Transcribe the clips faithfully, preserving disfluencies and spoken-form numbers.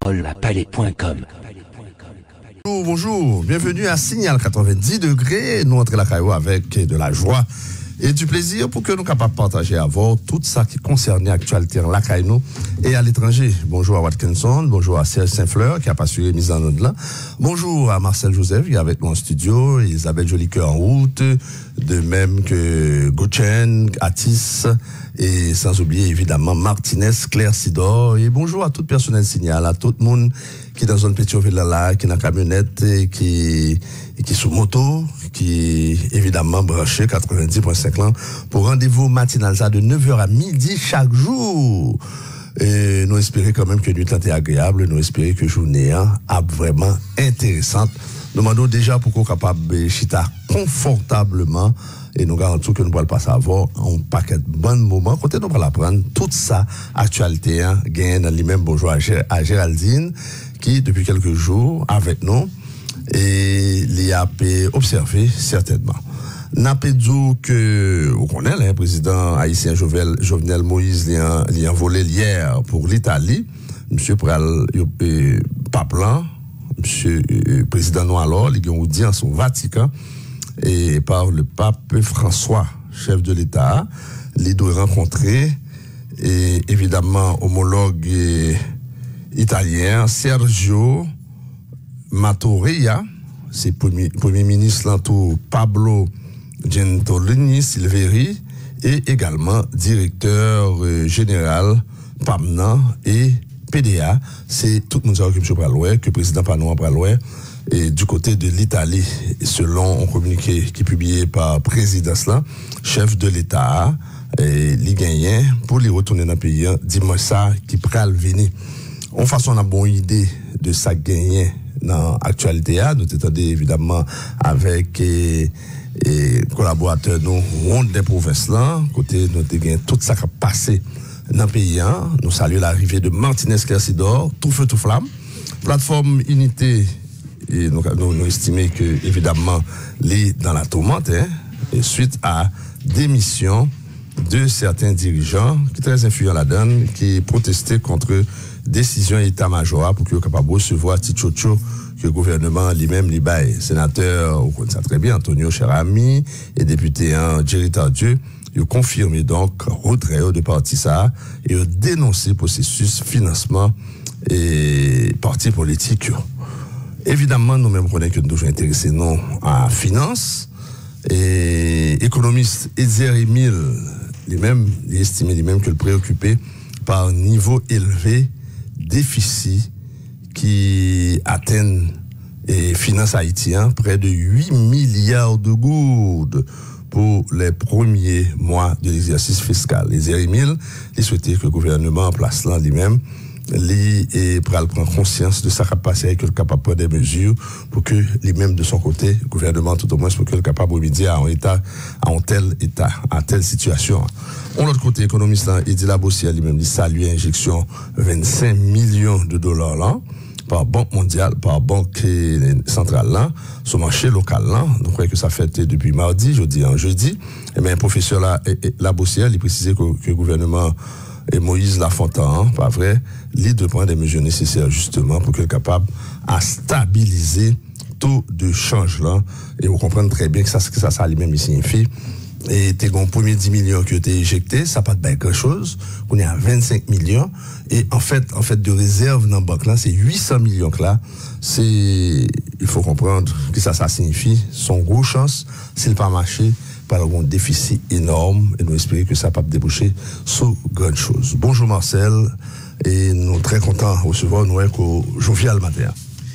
paul palais point com. Bonjour, bonjour, bienvenue à Signal quatre-vingt-dix degrés. Nous entrons la caillou avec de la joie et du plaisir pour que nous capables de partager à vous tout ça qui concerne l'actualité en la caillou et à l'étranger. Bonjour à Watkinson, bonjour à Serge Saint-Fleur qui a assuré mise en œuvre là. Bonjour à Marcel Joseph qui est avec nous en studio, Isabelle Jolicoeur en route, de même que Gauchen, Atis et sans oublier évidemment Martinez, Claire Sidor. Et bonjour à tout le personnel Signal, à tout le monde qui est dans une petite ville là, qui est dans la camionnette, et qui, et qui est sous moto, qui est évidemment branché quatre-vingt-dix virgule cinq ans pour rendez-vous matinal ça de neuf heures à midi chaque jour. Et nous espérons quand même que nuit est agréable, nous espérons que journée a vraiment intéressante. Nous demandons déjà pour qu'on soit capable de chita confortablement et nous garantissons que nous ne pourrons pas savoir un paquet de bons moments. Côté nous pourrons apprendre toute ça actualité, hein, gagne dans lui-même bonjour à Géraldine qui depuis quelques jours avec nous et l'y a observé certainement. N'a pas dit que, vous connaissez, le président haïtien Jovenel, Jovenel Moïse l'y a envolé hier pour l'Italie. Monsieur Pral, euh, Paplan, monsieur euh, président Noir, il y a une audience au Vatican et par le pape François, chef de l'État, les deux rencontrés et évidemment homologue et, italien Sergio Mattarella, c'est premier, premier ministre l'entour Pablo Gentiloni Silveri et également directeur euh, général P A M N A et P D A. C'est tout le monde que M. Pralouet, que le président Panois Pralouet, et du côté de l'Italie, selon un communiqué qui est publié par présidence là, chef de l'État, et les gagnants pour les retourner dans le pays, dis-moi ça, qui pral venir. En façon, on a bonne idée de ça gagner dans l'actualité. Nous t'attendons évidemment avec et, et collaborateurs nous ronde des provinces là, côté nous t'attendons tout ça qui a passé dans le pays. Nous saluons l'arrivée de Martinez Clercidor, tout feu, tout flamme. Plateforme Unité, et nous, nous, nous estimons que évidemment, les dans la tourmente, hein, et suite à démission de certains dirigeants qui sont très influents là-dedans, qui protestaient contre décision état-major pour que le capable recevoir Tichocho que le gouvernement lui-même lui baille. Sénateur, on connaît ça très bien, Antonio Cherami et député hein, Jerry Tardieu, ils ont confirmé donc retrait de parti ça et ont dénoncé processus financement et parti politique. Évidemment, nous-mêmes connaissons que nous devons intéresser nous à finance et économiste Ezer Emile, lui-même, il estimait lui-même que le préoccupé par un niveau élevé déficit qui atteint et finance haïtien près de huit milliards de gouttes pour les premiers mois de l'exercice fiscal. Les Emile, il souhaitait que le gouvernement en place là lui-même lui et pral prendre conscience de sa capacité et que le capable prendre des mesures pour que lui-même de son côté, le gouvernement tout au moins pour que le capable remédier à un état, à un tel état, à telle situation. On l'autre côté économiste là, il dit la Bossière lui-même, il salue injection vingt-cinq millions de dollars là par Banque mondiale, par Banque centrale là, sur le marché local là. Donc, que ça fait depuis mardi, jeudi, en jeudi. Et bien, professeur là, la Bossière, il précisait que, que le gouvernement et Moïse Lafontaine, pas vrai, il doit prendre des mesures nécessaires justement pour qu'il soit capable à stabiliser taux de change là. Et vous comprenez très bien que ça, que ça, ça lui-même signifie. Et t'es un premier dix millions qui ont été éjectés, ça pas de bien quelque chose. On est à vingt-cinq millions. Et en fait, en fait, de réserve dans la banque là, c'est huit cents millions que là. C'est, il faut comprendre que ça, ça signifie, son gros chance, s'il pas marché, par un déficit énorme, et nous espérons que ça va déboucher sur grande chose. Bonjour Marcel, et nous sommes très contents de recevoir nous avec au jovial matin.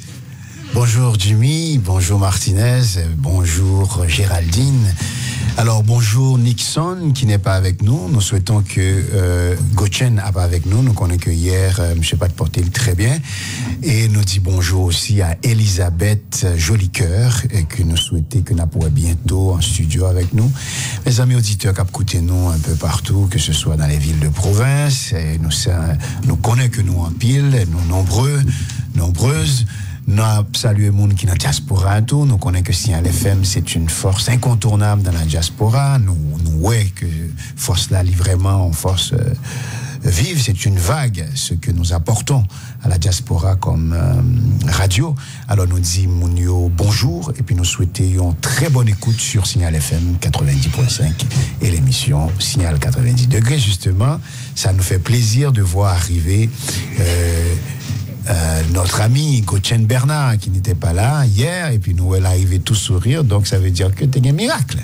Bonjour Jimmy, bonjour Martinez, bonjour Géraldine. Alors bonjour Nixon qui n'est pas avec nous. Nous souhaitons que euh, Gauchen n'est pas avec nous. Nous connaissons que hier, euh, M. Pat portait très bien. Et nous dit bonjour aussi à Elisabeth Jolicoeur et que nous souhaitons que nous pourrions bientôt en studio avec nous. Mes amis auditeurs qui écoutent nous un peu partout, que ce soit dans les villes de province. Et nous, nous connaissons que nous en pile, nous nombreux, nombreuses. Nous saluons les gens qui sont dans la diaspora. Tout. Nous connaissons que Signal F M, c'est une force incontournable dans la diaspora. Nous, nous voyons que force là, est vraiment une force euh, vive, c'est une vague, ce que nous apportons à la diaspora comme euh, radio. Alors nous disons Mounio bonjour et puis nous souhaitons très bonne écoute sur Signal F M quatre-vingt-dix point cinq et l'émission Signal quatre-vingt-dix degrés. Justement, ça nous fait plaisir de voir arriver euh, euh, notre ami Gotchen Bernard qui n'était pas là hier et puis nous elle arrivé tout sourire, donc ça veut dire que t'es un miracle.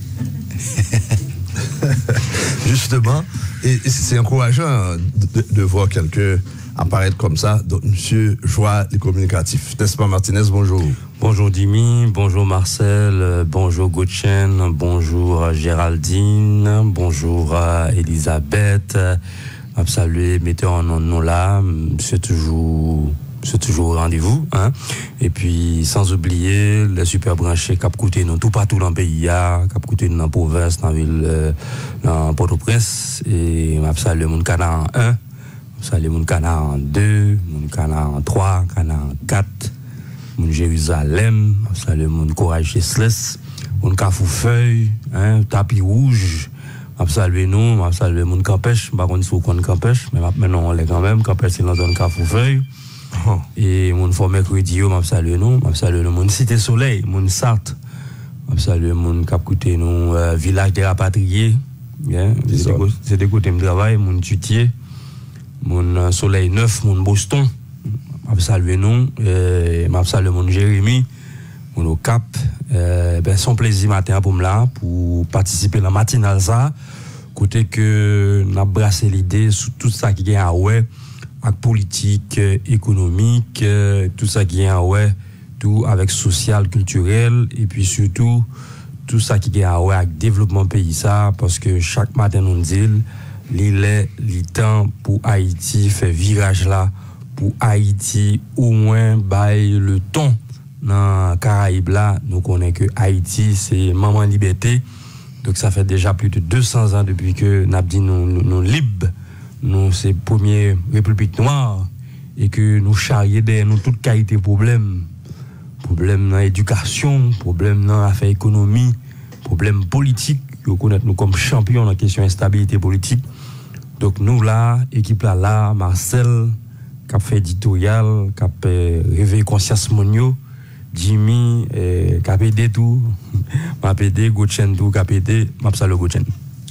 Justement, et, et c'est encourageant de, de voir quelqu'un apparaître comme ça. Donc, monsieur Joie, les communicatifs. N'est-ce pas, Martinez, bonjour. Bonjour Dimi, bonjour Marcel, bonjour Gotchen, bonjour Géraldine, bonjour Elisabeth. Je salue, mettez en nom là, c'est toujours, c'est toujours au rendez-vous. Hein? Et puis, sans oublier les super branchés qui ont coûté nous tout partout dans le pays, qui ont coûté nous dans la province, dans la ville, dans Port-au-Prince. Et je salue mon canard en un. Salut mon canard en deux, mon canard en trois, canard en quatre, mon Jérusalem, salut mon courage Chesless, mon Cafoufeuille, hein, tapis rouge, salut nous, salut mon Campèche, par contre il faut qu'on Campèche, mais maintenant on l'est quand même, Campèche c'est dans zone Cafoufeuille, oh. Et mon format mercredi, salut nous, salut nous, mon Cité Soleil, mon Sarthe, salut mon Cap Côté nous, euh, village des rapatriés, yeah, c'est des côtés de travail, mon Tutier. Mon Soleil Neuf, mon Boston, je salue nous, je salue mon Jérémy, mon Cap. Euh, ben, son plaisir matin pour moi là, pour participer à la matinale ça, côté que nous avons brassé l'idée sur tout ça qui est à ouais, avec politique, économique, tout ça qui est à ouais, tout avec social, culturel, et puis surtout tout ça qui est à ouais avec développement pays ça, parce que chaque matin nous dit il est le temps pour Haïti faire virage là, pour Haïti au moins bail le ton dans Caraïbes là. Nous connaissons que Haïti c'est maman liberté, donc ça fait déjà plus de deux cents ans depuis que nous dit nous nous libres, nous c'est première république noire et que nous charrions derrière nous toute qualité problème, problème dans l'éducation, problème dans l'affaire économie, problème politique. Nous connaissons nous comme champions dans la question d'instabilité politique. Donc nous là, équipe là, là Marcel, qui a fait éditorial, qui a réveillé conscience monio, Jimmy, qui a aidé tout, m'a aidé, Gotchen tout, qui a aidé, m'a salué Gotchen.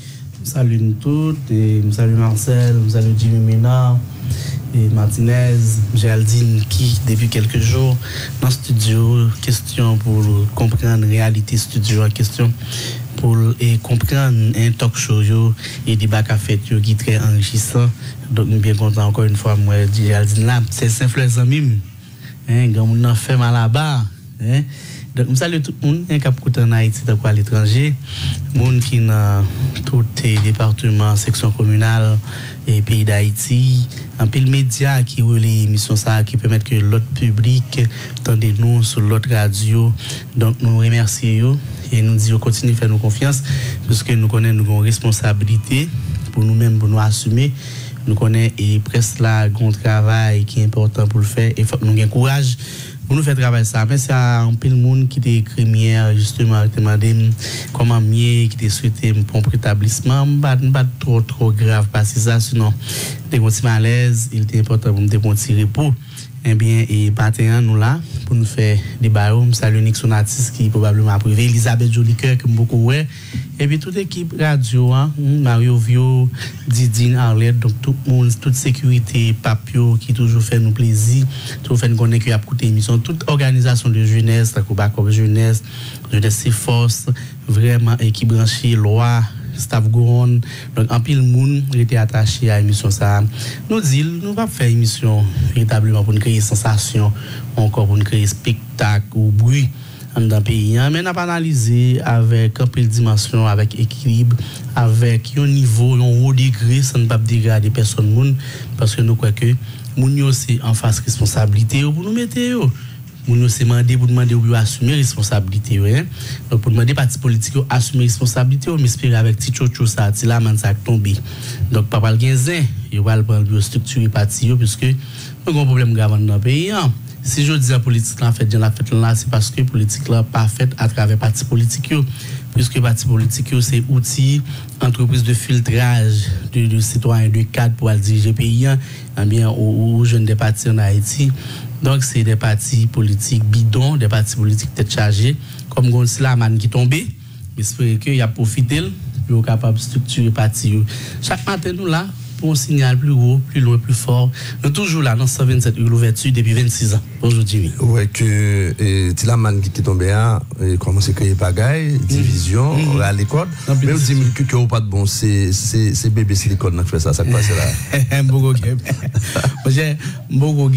Salut nous toutes, et salut Marcel, salut Jimmy Ménard, et Martinez, Géraldine qui, depuis quelques jours, dans le studio, question pour comprendre la réalité studio, question pour et comprendre un talk show yo, et débat qu'a fait yo, qui est très enrichissant. Donc nous bien content encore une fois moi Géraldine là, c'est influenceur mime. Hein, grand monde fait mal là-bas, hein. Donc, je salue tout le monde qui a écouté en Haïti, à l'étranger, les gens qui dans tous les départements, sections communales et pays d'Haïti, un peu de médias qui relaient l'émission ça, qui permettent que l'autre public tendez nous sur l'autre radio. Donc, nous remercions et nous disons continuez à faire nous confiance, parce que nous connaissons nos responsabilités pour nous-mêmes, pour nous assumer. Nous connaissons et presque là un travail qui est important pour le faire et il faut que nous ayons courage pour nous faire travailler ça. Mais c'est un peu le monde qui t'a écrit hier, justement, qui t'a demandé comment mieux, qui t'a souhaité un bon rétablissement. Pas trop, trop grave, parce que ça, sinon, t'es un petit malaise, il était important pour nous faire un petit repos. Eh bien, et maintenant, nous là, pour nous faire des barreaux, salut Nixon Artiste qui est probablement privé, Elisabeth Jolicoeur, que beaucoup ouais, et puis toute l'équipe radio, hein, Mario Vio, Didine, Arlette, donc tout le monde, toute sécurité, Papio, qui toujours fait nous plaisir, toujours fait nous connaître qu'il y a beaucoup d'émissions, toute organisation de jeunesse, la Couba comme jeunesse, jeunesse c'est force, vraiment, équipe branchée, loi, staff Goron, donc en pile monde était attaché à l'émission ça. Nous dit nous pas faire émission véritablement pour nous créer sensation, encore pour nous créer spectacle ou bruit dans le pays, mais n'a pas analysé avec un pile dimension, avec équilibre, avec un niveau, un haut degré, sans ne pas dégrader personne monde, parce que nous croyons que nous c'est en face responsabilité pour nous mettre yo. Nous c'est demander pour demander ou assumer responsabilité hein. Donc pour demander parti politique assumer responsabilité on m'espère avec petit chocho ça ti la man ça tomber. Donc pas le gain il va le prendre structurer parti puisque nous avons un problème grave dans le pays hein. Si je dis la politique là fait la fête là c'est parce que politique là pas faite à travers parti politique yo. puisque parti politique, c'est outil, entreprise de filtrage de, de citoyens de cadre pour aller diriger le pays, eh bien, aux, aux jeunes des partis en Haïti. Donc, c'est des partis politiques bidons, des partis politiques tête chargée, comme Gonsilaman qui tombait. J'espère qu'il a profité, pour capable de structurer le parti. Chaque matin, nous là, pour un signal plus haut, plus loin, plus fort. Nous toujours là, dans cent vingt-sept rue l'ouverture depuis vingt-six ans. Bonjour, Jimmy. Oui, que Tilaman qui est tombé à commencer à créer bagaille, division, mm-hmm. à l'école. Mais vous dites que vous pas de bon, c'est bébé silicone qui fait ça, ça passe là. Beaucoup de J'ai beaucoup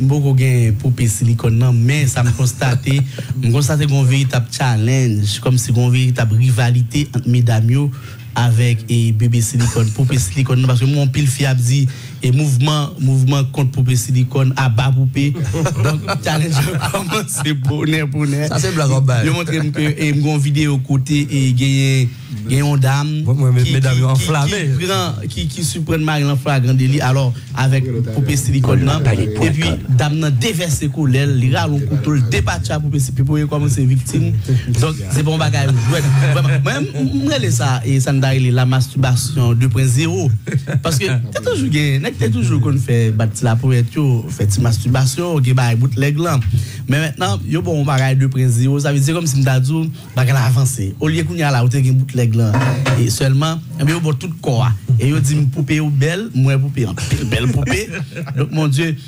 de poupée silicone, mais ça me constate, me constate qu'on véritable challenge, comme si on véritable rivalité entre mesdames avec et bébé silicone, poupée silicone, parce que mon pile fiable dit et mouvement mouvement contre poupée silicone à bas poupée. Donc challenge commence c'est bonheur bonheur. Ça c'est blague en bas. Je montre que et mon vidéo côté et gagner gagner une dame qui mesdames enflammées qui qui surprend Marie en flagrant délit alors avec poupée silicone et puis dame nan déverser colère, il râle un couteau, le dépatcher poupée silicone pour commencer victime. Donc c'est bon bagage vraiment. Même moi ça et ça la masturbation deux point zéro parce que t'es toujours gagné t'es toujours qu'on fait battre la première fait masturbation qui ba bootleg là mais maintenant yo bon bagage deux point zéro ça veut dire comme si m'ta dit bagage avancé au lieu qu'on y a là ou t'es bootleg là et seulement mais yo bon tout corps et yo dit poupée ou belle moi poupée belle poupée donc mon dieu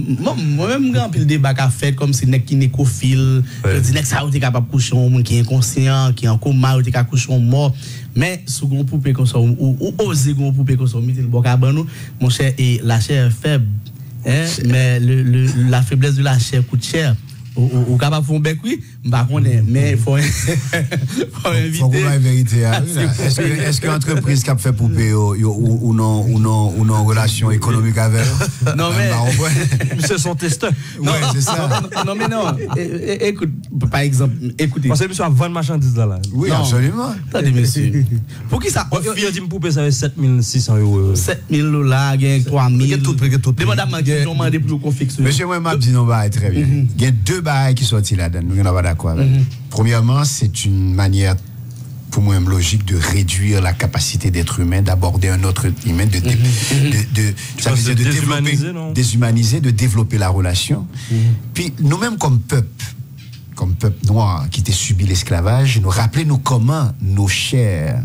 moi même grand pile débat qu'a fait comme si nek qui nécophile je dis nek ça ou t'es capable coucher un monde qui est inconscient qui est en coma ou t'es capable coucher un mort mais sous gon poupée comme ça ou ou oser gon poupée comme ça mettre le bocabanou mon cher et la chair est faible hein mais le, le la faiblesse de la chair coûte cher ou capable font bec oui pas connaît mais il faut faut inviter faut la vérité est-ce que est-ce que entreprise qui a fait poupée ou non ou non ou non relation économique avec non mais c'est son testeur ouais c'est ça non mais non écoute par exemple écoutez parce que monsieur a vingt marchandises là là oui absolument attendez monsieur pour qui ça il dit poupée ça sept mille six cents euros sept mille dollars gain trois mille tout tout demandez-moi qui ont demandé pour confectionner monsieur moi m'a dit non bah très bien il y a deux bails qui sortent là-dedans nous on pas d'accord avec premièrement c'est une manière pour moi logique de réduire la capacité d'être humain d'aborder un autre humain de de, mm-hmm. de, de ça veut dire de développer déshumaniser de développer la relation mm-hmm. puis nous-mêmes comme peuple comme peuple noir qui était subi l'esclavage nous rappeler nous comment nos chères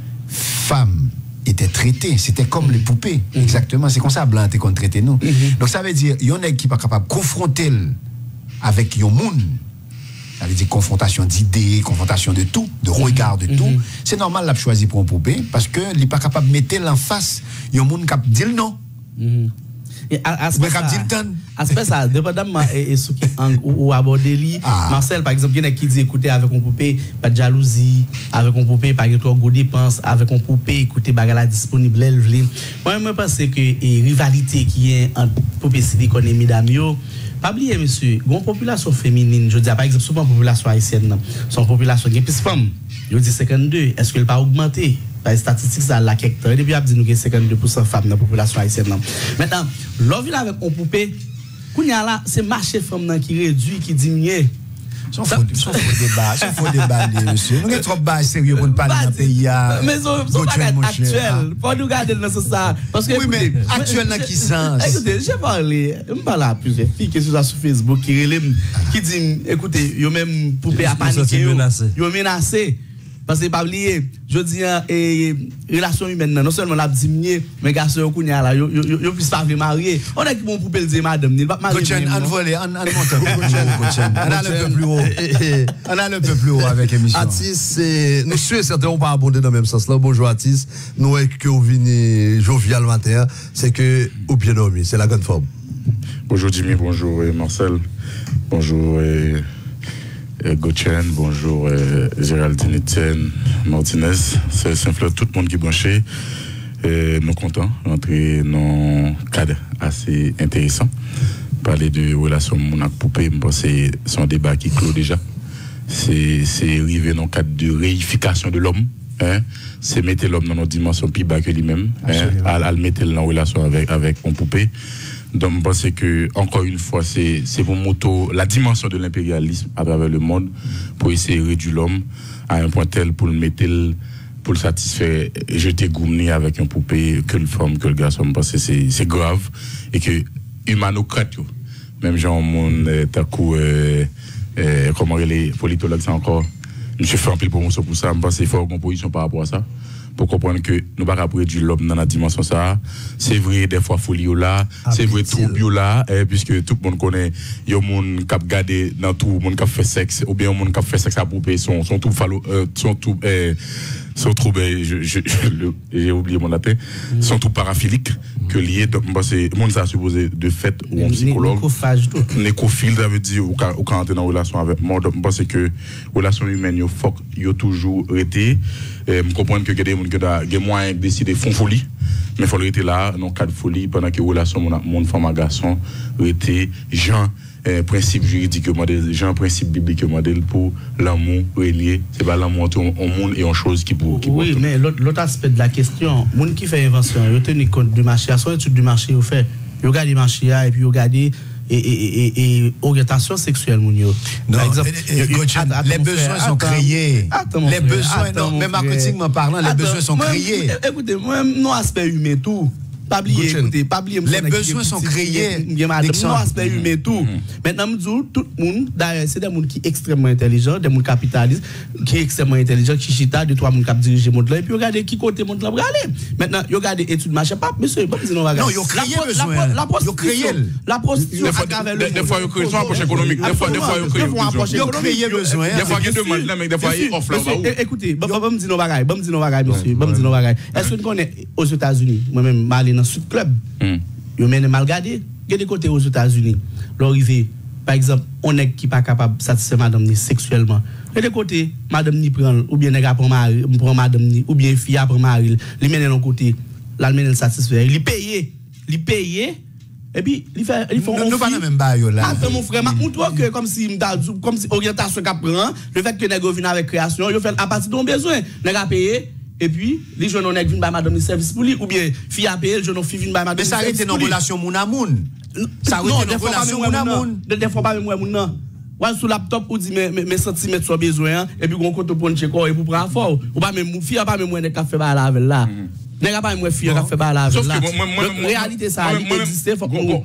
femmes étaient traitées c'était comme mm-hmm. les poupées mm-hmm. exactement c'est comme ça blanc était qu'on traitait nous mm-hmm. donc ça veut dire il y en a qui pas capable confronter avec yon moun ça veut dire confrontation d'idées confrontation de tout de regard de mm-hmm. tout c'est normal l'a choisi pour un poupée parce que il pas capable mettre l'en face yon moun cap dire non mm-hmm. et aspect ça aspect ça dépendamment et ce qui ou aborder li ah. Marcel par exemple il y en a qui dit écoutez avec un poupée pas de jalousie avec un poupée pas trop gros dépenses avec un poupée écoutez bagala disponible elle vle moi je pense que et rivalité qui est entre poupée silicone et mesdames yo pas oublier monsieur gon population féminine je dis par exemple souvent population haïtienne son population qui plus femme je dis cinquante-deux est-ce qu'elle pas augmenter par statistique ça la quelque depuis a dit nous que cinquante-deux pour cent femmes dans population haïtienne maintenant l'envie avec on poupée kounya là c'est marché femme qui réduit qui diminue son faux débat son faux débat monsieur nous trop bas sérieux pour ne pas dans pays mais son bagage actuel pour nous garder dans ça parce que oui mais actuel dans qui sens écoutez j'ai parlé me parle à plusieurs filles qui sont sur Facebook qui relève qui dit écoutez yo même poupée à paniquer yo menacé parce que pas oublier je dis et relation humaine non seulement la diminuer mais garçon kounya là yo yo puisse pas marier on a qui bon poupée le dire madame il va marier coaching en voler en en monte on a le peu plus haut on a le peu plus haut avec émission Atis c'est nous sommes certains on pas abonder dans le même sens là bonjour Atis nous que vous venez jovial matin c'est que ou bien dormi c'est la grande forme bonjour Jimmy bonjour Marcel bonjour et Gauthier, bonjour euh, Géraldine Etienne, Martinez, c'est simple tout le monde qui est branché. Euh, nous contents d'entrer dans un cadre assez intéressant. Parler de relations avec poupée, je pense que c'est un débat qui clôt déjà. C'est arriver dans un cadre de réification de l'homme. Hein? C'est mettre l'homme dans une dimension plus bas que lui-même. Hein? À, à le mettre en relation avec, avec une poupée. Donc, je pense que, encore une fois, c'est pour moto la dimension de l'impérialisme à travers le monde pour essayer de réduire l'homme à un point tel pour le mettre, pour le satisfaire, jeter goumni avec un poupée, que le femme, que le garçon. Parce que c'est grave et que, humanocrate, même genre, mon, t'as coup, euh, euh, comment les politologues, c'est encore, je fais un peu de promotion pour ça, je pense qu'il faut une position par rapport à ça. Pour comprendre que nous ne pouvons pas réduire l'homme dans la dimension ça. C'est vrai, des fois, folie là, c'est vrai, trouble là, eh, puisque tout le monde connaît, il y a des gens qui ont gardé dans tout, le monde qui a fait sexe, ou bien des gens qui ont fait sexe à poupée, sont, sont tout, euh, sont tout, eh, sont tout, ben, j'ai oublié mon latin, mm. sont tout paraphiliques, mm. que liés, donc, c'est, le monde ça supposé de fait, ou un psychologue. Nécrophage, tout. Nécrophile, ça veut dire, ou quand on est en relation avec moi, donc, je pense que, relation humaine, il faut, il a toujours été, je comprends que il y a des gens qui ont moyen de décider de faire folie, mais il faut être là, dans le cadre de folie, pendant que la relation mon femme et garçon était genre eh, principe juridique modèle, genre principe biblique modèle pour l'amour relié, c'est pas l'amour entre un monde et une chose qui pour. Qui oui, pour mais l'autre aspect de la question, les gens qui font invention, ils tiennent compte du marché, à son étude du marché, ils font, ils regardent le marché et puis ils regardent et, et, et, et orientation sexuelle, mounio. Non, par exemple, et, et, et, attends, attends, les besoins frère, sont attends, créés. Attends, les frère, besoins, attends, non, même marketingment parlant, les attends, besoins sont moi, créés. Écoutez, moi, non aspect humain tout. Pas oublier, écoutez, pas oublier. Les besoins sont créés. Non aspect humain tout. Maintenant, tout le monde, d'ailleurs, c'est des gens qui sont extrêmement intelligents, des gens capitalistes, qui sont extrêmement intelligents, qui chita, deux, trois gens qui dirigent le monde là, et puis regardez qui côté le monde là, regardez. Maintenant, regardez études marché, pas, monsieur, pas besoin de regarder. Non, ils ont créé besoin. La prostitution. La prostitution à travers le. Des fois, ils créent une approche économique. Des fois, des fois, ils créent besoin. Des fois, ils demandent là, mais des fois, ils offrent là. Écoutez, bon, me dire nos bagailles, bon, me dire nos bagailles, monsieur, bon, me dire nos bagailles. Est-ce que vous connaissez aux États-Unis, moi-même, dans le Sud Club, mm. Yo mène mal gardé. Il y a des côtés aux États-Unis. L'arrivée, par exemple, on est qui pas capable de satisfaire madame ni sexuellement. Il y a des côtés, madame ni prend, ou bien nègre prend mari, prend madame ni, ou bien fille prend mari, il mène de côté, là il mène le satisfaire, il paye, il paye. Et puis, il fait, il faut. Nous pas dans même bail là. Attends mon frère, moi trouve que comme si comme si orientation qu'a prend, le fait que nègre vient avec création, il fait à partir de besoin, nègre payer. Et puis, les jeunes ont viennent par madame de service pour lui, ou bien, fille à payer, les jeunes ont fille viennent par madame de service. Mais ça a été une relation moun à moun. Ça a été une relation moun à moun. Des fois, pas même moun non. Ou sur laptop, ou dit mes centimètres sont besoin, et puis, on compte pour une chéco, et pour prendre fort. Ou pas même, fille pas même moun café par la avec là. N'est pas moi fille café par la avec là. Donc, réalité, ça a existé, faut qu'on.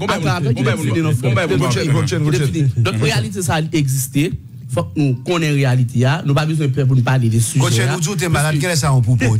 Donc, réalité, ça a existé. Faut que nous connaissions la réalité. Nous n'avons pas besoin de peur pour nous parler des sujets. Quand tu nous dis malade, quel est ça en poupo?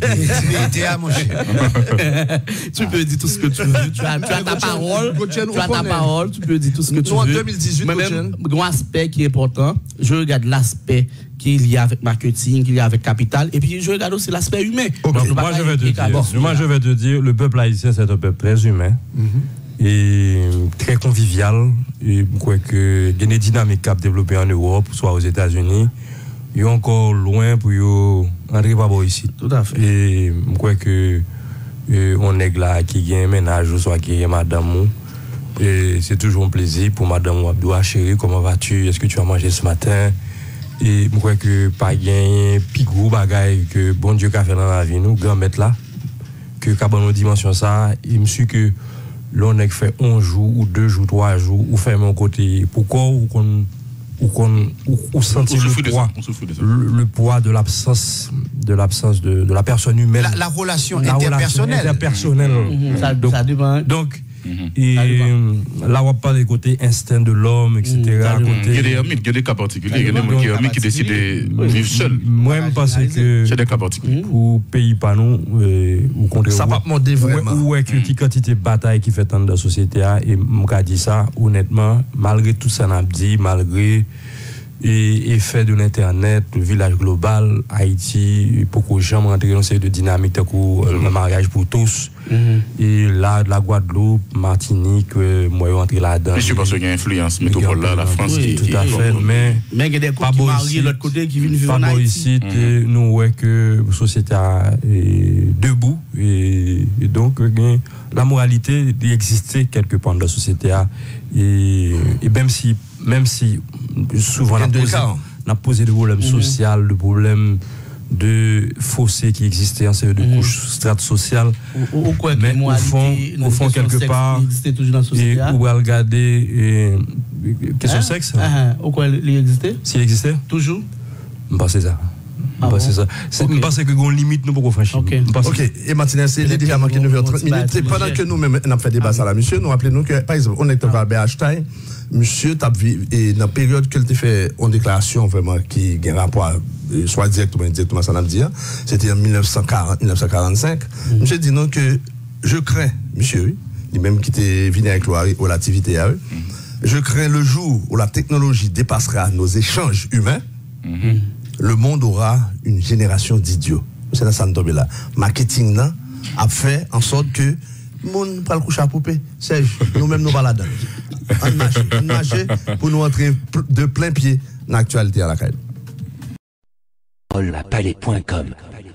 Tu peux dire tout ce que tu veux. Tu as, tu as ta parole. Tu as ta parole. Tu peux dire tout ce que tu veux. En deux mille dix-huit, même un aspect qui est important. Je regarde l'aspect qu'il y a avec marketing, qu'il y a avec capital. Et puis je regarde aussi l'aspect humain. Okay. Donc, moi, je vais te dire, moi, je vais te dire, le peuple haïtien, c'est un peuple très humain. Mm-hmm. Et très convivial. Et je crois que il y a des dynamiques qui ont développé en Europe, soit aux États-Unis, ils sont encore loin pour entrer par ici. Tout à fait. Et je crois que euh, on est là qui a un ménage, soit qui a madame. Et c'est toujours un plaisir pour madame Abdoua, chérie, comment vas-tu? Est-ce que tu as mangé ce matin? Et je crois que pas gain plus gros bagaille que bon Dieu a fait dans la vie, nous, grand maître là, que quand on dimension ça, il me suit que l'on a fait un jour ou deux jours, trois jours, ou fait mon côté. Pourquoi ou qu'on ou qu'on ou, ou sentir le poids, le, le poids de l'absence de l'absence de, de la personne humaine. La, la relation la interpersonnelle. Relation interpersonnelle. Mmh, ça, donc, ça dépend. Donc mm-hmm. Et là, on va parler côté instinct de l'homme, et cetera. Mmh, côté... Il y a des hermites, il y a des cas particuliers, il y a des hermites qui décident de vivre seuls. Moi-même, parce que c'est des cas particuliers. Pour pays pas nous, ou contre ça va monter vraiment. Ou est-ce que quantité de bataille qui fait dans la société, et je dis ça honnêtement, malgré tout ça, on a dit, malgré et effet de l'internet, le village global, Haïti, beaucoup de gens rentrent dans cette dynamique le mariage pour tous. Mm-hmm. Et là, de la Guadeloupe, Martinique, euh, moi, je rentre là-dedans. Je pense qu'il y a une influence métropole là, la France oui, qui. Tout à fait, mais. Mais il y a des couples qui marient de l'autre côté qui viennent vivre en Haïti. Mm-hmm. Nous, ouais, que la société est debout. Et, et donc, euh, la moralité existait quelque part dans la société. Et, et même si. Même si souvent on a posé, on a posé des problèmes mm-hmm. sociaux, des problèmes de fossés qui existaient en série de mm. couches, strates sociales. Ou, ou, ou mais au fond, au fond quelque part, toujours dans la société, et, ou à regarder question ah, sexe. Ah, ou quoi, il existait? S'il existait? Toujours? Je pense ça. Ah bon? ça. Je okay. pense que nous avons une limite nous pour franchir. Ok, okay. Et Martinez, il est déjà manqué neuf heures trente minutes. C'est pendant que nous-mêmes, on a fait des débat à la monsieur, nous rappelons que, par exemple, on est à B H T, monsieur, et dans la période qu'il a fait une déclaration vraiment qui a un rapport, soit directement, indirectement, ça l'a dit, c'était en mille neuf cent quarante, mille neuf cent quarante-cinq. Mm. Monsieur dit non que je crains, monsieur, oui, lui-même qui était venu avec la relativité à eux, mm. je crains le jour où la technologie dépassera nos échanges humains. Mm-hmm. Le monde aura une génération d'idiots. C'est dans ça que là. Marketing là, a fait en sorte que le monde va le coucher à poupée. Serge, nous-mêmes nous baladons. On marche, on marche pour nous entrer de plein pied dans l'actualité à la caille. Palais point com.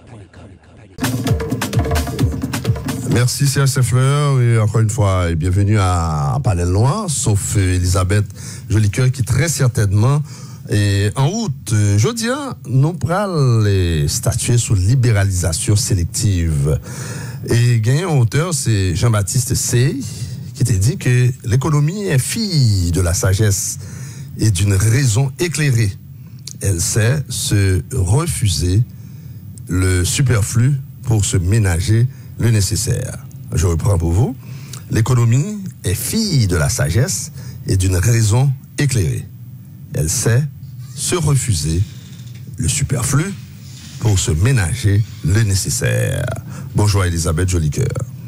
Merci Serge Saint-Fleur et encore une fois et bienvenue à Palais Loin, sauf Elisabeth Jolicoeur qui très certainement et en août, jeudi, nous prenons les statuer sur libéralisation sélective. Et gagnant auteur, c'est Jean-Baptiste Sey, qui t'a dit que l'économie est fille de la sagesse et d'une raison éclairée. Elle sait se refuser le superflu pour se ménager le nécessaire. Je reprends pour vous. L'économie est fille de la sagesse et d'une raison éclairée. Elle sait se refuser le superflu pour se ménager le nécessaire. Bonjour Elisabeth Jolicoeur.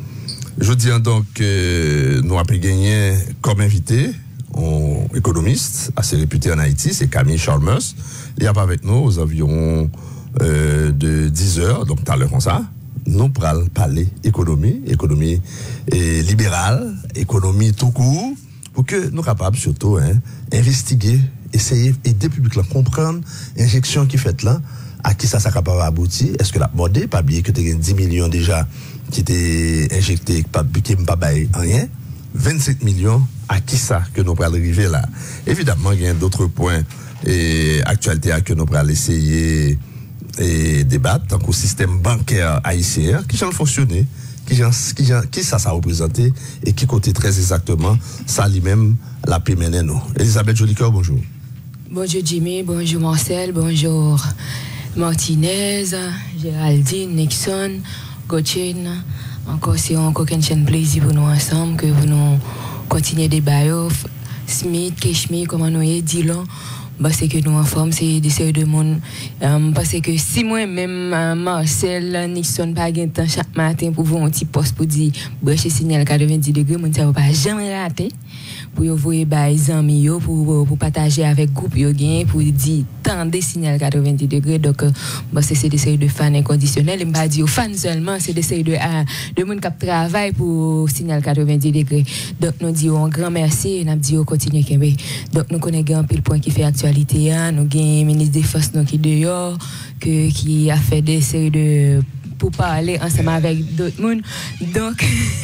Je dis donc que nous avons gagné comme invité un économiste assez réputé en Haïti, c'est Camille Chalmers. Il y a pas avec nous aux environs euh, de dix heures, donc tout à l'heure comme ça. Nous pourrons parler économie, économie et libérale, économie tout court, pour que nous soyons capables surtout hein, investiguer, essayer d'aider le public à comprendre l'injection qui est faite là, à qui ça, ça capable aboutir. Est-ce que la mode, pas oublier que tu as dix millions déjà qui étaient injectés, qui n'ont pas baillé rien, vingt-cinq millions, à qui ça que nous pourrons arriver là. Évidemment, il y a d'autres points et actualités que nous pourrons essayer et débattre, tant qu'au système bancaire haïtien, qui a fonctionné, qui, qui, qui ça, ça a représenté et qui côté très exactement, ça lui-même l'a pu mener nous. Elisabeth Jolicoeur, bonjour. Bonjour Jimmy, bonjour Marcel, bonjour Martinez, Géraldine, Nixon, Gotchen. Encore c'est encore un plaisir pour nous ensemble que vous nous continuez des bails. Smith, Keshmi, comment nous y Dylan. Parce que nous en forme, c'est des séries de monde. Um, parce que si moi-même, uh, Marcel, Nixon, pas de temps chaque matin pour voir un petit poste pour dire, brancher signal quatre-vingt-dix degrés, mon ne va pas jamais rater. Pour vous voir les amis, pour, pour partager avec le groupe, pour dire tant de signal quatre-vingt-dix degrés. Donc, euh, bah, c'est des séries de fans inconditionnels. Je ne vais pas dire fans seulement, c'est des séries de, uh, de monde qui travaillent pour signal quatre-vingt-dix degrés. Donc, nous disons un grand merci et nous disons continuez. Donc, nous connaissons un pile point qui fait actualité. Nous avons un ministre des Forces qui est dehors, que, qui a fait des séries de. Pour parler ensemble avec d'autres monde. Donc,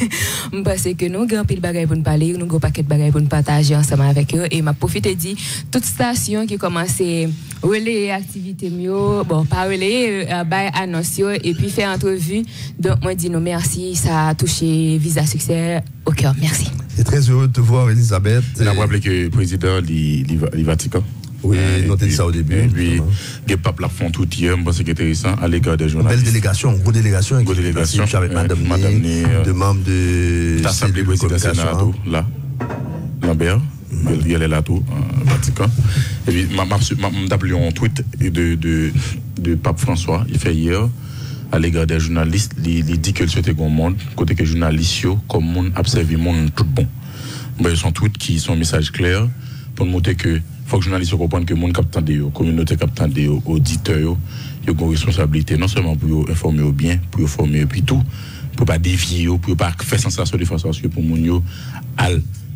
je pense que nous avons un peu de bagages pour nous parler, nous avons un paquet de bagages pour nous partager ensemble avec eux. Et je profite de dire, toute station qui commence à relayer l'activité mieux, bon, pas relayer, euh, bah, annonce et puis faire entrevue. Donc, moi, je dis nous merci, ça a touché Visa Succès au cœur. Merci. Je suis très heureux de te voir, Elisabeth. Je vais rappeler que le président du Vatican. Oui, nous avons dit ça au début. Et puis, les papes la font tout hier, moi c'est intéressant, à l'égard des journalistes. Une belle délégation, une grosse délégation. Une grosse délégation. Avec Madame Né, de membres de l'Assemblée présidentielle là, Lambert, il est là tout, au Vatican. Et puis, je appelé un tweet de, de, de Pape François, il fait hier, à l'égard des journalistes, il, il dit que c'était un monde, côté que les journalistes, comme monde, observer le monde tout bon. Mais son tweet qui sont un message clair pour montrer que il faut que les journalistes comprennent que le monde captant de la communauté captant de auditeurs, ils ont une responsabilité non seulement pour informer au bien, pour informer et puis tout, pour pas dévier, pour pas faire sensation de façon à ce que pour les à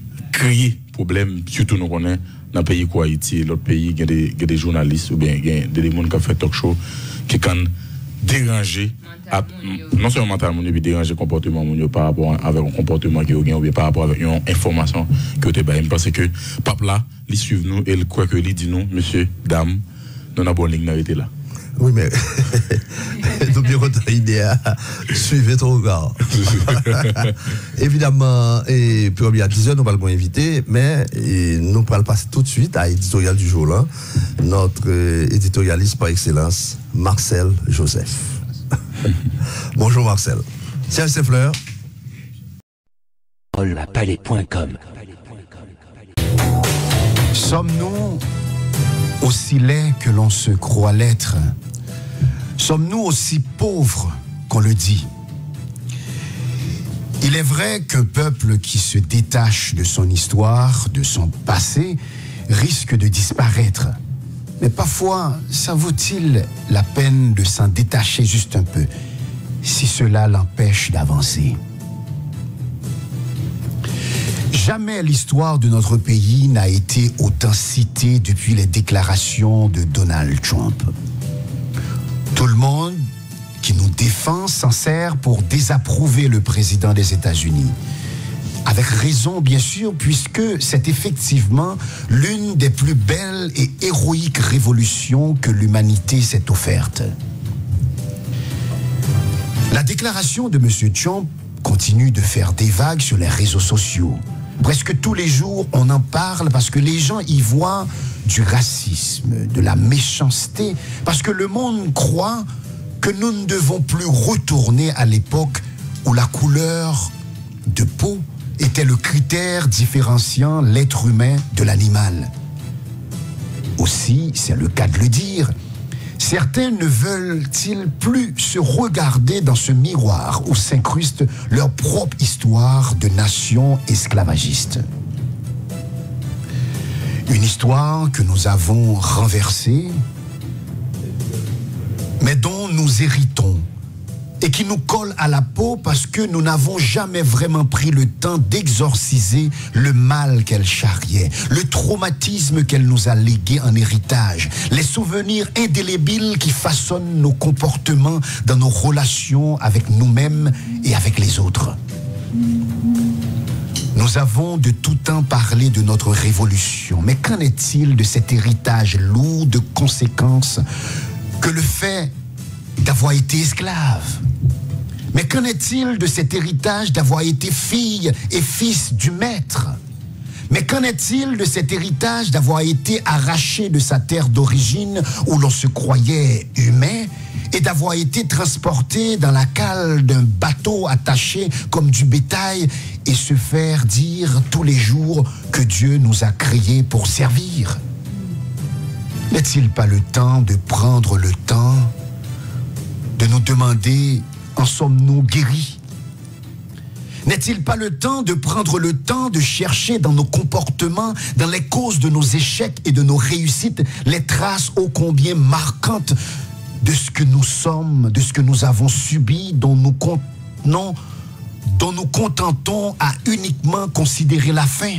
créer problème, surtout nous connaissons dans le pays quoi Haïti, l'autre pays, il y a des, des journalistes ou bien il y a des gens qui font talk show qui kan déranger à, non seulement mentalement mais déranger comportement par rapport avec un comportement qui est ou bien par rapport avec une information que tu as parce que pape là il suit nous et il croit que il dit nous monsieur dame nous avons bonne ligne là. Oui, mais nous bien content idée, suivez ton regard. Évidemment, et puis il y a dix heures, nous allons inviter, mais et, nous allons passer tout de suite à l'éditorial du jour là, notre euh, éditorialiste par excellence, Marcel Joseph. Bonjour Marcel. Serge Seffleur. la palette point com. Sommes-nous aussi laids que l'on se croit l'être? Sommes-nous aussi pauvres qu'on le dit? Il est vrai qu'un peuple qui se détache de son histoire, de son passé, risque de disparaître. Mais parfois, ça vaut-il la peine de s'en détacher juste un peu, si cela l'empêche d'avancer? Jamais l'histoire de notre pays n'a été autant citée depuis les déclarations de Donald Trump. Tout le monde qui nous défend s'en sert pour désapprouver le président des États-Unis. Avec raison, bien sûr, puisque c'est effectivement l'une des plus belles et héroïques révolutions que l'humanité s'est offerte. La déclaration de M. Trump continue de faire des vagues sur les réseaux sociaux. Presque tous les jours, on en parle parce que les gens y voient du racisme, de la méchanceté, parce que le monde croit que nous ne devons plus retourner à l'époque où la couleur de peau était le critère différenciant l'être humain de l'animal. Aussi, c'est le cas de le dire, certains ne veulent-ils plus se regarder dans ce miroir où s'incruste leur propre histoire de nation esclavagiste. Une histoire que nous avons renversée, mais dont nous héritons et qui nous colle à la peau parce que nous n'avons jamais vraiment pris le temps d'exorciser le mal qu'elle charriait, le traumatisme qu'elle nous a légué en héritage, les souvenirs indélébiles qui façonnent nos comportements dans nos relations avec nous-mêmes et avec les autres. Nous avons de tout temps parlé de notre révolution, mais qu'en est-il de cet héritage lourd de conséquences que le fait d'avoir été esclave? Mais qu'en est-il de cet héritage d'avoir été fille et fils du maître? Mais qu'en est-il de cet héritage d'avoir été arraché de sa terre d'origine où l'on se croyait humain et d'avoir été transporté dans la cale d'un bateau attaché comme du bétail et se faire dire tous les jours que Dieu nous a créés pour servir? N'est-il pas le temps de prendre le temps de nous demander en sommes-nous guéris? N'est-il pas le temps de prendre le temps de chercher dans nos comportements, dans les causes de nos échecs et de nos réussites, les traces ô combien marquantes de ce que nous sommes, de ce que nous avons subi, dont nous, non, dont nous contentons à uniquement considérer la fin?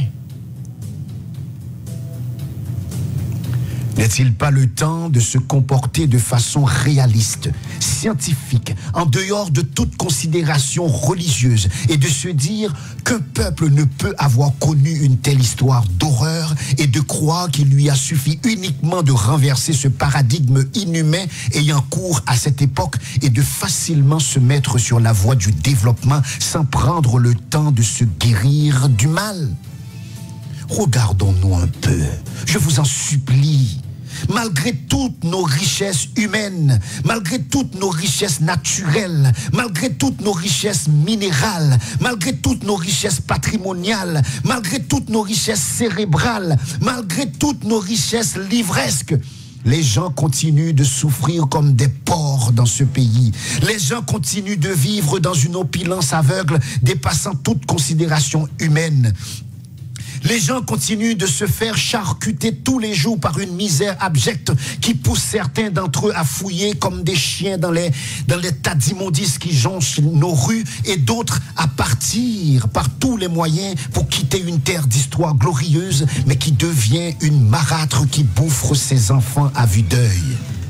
N'est-il pas le temps de se comporter de façon réaliste, scientifique, en dehors de toute considération religieuse et de se dire qu'un peuple ne peut avoir connu une telle histoire d'horreur et de croire qu'il lui a suffi uniquement de renverser ce paradigme inhumain ayant cours à cette époque et de facilement se mettre sur la voie du développement sans prendre le temps de se guérir du mal? Regardons-nous un peu, je vous en supplie. Malgré toutes nos richesses humaines, malgré toutes nos richesses naturelles, malgré toutes nos richesses minérales, malgré toutes nos richesses patrimoniales, malgré toutes nos richesses cérébrales, malgré toutes nos richesses livresques, les gens continuent de souffrir comme des porcs dans ce pays. Les gens continuent de vivre dans une opulence aveugle dépassant toute considération humaine. Les gens continuent de se faire charcuter tous les jours par une misère abjecte qui pousse certains d'entre eux à fouiller comme des chiens dans les, dans les tas d'immondices qui jonchent nos rues et d'autres à partir par tous les moyens pour quitter une terre d'histoire glorieuse mais qui devient une marâtre qui bouffe ses enfants à vue d'œil.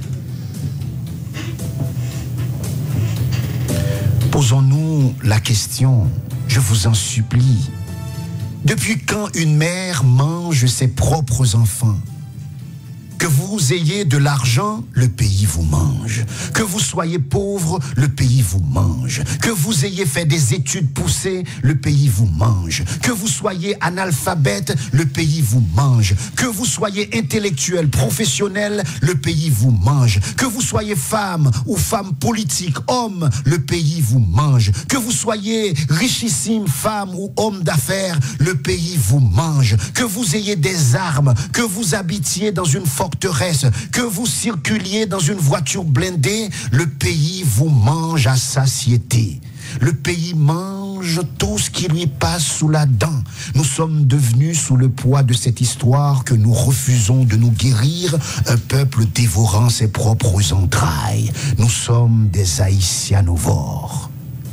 Posons-nous la question, je vous en supplie. Depuis quand une mère mange ses propres enfants? Que vous ayez de l'argent, le pays vous mange. Que vous soyez pauvre, le pays vous mange. Que vous ayez fait des études poussées, le pays vous mange. Que vous soyez analphabète, le pays vous mange. Que vous soyez intellectuel, professionnel, le pays vous mange. Que vous soyez femme ou femme politique, homme, le pays vous mange. Que vous soyez richissime, femme ou homme d'affaires, le pays vous mange. Que vous ayez des armes, que vous habitiez dans une forteresse, que vous circuliez dans une voiture blindée, le pays vous mange à satiété. Le pays mange tout ce qui lui passe sous la dent. Nous sommes devenus sous le poids de cette histoire que nous refusons de nous guérir, un peuple dévorant ses propres entrailles. Nous sommes des haïtianovores.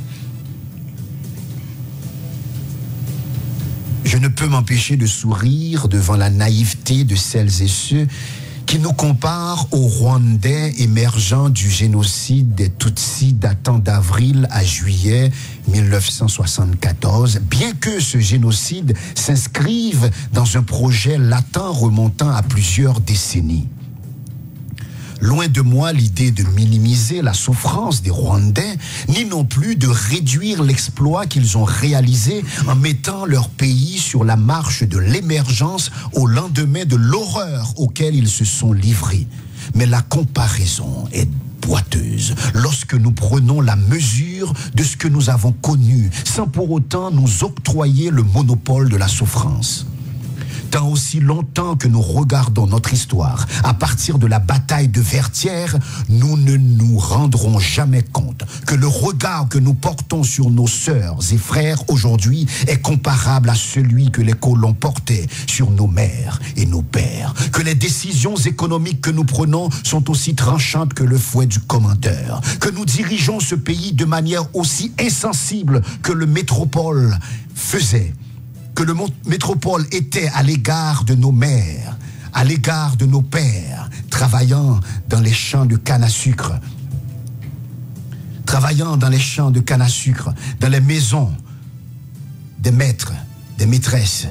Je ne peux m'empêcher de sourire devant la naïveté de celles et ceux qui nous comparent aux Rwandais émergents du génocide des Tutsis datant d'avril à juillet mille neuf cent soixante-quatorze, bien que ce génocide s'inscrive dans un projet latent remontant à plusieurs décennies. Loin de moi l'idée de minimiser la souffrance des Rwandais, ni non plus de réduire l'exploit qu'ils ont réalisé en mettant leur pays sur la marche de l'émergence au lendemain de l'horreur auquel ils se sont livrés. Mais la comparaison est boiteuse lorsque nous prenons la mesure de ce que nous avons connu, sans pour autant nous octroyer le monopole de la souffrance. Tant aussi longtemps que nous regardons notre histoire à partir de la bataille de Vertières, nous ne nous rendrons jamais compte que le regard que nous portons sur nos sœurs et frères aujourd'hui est comparable à celui que les colons portaient sur nos mères et nos pères, que les décisions économiques que nous prenons sont aussi tranchantes que le fouet du commandeur, que nous dirigeons ce pays de manière aussi insensible que le métropole faisait, que le métropole était à l'égard de nos mères, à l'égard de nos pères, travaillant dans les champs de canne à sucre, travaillant dans les champs de canne à sucre, dans les maisons des maîtres, des maîtresses,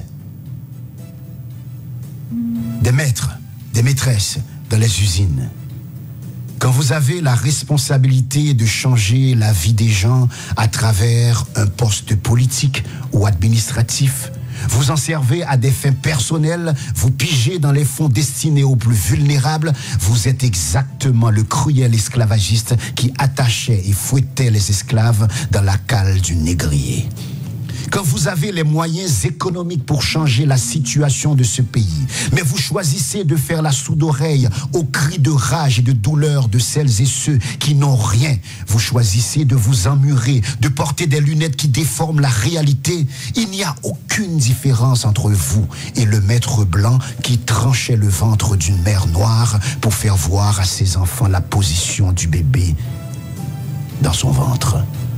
des maîtres, des maîtresses dans les usines. Quand vous avez la responsabilité de changer la vie des gens à travers un poste politique ou administratif, vous en servez à des fins personnelles, vous pigez dans les fonds destinés aux plus vulnérables, vous êtes exactement le cruel esclavagiste qui attachait et fouettait les esclaves dans la cale du négrier. Quand vous avez les moyens économiques pour changer la situation de ce pays, mais vous choisissez de faire la sourde oreille aux cris de rage et de douleur de celles et ceux qui n'ont rien, vous choisissez de vous emmurer, de porter des lunettes qui déforment la réalité, il n'y a aucune différence entre vous et le maître blanc qui tranchait le ventre d'une mère noire pour faire voir à ses enfants la position du bébé dans son ventre.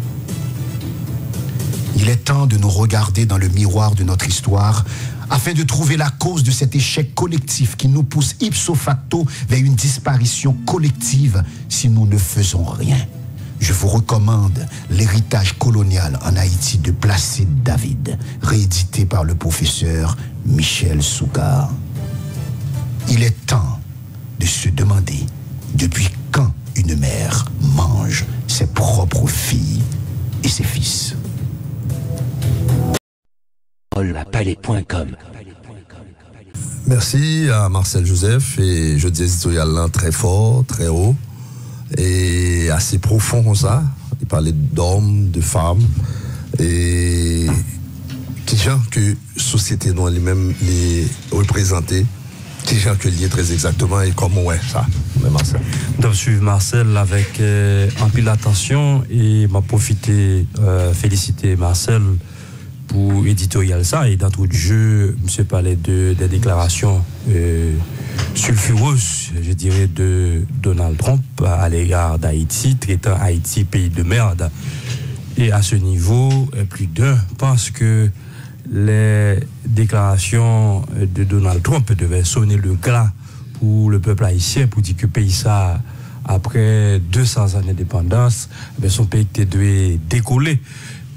Il est temps de nous regarder dans le miroir de notre histoire afin de trouver la cause de cet échec collectif qui nous pousse ipso facto vers une disparition collective si nous ne faisons rien. Je vous recommande l'héritage colonial en Haïti de Placide David, réédité par le professeur Michel Sougar. Il est temps de se demander depuis quand une mère mange ses propres filles et ses fils. palais point com. Merci à Marcel Joseph et je dis éditorial là très fort, très haut et assez profond comme ça. Il parlait d'hommes, de femmes et des gens que la société doit lui-même les représenter, des gens que lié très exactement et comment ouais ça. Mais Marcel. Donc suivre Marcel avec euh, un peu d'attention et m'a profité euh, féliciter Marcel pour éditorial ça et d'entre autres jeux, monsieur parlait de des déclarations euh, sulfureuses, je dirais, de Donald Trump à l'égard d'Haïti, traitant Haïti pays de merde. Et à ce niveau, plus d'un pense que les déclarations de Donald Trump devaient sonner le glas pour le peuple haïtien, pour dire que le pays ça, après deux cents ans d'indépendance, son pays était dû décoller.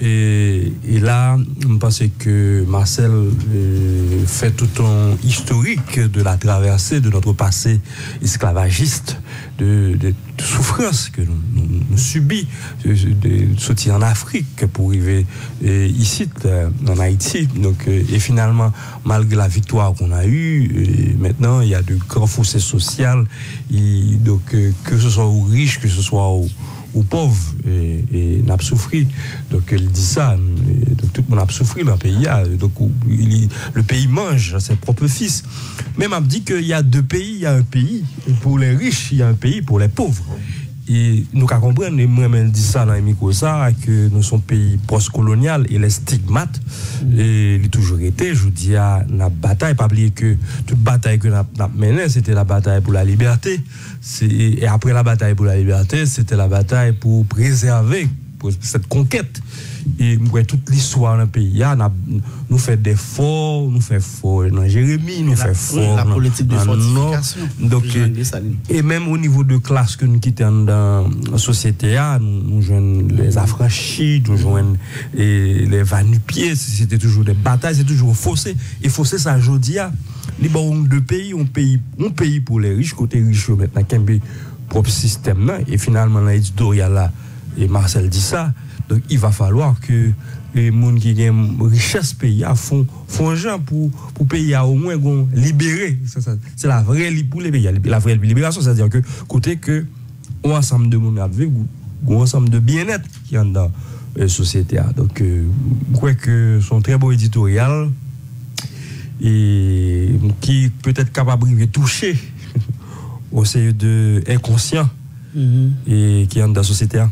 Et, et là, je pense que Marcel euh, fait tout un historique de la traversée de notre passé esclavagiste, de, de, de souffrance que nous, nous, nous subissons, de, de sortir en Afrique pour arriver euh, ici, euh, en Haïti. Donc, euh, et finalement, malgré la victoire qu'on a eue, euh, maintenant, il y a de grands fossés sociaux. Et, donc, euh, que ce soit aux riches, que ce soit aux ou pauvres, et, et n'a pas souffert. Donc, elle dit ça. Et, donc, tout le monde a souffert dans le pays. Donc, il, le pays mange ses propres fils. Mais m'a dit qu'il y a deux pays. Il y a un pays pour les riches, il y a un pays pour les pauvres. Et nous avons compris, et moi-même dit ça dans les micros, ça, que nous sommes pays post-colonial et les stigmates, mm. et il a toujours été, je vous dis, à la bataille, pas oublier que toute bataille que nous avons menée, c'était la bataille pour la liberté. Et après la bataille pour la liberté, c'était la bataille pour préserver pour cette conquête. Et toute l'histoire dans le pays, nous fait des forts, nous fait fort dans Jérémie, nous fait fort la politique de fortification. Donc, et même au niveau de classe que nous quittons dans la société, nous, nous jouons les affranchis, nous jouons les, les vanupiers, c'était toujours des batailles, c'est toujours fossé. Et fossé, ça, je dis, les deux pays, un pays, un pays pour les riches, côté riches, maintenant, qui ont propre système, là, et finalement, dans l'éditorial là, et Marcel dit ça. Donc, il va falloir que les gens qui ont une richesse pays font font gens pour pour pays au moins libérer. C'est la vraie pour les pays, la vraie libération, c'est-à-dire que côté que un ensemble de monde avec un ensemble de bien-être qui est dans la société. Donc, euh, je crois que son très beau éditorial et qui peut être capable de toucher au sein de inconscient mm-hmm. et qui est dans la société.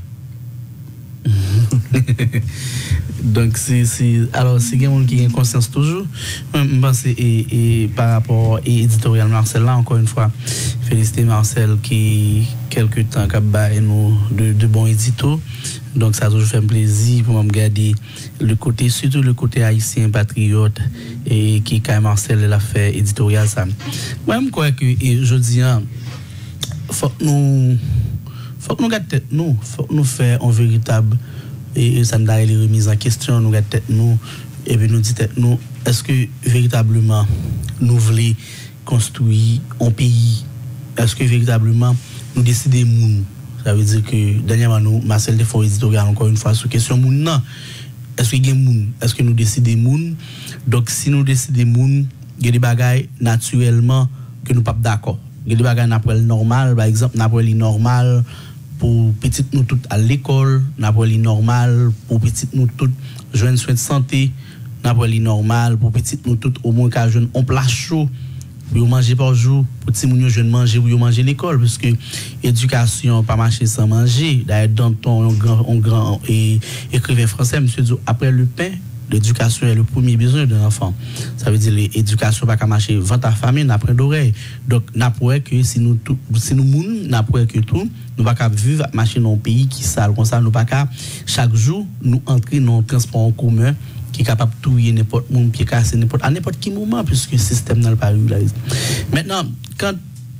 Donc c'est c'est alors c'est quelqu'un qui a une conscience toujours. Je pense et, et par rapport à éditorial Marcel là encore une fois féliciter Marcel qui quelque temps qu'a baillé nous de, de bons éditos. Donc ça a toujours fait un plaisir pour me regarder le côté surtout le côté haïtien patriote et qui quand Marcel l'a fait éditorial ça. Moi je crois que et je dis faut nous faut que nous garder tête nous faut que nous faire un véritable et ça nous a les remises en question nous garder tête nous et puis nous dit tête nous est-ce que véritablement nous voulons construire un pays est-ce que véritablement nous décider moun ça veut dire que dernièrement nous Marcel de Fort éditorial encore une fois sur question moun non est-ce que gen moun est-ce que nous décider moun donc si nous décider moun il y a des bagailles naturellement que nous pas d'accord il y a des bagailles n'appelle normal par exemple n'appelle normal pour petit nous toutes à l'école n'appelle normal pour petit nous toutes joindre soins de santé n'appelle normal pour petit nous toutes au moins qu'à jeune on plat chaud pour manger par jour pour petit moun jeune manger pour manger l'école parce que éducation pas marcher sans manger d'ailleurs dans ton grand on grand et écrivain français monsieur dit après le pain l'éducation est le premier besoin d'un enfant. Ça veut dire l'éducation pas qu'à marcher vent à famille n'après d'oreille. Donc n'a pas que si nous tout, si nous moun n'a pas que tout nous pas qu'à vivre marcher dans un pays qui sale comme ça nous pas qu'à chaque jour nous entrer dans un transport en commun qui est capable de touiller n'importe monde pied casser n'importe à n'importe quel moment puisque le système n'a pas régularisé. Maintenant quand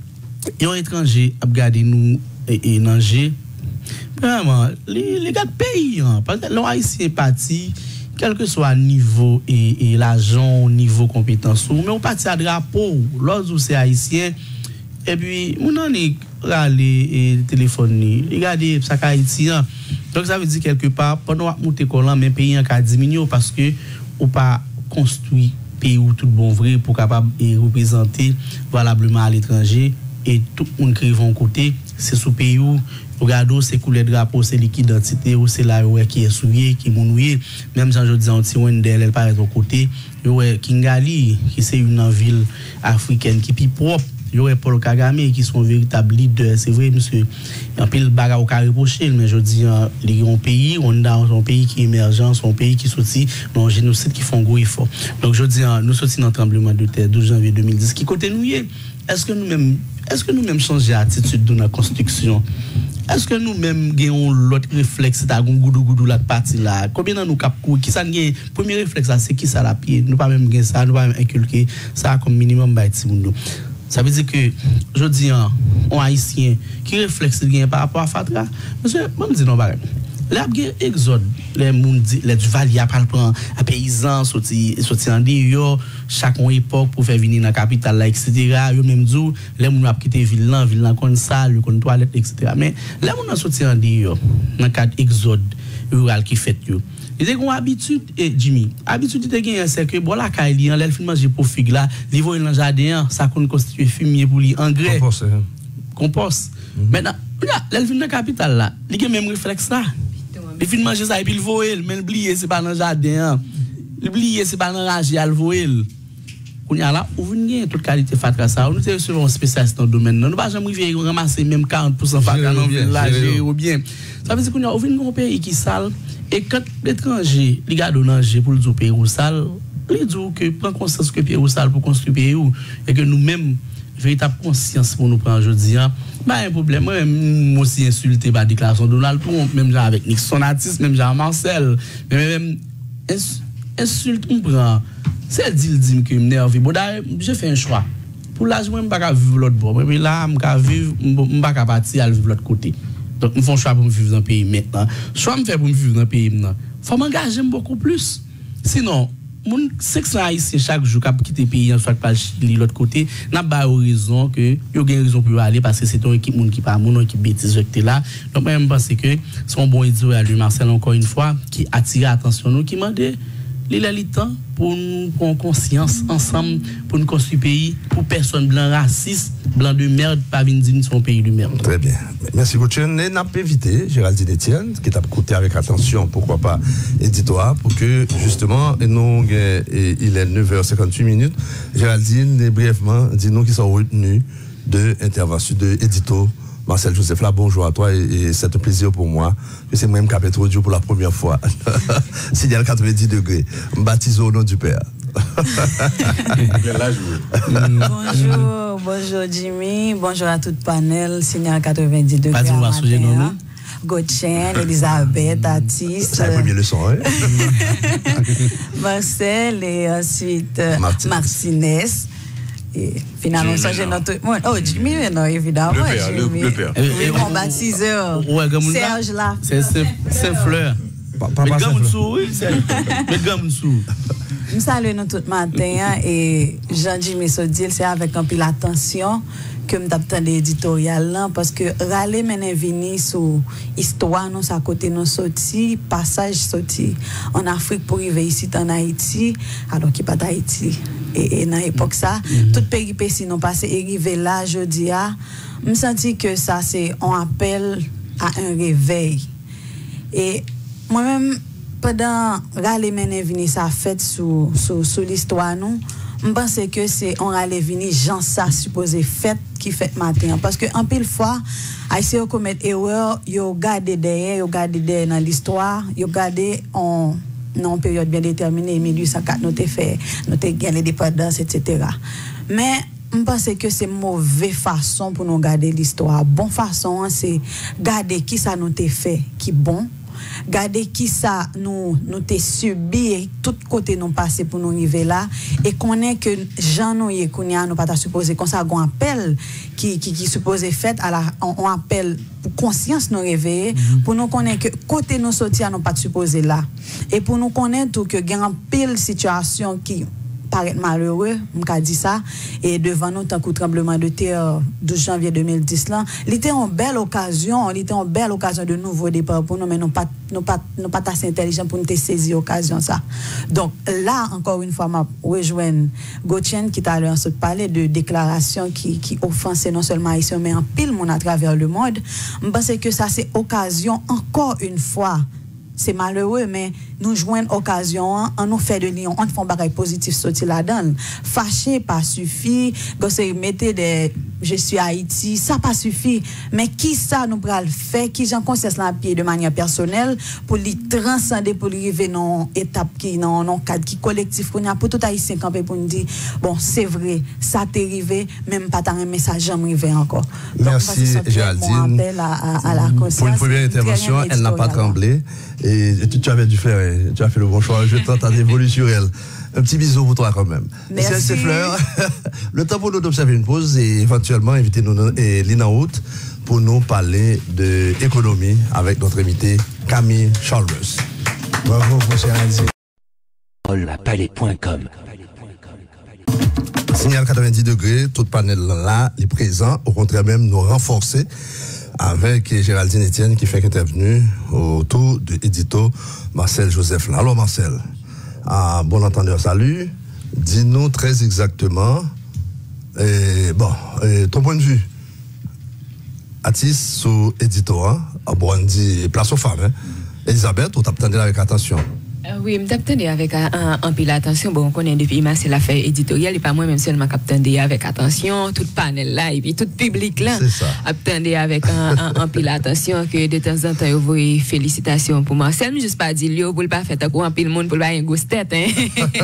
un étranger a regardé nous et, et nager vraiment les les gars de pays hein, parce que les haïtiens parti quel que soit niveau et, et l'argent, niveau compétence, mais on partit à drapeau, lorsque c'est haïtien, et puis on en est râlé et téléphone, regardez, ça haïtien. Donc ça veut dire quelque part, pendant que monter collant, mais pays en cas diminué parce que on pas construit pays où tout bon vrai pour capable et représenter valablement à l'étranger et tout le monde qui vont côté, c'est sous pays où regardez, c'est couleur de drapeau, c'est liquide d'identité, ou c'est là qui est souillé, qui est monouillé. Même si je dis, on tient d'elle, elle paraît de côté. Il Kingali, qui c'est une ville africaine qui est plus propre. Il y aurait Paul Kagame, qui sont véritables leaders. C'est vrai, monsieur. Il y a un peu de bagarre au carré poché, mais je dis, il y a un pays, on est dans un pays qui est émergent, un pays qui sortit dans un génocide qui font gros effort. Donc je dis, nous sortis dans le tremblement de terre douze janvier deux mille dix. Qui côté nous y est? Est-ce que nous-mêmes, est-ce que nous-mêmes changer d'attitude dans la construction? Est-ce que nous-mêmes avons l'autre réflexe, c'est un goudou goudou là de partie là? Combien de nous capons qui ça gagne? Premier réflexe c'est qui ça la pied? Nous pas même gagner ça, nous pas même inculquer ça comme minimum by Timundo. Ça veut dire que je dis un haïtien qui réflexe gagne par rapport à Fatra. Monsieur, moi me dis non pareil. Là, il y a exode. Les monde les Duvalier parlent prend à paysans sorti sorti en dehors chaque époque pour faire venir dans la capitale là et cetera. Yo même dit les monde a quitté ville là, ville là comme salle, comme toilette et cetera. Mais les monde sorti en dehors dans cadre exode rural qui fait yo. Il y a une habitude, et Jimmy, habitude de gagner, c'est que bon la caille, il a fait manger pour fig là, il va dans le jardin, ça constitue fumier pour lui, engrais, compost. compost. Mm-hmm. Maintenant, il vient dans la capitale là, il a même réflexe là. Il vient manger ça et puis il voit, mais il oublie, c'est pas dans le jardin. Il oublie, c'est pas dans la rangée, il voit. Quand il y a là, on vient toute qualité fatra ça, on est souvent spécialiste dans le domaine. Nous ne pouvons jamais ramasser même quarante pour cent fatra dans le village ou bien. Ça veut dire qu'on y a un pays qui sale. Et quand l'étranger, les gars d'onanger pour le dire pays ou sale, ils disent que prend conscience que pays ou sale pour construire pays ou et que nous-mêmes véritable conscience pour nous prendre aujourd'hui, pas un problème. Moi aussi insulté par déclaration de Donald Trump, même genre avec Nixon artiste, même genre Marcel, même insulte on prend. C'est dit dit que m'énerve. Bon d'ailleurs, j'ai fait un choix. Pour l'âge moi pas vivre l'autre bord, mais là m'ka vivre m'pa partir à vivre l'autre côté. Donc, il faut un choix pour me vivre dans le pays maintenant. Soit me faire pour me vivre dans le pays maintenant. Il faut m'engager beaucoup plus. Sinon, mon cinq cents haïtiens chaque jour qui quittent le pays, soit pas Chili, l'autre côté, n'a pas raison que, il y a une raison pour aller parce que c'est une équipe qui pas mon équipe bêtise qui là. Donc, moi, je pense que c'est un bon idiot à lui, Marcel, encore une fois, qui attire l'attention nous, qui m'a dit, il a le temps pour nous prendre conscience ensemble, pour nous construire le pays, pour personne blanc raciste, blanc de merde, pas venir dire son pays de merde. Très bien. Merci beaucoup. Et n'a pas invité Géraldine Etienne, qui t'a écouté avec attention, pourquoi pas, éditoire, pour que justement, et nous, et il est neuf heures cinquante-huit minutes, Géraldine, brièvement, dis-nous qui sont retenus de l'intervention de édito. Marcel Joseph, là, bonjour à toi et, et c'est un plaisir pour moi que c'est moi-même qui ai introduit pour la première fois. Signal quatre-vingt-dix degrés, baptisé au nom du Père. Bonjour, bonjour Jimmy, bonjour à tout le panel, Signal quatre-vingt-dix degrés. Gotchen, Elisabeth, Atis. C'est la première leçon, hein? Marcel et ensuite Martinez. Martinez. Et finalement, ça, j'ai notre. Oh, Jimmy, non, évidemment. Le père, Jimmy. le, le père. Le bon baptiseur. Serge là. C'est Saint-Fleur. Mais Gamoussou, oui, c'est. Mais Gamoussou. Nous saluons tout matin et Jean-Jimmy Sodil, c'est avec un peu l'attention que nous avons l'éditorial là parce que râler maintenant vini sur histoire nous à côté nous sorti passage sorti en Afrique pour arriver ici en Haïti alors qu'il pas d'Haïti et, et dans l'époque ça mm-hmm. toute péripétie nous passé arrivé là je dis ah me senti que ça c'est on appelle à un réveil et moi-même pendant râler maintenant vini ça fait sur sur sur l'histoire nous je pense que c'est on allait venir gens ça supposé fait qui fait matin parce que en pile fois Haïtien commet erreur yo garder derrière yo garder derrière dans l'histoire yo garder en non période bien déterminée mille huit cent quatre nous t'ai fait nous t'ai gagné l'indépendance et cetera mais je pense que c'est mauvaise façon pour nous garder l'histoire bonne façon c'est garder qui ça nous t'ai fait qui bon garder qui ça nous nous t'ai subi et tout côté nous passer pour nous arriver là et connaît que Jean nous y connait nous pas supposé comme ça un appel qui qui qui supposé fait à la on, on appelle pour conscience nous réveiller mm-hmm. pour nous connaître que côté nous sortir nous pas supposé là et pour nous connaître tout que gagne en pile situation qui paraît malheureux, m'ka dit ça et devant nous tant que tremblement de terre douze janvier deux mille dix là, il était une belle occasion, il était une belle occasion de nouveau départ pour nous mais non pas non pas non pas assez intelligent pour nous saisir occasion ça. Donc là encore une fois m'a rejoindre Gotchen qui t'a l'heure parler de déclaration qui qui offensait non seulement haïtien mais en pile monde à travers le monde. Je pense que ça c'est occasion encore une fois c'est malheureux mais nous joignons occasion en nous fait de Lyon on fait un bagage positif sorti là-dedans fâché pas suffit gosse mettez des je suis Haïti ça pas suffit mais qui ça nous pral faire qui j'en conscience là pied de manière personnelle pour lui transcender pour lui arriver dans étape qui dans non cadre qui collectif qu'on a pour tout haïtien camper pour nous dire bon c'est vrai ça t'est arrivé même pas tant un message jamais arrivé encore. Donc, merci Géraldine à, à, à la conscience pour une première intervention elle n'a pas tremblé et tu, tu avais dû faire tu as fait le bon choix je tente à dévoluer sur elle. Un petit bisou pour toi quand même. Merci. C'est Fleur. Le temps pour nous d'observer une pause et éventuellement inviter nous et Lina Haute pour nous parler de économie avec notre invité Camille Chalmers. Bravo pour Géraldine. la palais point com. Signal quatre-vingt-dix degrés, tout panel là, est présent. Au contraire même, nous renforcer avec Géraldine Etienne qui fait intervenue autour de édito Marcel Joseph. Alors Marcel, ah, bon entendeur, salut. Dis-nous très exactement, et, bon, et ton point de vue. Atis sous édito, hein, à Bondi, place aux femmes. Hein. Elisabeth, on t'attendait avec attention. Euh, oui, je m'attendais avec un, un, un peu l'attention. Bon, on connaît depuis c'est l'affaire éditoriale et pas moi-même seulement qu'attendais avec attention, tout panel là et puis tout public là. Attendez avec un, un, un peu l'attention que de temps en temps, vous voyez félicitations pour Marcel, mais juste pas dire, pour le pas faire un peu le monde pour le pas une grosse tête. Hein.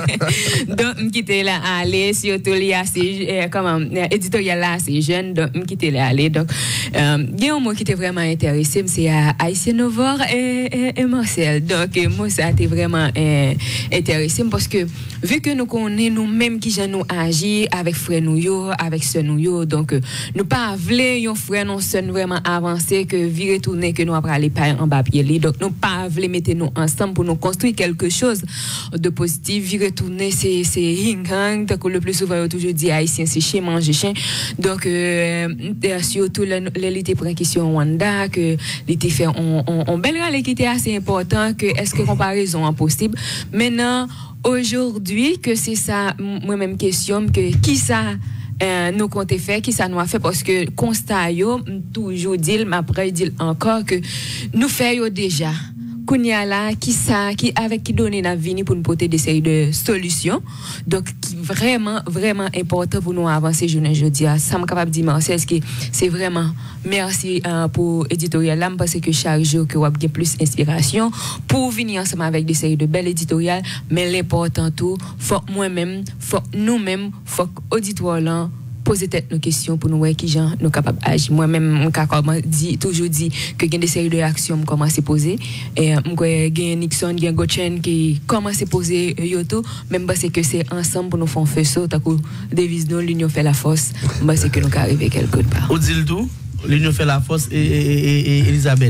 Donc, je quitte là aller, surtout les assez, euh, comment, éditorial là assez jeune, donc je quitte là aller. Donc, euh, il y a un mot qui était vraiment intéressé, c'est Haïtien Novor et, et, et Marcel. Donc, moi, ça a été vraiment Euh, intéressant parce que vu que nous connaissons nous-mêmes qui nous agir avec frère nous yo, avec sœur nous yo, donc euh, nous pas voulons yon frère non sœur vraiment avancer que virer tourner que nous après aller pas en bas pied li, donc nous pas voulons mettre nous ensemble pour nous construire quelque chose de positif. Virer tourner c'est c'est hing hang, donc le plus souvent on toujours dit haïtien c'est chien manger chien, donc euh, surtout l'élite prend question Wanda que l'été fait on on, on bel râle qui était assez important que est-ce que comparaison possible. Maintenant, aujourd'hui, que c'est ça, moi-même question, que qui ça euh, nous compte faire, qui ça nous a fait, parce que constat yo, toujours dit, mais après dit encore que nous faisons déjà. Kounia là, qui ça, qui avec qui donner la vie pour nous porter des séries de solutions. Donc, qui vraiment, vraiment important pour nous avancer journée jeudi. Ça me capable de dire, Marcel, que c'est vraiment merci euh, pour éditorial là, parce que chaque jour que vous avez plus d'inspiration pour venir ensemble avec des séries de belles éditoriales. Mais l'important tout, faut moi-même, faut nous-mêmes, faut auditoire là, poser tête nos questions pour nous voir qui gens nous capables d'agir. Moi-même, j'ai toujours dit que il y a des séries de actions commencent à poser. Et il y a Nixon, il y a Gotchen qui commence à poser Yoto. Même parce que c'est ensemble pour nous faire un feu saut. T'as coup devise nous, l'union fait la force. C'est que nous arrivons quelque part. On dit le tout. L'union fait la force et, et, et, et Elisabeth.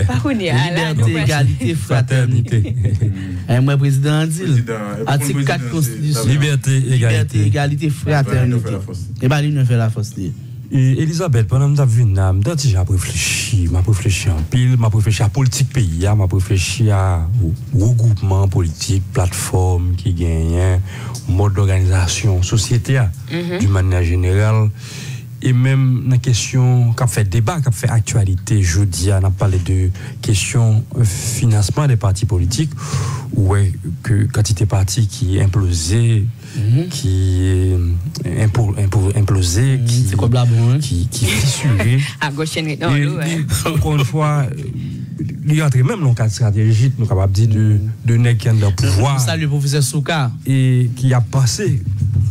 Liberté, égalité, fraternité. Et moi, président dit, article quatre Constitution. Liberté, égalité. Liberté, égalité, fraternité. Et bien, l'union fait la force. Et Elisabeth, pendant que je suis venu, j'ai réfléchi, j'ai réfléchi en pile, j'ai réfléchi à la politique pays, j'ai réfléchi à regroupement politique, plateforme qui gagne, mode d'organisation, société, mm-hmm. d'une manière générale. Et même dans la question qui a fait débat, qui a fait actualité, jeudi, on a parlé de question financement des partis politiques, ouais, que quantité de partis qui implosé, mm-hmm. qui impo, impo, implosé, mm-hmm. qui, c'est quoi blabon, hein? qui, qui fissuré. À gauche, non, et, ouais. Encore une fois, il y a même dans le cadre stratégique, nous sommes capables de dire de, de nèg qui ont le pouvoir. Salut, le professeur Souka. Et qui a passé.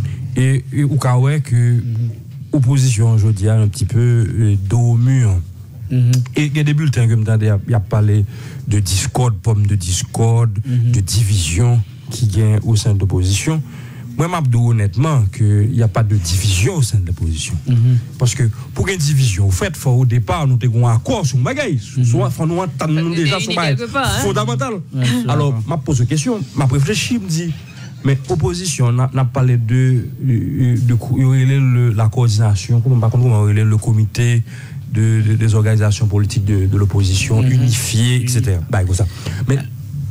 Et, et au cas où que opposition aujourd'hui un petit peu euh, dos au mur. Mm-hmm. Et il y a des bulletins comme ça, il y a parlé de discorde, pomme de discorde, mm-hmm. de division qui gagne au sein de l'opposition. Moi, je dis honnêtement qu'il n'y a pas de division au sein de l'opposition. Mm-hmm. Parce que pour une division, au fait, faut, au départ, nous avons un accord sur le bagage. Soit faut nous entendre déjà sur le bagage fondamental. Ouais, alors, je pose une question, je réfléchis, je me dis, mais opposition, on a, a parlé de, de, de, de la coordination, comment on va le comité de, de, des organisations politiques de, de l'opposition, mm-hmm. unifiées, et cetera. Bah, comme ça. Mais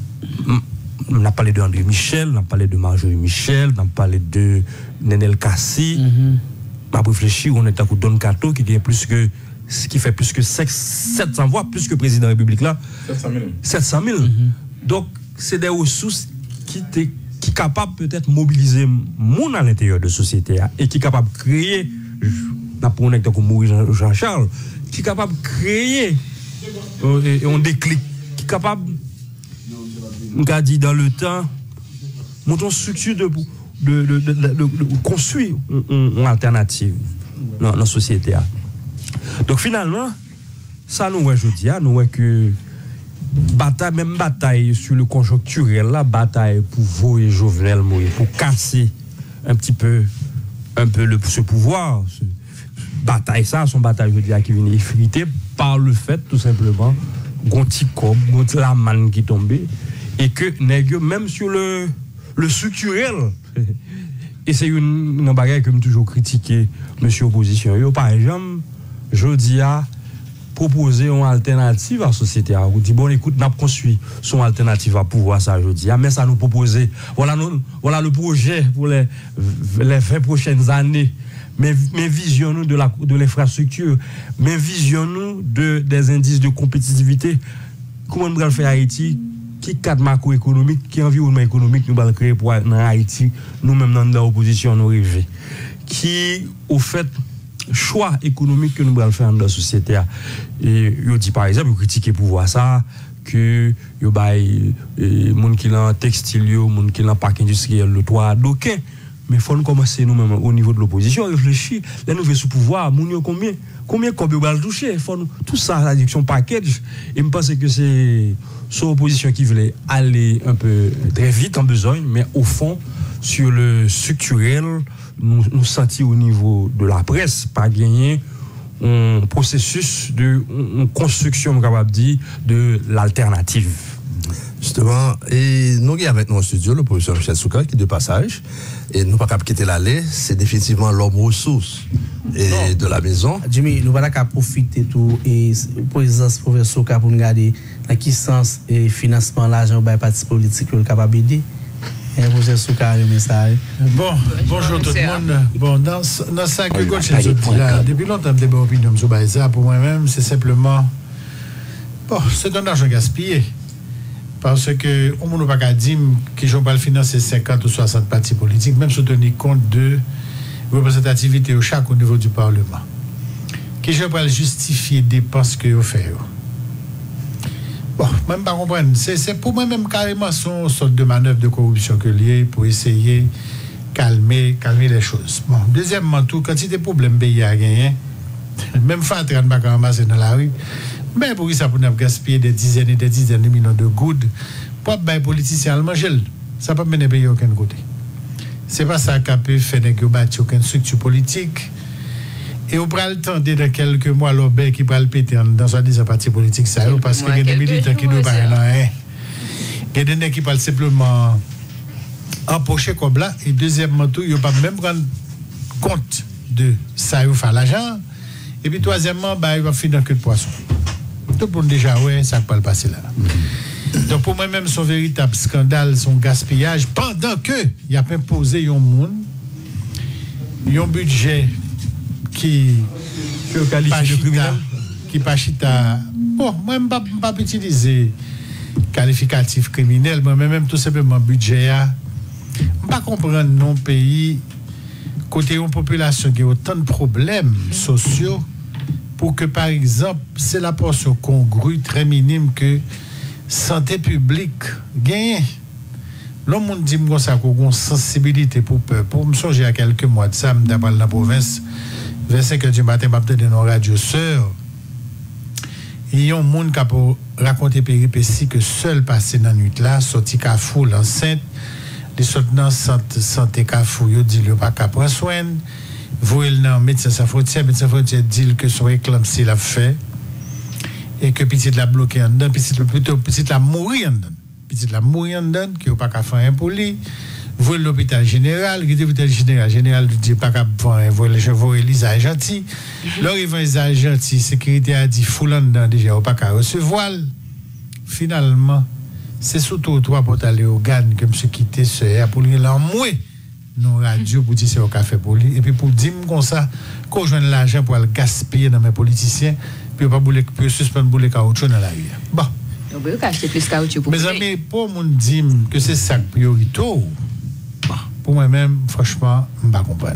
on a parlé de André Michel, on a parlé de Marjorie Michel, on a parlé de Nenel Kassi. On a réfléchi, on est à Don Kato qui gagne plus que, qui fait plus que sept cents voix, plus que le président de la République là. sept cent mille. Mm-hmm. Donc, c'est des ressources qui étaient qui est capable peut-être mobiliser monde à l'intérieur de la société et qui est capable de créer, pour un comme Maurice Jean-Charles, qui est capable de créer euh, un déclic, qui est capable, on a dit dans le temps, monter une structure de, de, de, de, de, de, de construire une, une alternative dans la société. Donc finalement, ça nous voit aujourd'hui, nous voit que bataille, même bataille sur le conjoncturel, la bataille pour voyer Jovenel Moïse, pour casser un petit peu, un peu le, ce pouvoir. Ce, bataille, ça, son bataille, je veux dire, qui vient effriter par le fait, tout simplement, gonticob, gonti la manne qui tombait et que nèg même sur le le structurel et c'est une une bagarre que me toujours critiqué monsieur opposition yo par exemple je dis à proposer une alternative à la société. On dit, bon, écoute, n'a construit son alternative à pouvoir, ça, je dis. Mais ça nous proposer, voilà, nous, voilà le projet pour les, les vingt prochaines années. Mais, mais visionnons de, la, de l'infrastructure, mais visionnons de, des indices de compétitivité. Comment nous allons faire Haïti? Qui cadre macroéconomique, qui environnement économique nous allons créer pour Haïti, nous-mêmes dans l'opposition, nous rêver. Qui, au fait, choix économique que nous allons faire dans la société. Et yo dit par exemple, critiquer pour voir ça, que yo bay moun qui l'en textile, yo moun qui l'en parc industriel, le toit d'aucun. Mais faut nous commencer nous-mêmes au niveau de l'opposition, réfléchir, les nouveaux sous pouvoir, moun yo combien, combien qu'on peut le toucher, faut nous, tout ça, la direction package. Et me pense que c'est son opposition qui voulait aller un peu très vite en besoin, mais au fond, sur le structurel, nous, nous sentir au niveau de la presse, pas gagner un processus de une construction, capable de dire, de l'alternative. Justement, et nous avons avec nous au studio le professeur Michel Souka qui est de passage, et nous ne pouvons pas quitter l'allée, c'est définitivement l'homme ressource et non. De la maison. Jimmy, nous ne pouvons pas profiter tout et présence professeur Souka pour nous regarder dans quel sens et financement l'argent par les partis politiques est capable d'aider. Professeur Souka, un message. Bon, bonjour tout le monde. Bon, dans, dans ça que Gotchen dit là, depuis longtemps, je n'ai pas opinion sur ça. Pour moi-même, c'est simplement. Bon, c'est un argent gaspillé. Parce que, on ne peut pas dire que je vais financer cinquante ou soixante partis politiques, même si on tenir compte de représentativité au chaque au niveau du Parlement. Que je vais justifier des dépenses que vous faites. Bon, même pas comprendre. C'est pour moi-même carrément son sorte de manœuvre de corruption que lié pour essayer de calmer, calmer les choses. Bon, deuxièmement, tout, quand il y a des problèmes pays à gagner, même Fatra ne va pas ramasser dans la rue, mais pour ça, pour nous gaspiller des dizaines et des dizaines de millions de gouttes, pour les politiciens allemands, ça ne peut pas mener pays à aucun côté. Ce n'est pas ça qui peut faire bâtir aucune structure politique. Et on prend le temps de quelques mois, l'obé qui prend le péter dans un des partis politiques, ça, parce qu'il y a des militants qui ne parlent rien. Il y a des gens qui parlent simplement empocher comme là. Et deuxièmement, tout, ils ne peuvent pas même prendre compte de ça, il faut l'argent. Et puis troisièmement, bah, il va finir que de poisson. Tout le monde déjà, ouais, ça ne peut pas le passer là. Mm-hmm. Donc pour moi-même, son véritable scandale, son gaspillage, pendant que il a imposé un monde, un budget qui qualifie de criminel, qui pas chita. Bon, moi je ne peux pas utiliser qualificatif criminel, mais même tout simplement budget. Je ne peux pas comprendre non pays côté une population qui a autant de problèmes sociaux pour que par exemple c'est la portion congrue très minime que santé publique gagne. L'homme dit que ça a une sensibilité pour peur. Pour me songer à quelques mois de ça, d'après la province. Vers cinq heures du matin, je vais dans nos radios sœurs. Il y a un monde qui a raconté péripéties que seul passé dans la nuit là, sorti Kafou, l'enceinte, les sortent dans santé Kafou, ils disent qu'il n'y a pas qu'à prendre soin. Vous, le nom médecin sans frontière, médecin frontière dit que son éclampsie l'a fait et que petit la bloqué en dedans, petit plutôt petit la mourir en dedans, petit la mourir en dedans, qui n'a pas qu'à faire un poli. Vous l'hôpital général, qui est l'hôpital général, général dit pas qu'à faire, vous le chevaux Elisa gentil. Là ils vont Elisa gentil, sécurité a dit foulant dedans déjà, pas qu'à recevoir. Finalement, c'est surtout trois pour aller au G A N que monsieur quitté ce pour lui l'enmouer non radio pour dire c'est au café pour lui et puis pour dire comme ça qu'on joue l'argent pour le gaspiller dans mes politiciens puis pas bouler puis suspendre bouler caoutchouc dans la rue. Bon. On peut acheter plus caoutchouc pour. Mes amis, pour mon dire que c'est ça priorité. Pour moi-même, franchement, je ne comprends pas.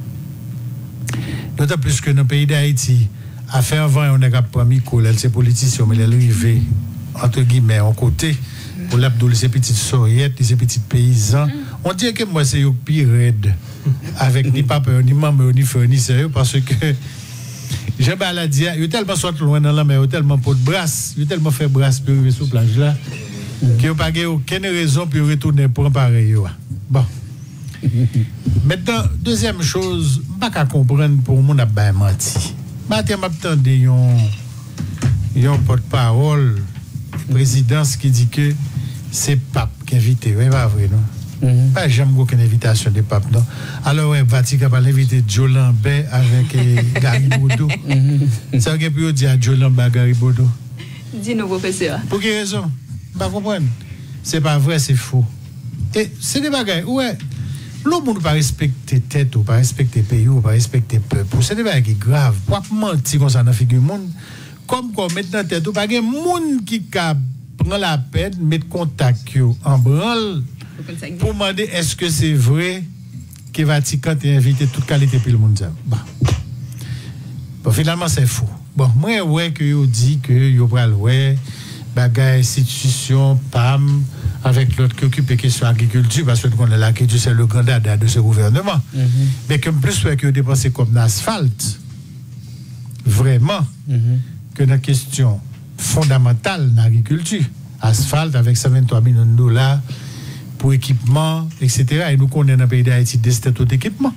D'autant plus que dans le pays d'Haïti, à faire avant, on a promis que ces politiciens, mais les arrivés, entre guillemets, en côté, pour l'abdoul, ces petites souriettes, ces petits paysans. On dit que moi, c'est le pire raide, avec ni papa, ni maman, ni frère, ni sérieux, parce que j'ai baladé, il y a tellement soit loin dans la mer, il y a tellement pas de brasse, il y a tellement fait brasse pour arriver sur la plage là, qu'il n'y a pas aucune raison pour retourner pour un pareil. Bon. Maintenant, deuxième chose, je ne peux pas comprendre pour moi n'a menti. Matin, je m'attendais un porte-parole présidence qui dit que c'est pape qui invite, oui, pas vrai, non? Mm-hmm. Pas j'aime aucune invitation des papes, non? Alors, ouais, Vatican va l'inviter Joe Lambert avec eh, Gary Bodo. Mm-hmm. Ça veut dire dire à Joe Lambert, Gary Bodo. Dis-nous, professeur. Pour quelle raison? Pas comprendre. C'est pas vrai, c'est faux. Et c'est des bagages, ouais. L'homme ne pas respecter tête, ou pas respecter pays, ou pas respecter peuple. C'est des bagages graves. Pour mentir comme ça dans la figure du monde, comme quoi maintenant tête, ou pas de monde qui prend la peine, mettre contact en branle, pour demander est-ce que c'est vrai que Vatican a invité toute qualité pour le monde. Bon. Bon, finalement, c'est faux. Bon, moi, ouais, que vous dit que vous prenez ouais, bagay institution, P A M, avec l'autre qui occupe les questions agriculture, parce que l'agriculture, c'est le grand dada de ce gouvernement. Mm-hmm. Mais comme plus, ouais, que vous dépensez comme l'asphalte, vraiment, mm-hmm. que la question fondamentale de l'agriculture, asphalte avec cent vingt-trois millions de dollars pour équipement, et cetera. Et nous connaissons dans le pays d'Haïti des statuts d'équipement.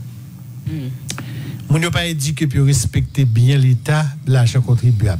Nous n'avons pas dit que pour respecter bien l'État, l'argent contribuable.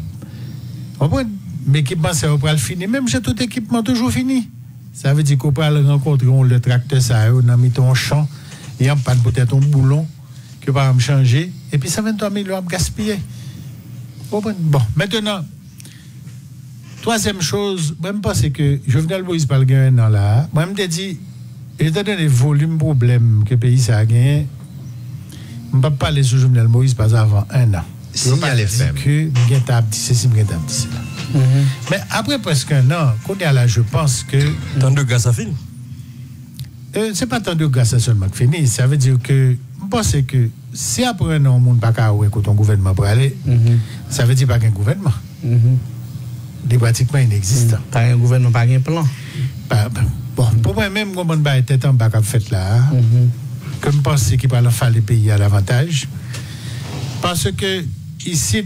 Mais l'équipement, c'est au pral fini. Même si tout équipement toujours fini. Ça veut dire qu'on peut rencontrer le tracteur, ça, on a mis ton champ, et on pas peut-être un boulon, que va me changer, et puis cent vingt-trois millions à gaspiller. Bon, maintenant, troisième chose, je pense que Jovenel Moïse parle de dans là. Moi, je me dis, étant donné le volume problème que le pays a gagné, je ne peux pas parler sur Jovenel Moïse pas avant un an. Signal F M. Que je suis abdi, c'est si je suis abdi, c'est là. Mais après presque un an, qu'on est là, je pense que. Tant de gaz à finir. Euh, ce n'est pas tant de gaz seulement qui finit. Ça veut dire que, je pense que si après un an, on ne peut pas qu'à ton gouvernement pour aller, mm-hmm. ça veut dire pas qu'un gouvernement. Mm-hmm. C'est pratiquement inexistant. Pas un gouvernement, pas un plan. Pas, bon, pour moi-même, je ne peux pas être en bas à fait là. Mm-hmm. Comme je pense qu'il va faire les pays à l'avantage. Parce que, ici,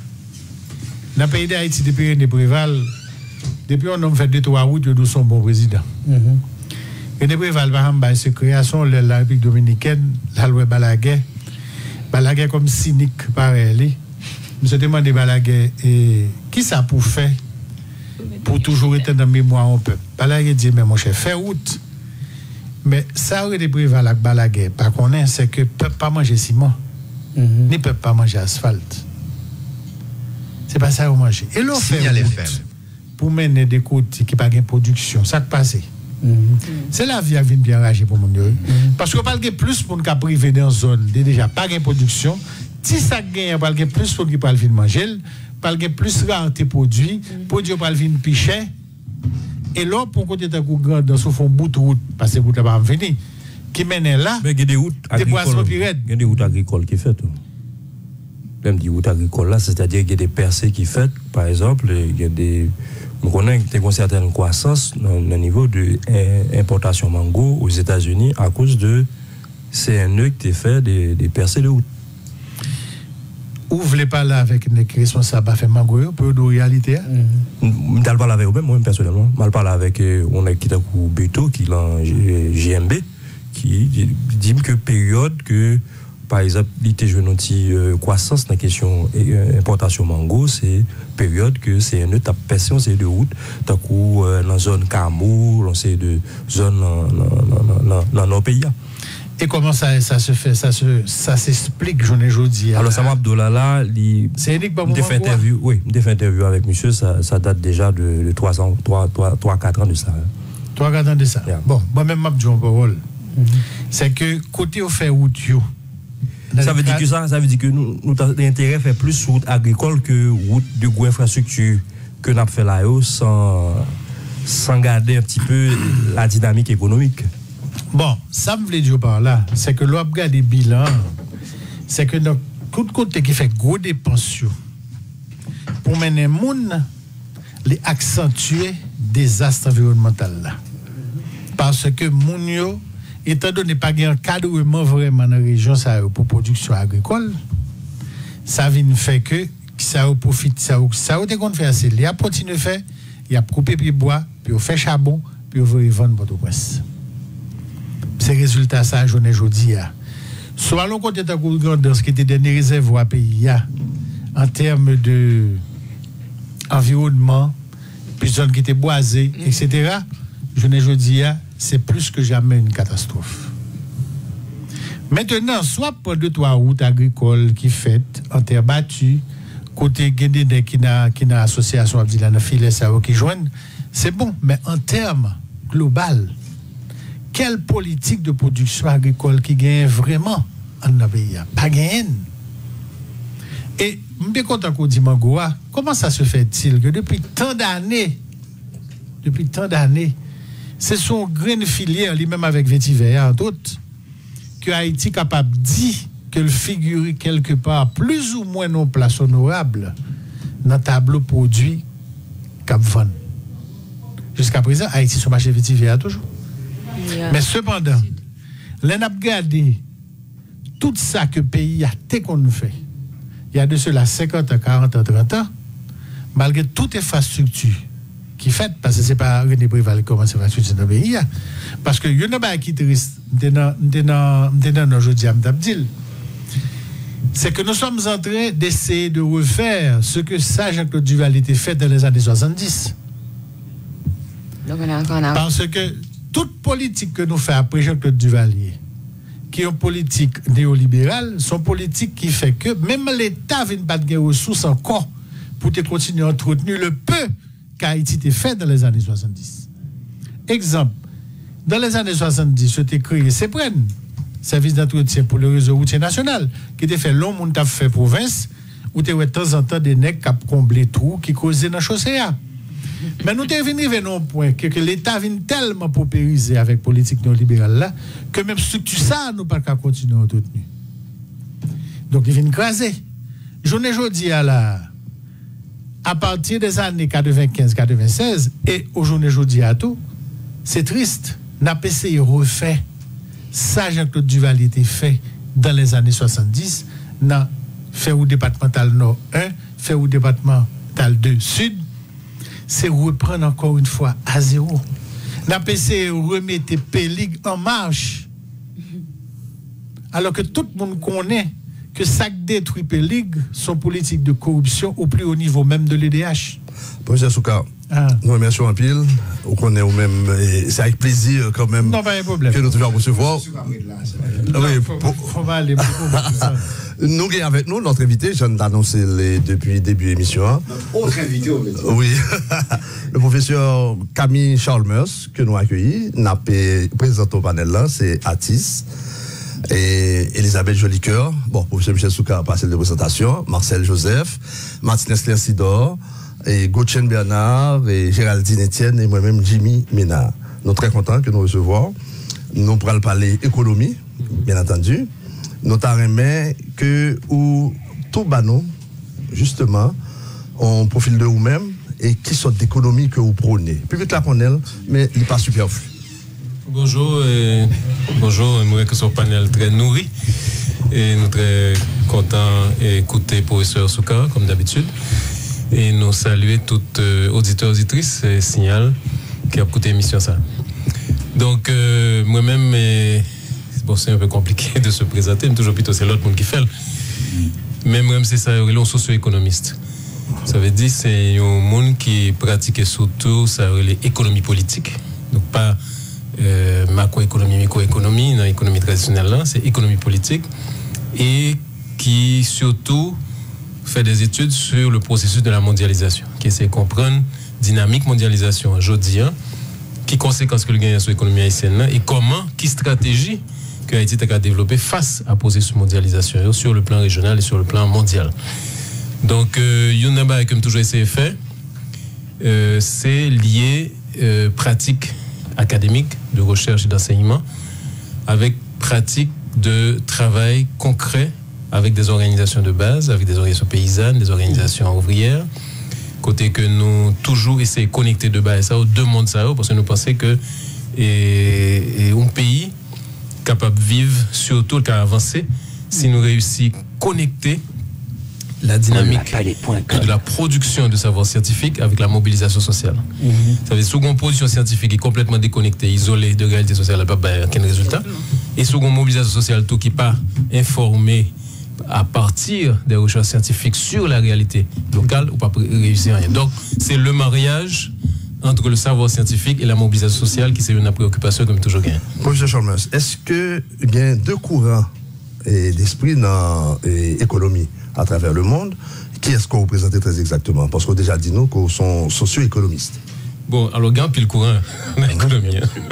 dans le pays d'Haïti, depuis René Préval, depuis on a fait deux trois routes, nous sommes bons présidents. Mm-hmm. René Préval, par exemple, c'est création de la République dominicaine, la loi Balaguer. Balaguer comme cynique, pareil. Je me demande Balaguer, et qui ça pour faire pour toujours être dans la mémoire en peuple? Balaguer dit, mais mon chef, fait route. Mais ça aurait été Préval avec Balaguer, par contre, c'est que ne peut pas manger ciment, mm-hmm. ne peut pas manger asphalte. C'est pas ça qu'on mange. Et l'on fait route pour mener des côtes qui pas de production. Ça te passe. Mm-hmm. C'est la vie qui vient bien rager pour mon Dieu. Mm-hmm. Parce qu'on parle plus pour nous priver dans une zone de déjà pas de production. Si ça gagne, on parle plus pour qui parle de manger, parle plus rareté produits, produits parle de picher. Et là, pour côté de grand dans ce fond bout de route, parce que bout là pas venir, qui mène là. Mais il y a des routes agricoles. Il y a des routes agricoles qui fait. Même des routes agricoles là, c'est-à-dire qu'il y a des percées qui fait, par exemple, il y a des. On connaît une certaine croissance au niveau de l'importation mango aux États-Unis à cause de C N E qui fait des, des percées de route. Ou vous voulez parler avec une responsable à faire mango pour de réalité? Je ne parle pas avec eux-mêmes, moi personnellement. Je parle avec on a qui Beto qui est en G M B qui dit que période que par exemple, l'ité je note croissance dans la question importation mango, c'est période que c'est une étape pression c'est de route, tant coup dans la zone Camo, dans ces de zone dans nos pays. Et comment ça, ça se fait, ça se, ça s'explique, j'en ai aujourd'hui. Alors Sam Abdoula là, il c'est unique pour fait interview, oui, il fait interview avec monsieur, ça, ça date déjà de, de trois ans, trois, trois, trois, quatre ans de ça. trois, quatre ans de ça. Yeah. Bon, moi-même m'a dit en parole. Mm-hmm. C'est que côté au fait route ça veut dire que ça, ça veut dire que nous, nous l'intérêt fait plus route agricole que route de gros infrastructure que nous avons fait là sans, sans garder un petit peu la dynamique économique. Bon, ça me veut dire par là, c'est que l'on regarde des bilans, c'est que notre côté qui fait gros dépenses pour mener le monde, les accentuer désastre environnemental là. Parce que moun étant donné pas un encadrement vraiment dans la région ça pour production agricole, ça vient faire que ça profite ça ça on qu'on fait c'est il a continué faire, il a coupé puis bois, puis on fait charbon, puis on veut vendre Port-au-Prince. C'est résultat ça journée aujourd'hui là. Soit l'on côté de grandeur ce qui était des réservoirs pays en termes de environnement puis zone qui était boisée, mm. et cetera. Je ne je dis, c'est plus que jamais une catastrophe. Maintenant, soit pour deux, trois routes agricoles qui faites en terre battue, côté Guédéné qui n'a qui n'a association avec la filet ça qui joignent, c'est bon, mais en termes global, quelle politique de production agricole qui gagne vraiment en notre pays? Pas gagne. Et je suis content qu'on dise Mangoa, comment ça se fait-il que depuis tant d'années, depuis tant d'années, c'est son grain filière, lui-même avec vétiver, entre autres, que Haïti est capable de dire qu'elle figure quelque part, plus ou moins non place honorable, dans le tableau produit Cap Van. Jusqu'à présent, Haïti sur marché vétiver toujours. Yeah. Mais cependant, l'on a regardé tout ça que le pays a été qu'on fait. Il y a de cela cinquante ans, quarante ans, trente ans, malgré toute infrastructure qui fait, parce que ce n'est pas René Préval qui commence à faire dans le pays, parce que il y a un qui est triste, c'est que nous sommes en train d'essayer de refaire ce que ça, Jean-Claude Duvalier a fait dans les années soixante-dix. Donc, on a encore un... Parce que toute politique que nous faisons après Jean-Claude Duvalier, qui est une politique néolibérale, sont politiques qui fait que même l'État n'a pas de ressources encore pour te continuer à entretenir le peu qu'Haïti a fait dans les années soixante-dix. Exemple, dans les années soixante-dix, je t'ai créé CEPREN, service d'entretien pour le réseau routier national, qui était fait long, on t'a fait province, où tu as de temps en temps des nègres qui ont comblé trous, qui causaient dans la chaussée. Mais nous sommes venus à un point que, que l'État vient tellement paupérisé avec la politique néolibérale là, que même structure ça, nous ne pouvons pas continuer à entretenir. Donc, il vient craser. Je ne dis à la. À partir des années quatre-vingt-quinze quatre-vingt-seize, et aujourd'hui, je dis à tout, c'est triste. N'a pas essayé de refaire ça, Jean-Claude Duvalier a fait dans les années soixante-dix, n'a fait au départemental Nord un, fait au départemental deux Sud, c'est reprendre encore une fois à zéro. N'a pas essayé de remettre Pélig en marche. Alors que tout le monde connaît que ça détruit Pélig, son politique de corruption au plus haut niveau même de l'E D H. Professeur Souka, ah. nous remercions en pile. On connaît ou même, c'est avec plaisir quand même non, pas un problème. Que nous devons recevoir. Oui, faut, pour... faut pas aller nous avons avec nous notre invité, je l'ai annoncé depuis le début de l'émission. Notre autre invité, on va dire. Oui, le professeur Camille Chalmers, que nous accueillons, n'a pas présenté au panel là, c'est Atis. Et Elisabeth Jolicoeur, bon, professeur Michel Souka a passé de présentation, Marcel Joseph, Martinez Clercidor, et Gauthier Bernard, et Géraldine Etienne, et moi-même Jimmy Ménard. Nous sommes très contents que nous recevons. Nous pourrons parler économie, bien entendu. Nous avons que ou tout banon, justement, on profile de vous-même et qui sont d'économie que vous prônez. Public la connaît, mais il n'est pas superflu. Bonjour, et bonjour, moi que son panel très nourri et nous très contents d'écouter le professeur Souka comme d'habitude et nous saluer toutes euh, auditeurs auditrices et signal qui a écouté l'émission ça. Donc euh, moi-même et, bon c'est un peu compliqué de se présenter, mais toujours plutôt c'est l'autre monde qui fait. Mais moi-même c'est ça, un socio-économiste. Ça veut dire c'est un monde qui pratique surtout ça l'économie politique. Donc pas Euh, macroéconomie, microéconomie, dans l'économie traditionnelle, là, c'est économie politique et qui surtout fait des études sur le processus de la mondialisation, qui essaie de comprendre dynamique mondialisation aujourd'hui, hein, qui conséquences que le gagne sur l'économie haïtienne là, et comment, qui stratégie que Haïti a développé face à processus de mondialisation sur le plan régional et sur le plan mondial. Donc, euh, il y a un bail comme toujours essayé de faire, euh, c'est lié euh, pratique académique, de recherche et d'enseignement, avec pratique de travail concret avec des organisations de base, avec des organisations paysannes, des organisations ouvrières, côté que nous toujours essayons de connecter de base ça aux deux mondes ça, parce que nous pensons que et, et un pays capable de vivre, surtout le cas avancé, si nous réussissons à connecter la dynamique de la production de savoir scientifique avec la mobilisation sociale. Mm-hmm. Ça veut dire seconde production scientifique est complètement déconnectée, isolée de réalité sociale, elle n'a pas aucun résultat. Et seconde mobilisation sociale, tout qui n'est pas informé à partir des recherches scientifiques sur la réalité locale, ou pas réussir rien. Donc, c'est le mariage entre le savoir scientifique et la mobilisation sociale, qui c'est une préoccupation comme toujours gagne. Professeur Chalmers, est-ce que il y a deux courants d'esprit dans l'économie à travers le monde? Qui est-ce qu'on représente très exactement? Parce qu'on a déjà dit nous qu'on sont socio-économistes. Bon, alors, il y a un pile courant dans l'économie.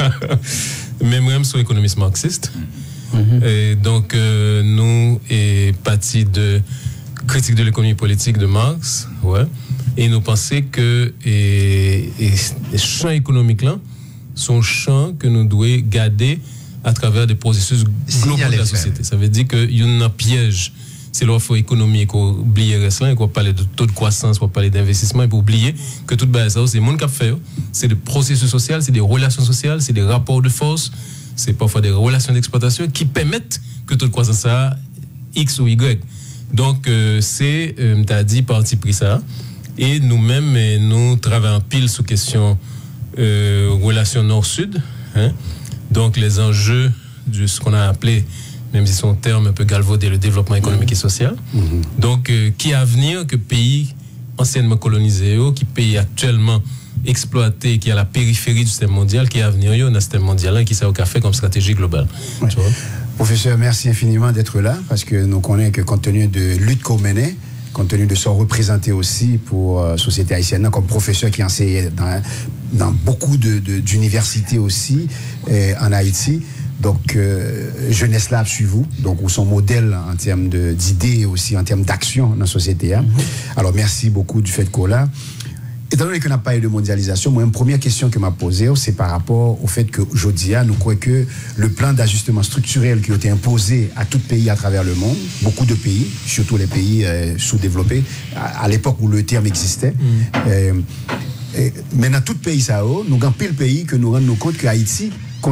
Mais moi, je suis économiste marxiste. Mm-hmm. Et donc, euh, nous, et parti de critique de l'économie politique de Marx, ouais. Et nous pensons que et, et, les champs économiques là sont champs que nous devons garder à travers des processus globaux de la société. Ça veut dire qu'il y a un piège. C'est l'offre économique qu'on oublie et qu'on parle de taux de croissance, qu'on parle d'investissement, et pour oublier que tout ça, c'est le monde qui a fait. C'est des processus sociaux, c'est des relations sociales, c'est des rapports de force, c'est parfois des relations d'exploitation qui permettent que taux de croissance ça X ou Y. Donc, euh, c'est, euh, tu as dit, parti pris ça. Et nous-mêmes, nous travaillons pile sur question euh, relations nord-sud. Hein? Donc, les enjeux de ce qu'on a appelé, même si son terme un peu galvaudé, le développement économique mmh. et social. Mmh. Donc, euh, qui a à venir que pays anciennement colonisés, qui pays actuellement exploité, qui est à la périphérie du système mondial, qui a à venir dans le système mondial, qui ça au café comme stratégie globale. Ouais. Tu vois? Professeur, merci infiniment d'être là, parce que nous connaissons que compte tenu de lutte qu'on menait, compte tenu de son représenté aussi pour la euh, société haïtienne, comme professeur qui enseigne dans, dans beaucoup de, de, d'universités aussi euh, en Haïti. Donc, euh, jeunesse là, suivez-vous. Donc, où son modèle en termes de, d'idées et aussi en termes d'action dans la société. Hein. Mm-hmm. Alors, merci beaucoup du fait qu'on l'a. Étant donné qu'on n'a pas eu de mondialisation, moi, une première question que m'a posée, c'est par rapport au fait qu'aujourd'hui, nous croyons que le plan d'ajustement structurel qui a été imposé à tout pays à travers le monde, beaucoup de pays, surtout les pays euh, sous-développés, à, à l'époque où le terme existait, mm. euh, euh, mais dans tout pays, ça, nous avons pile pays que nous rendons compte que Haïti,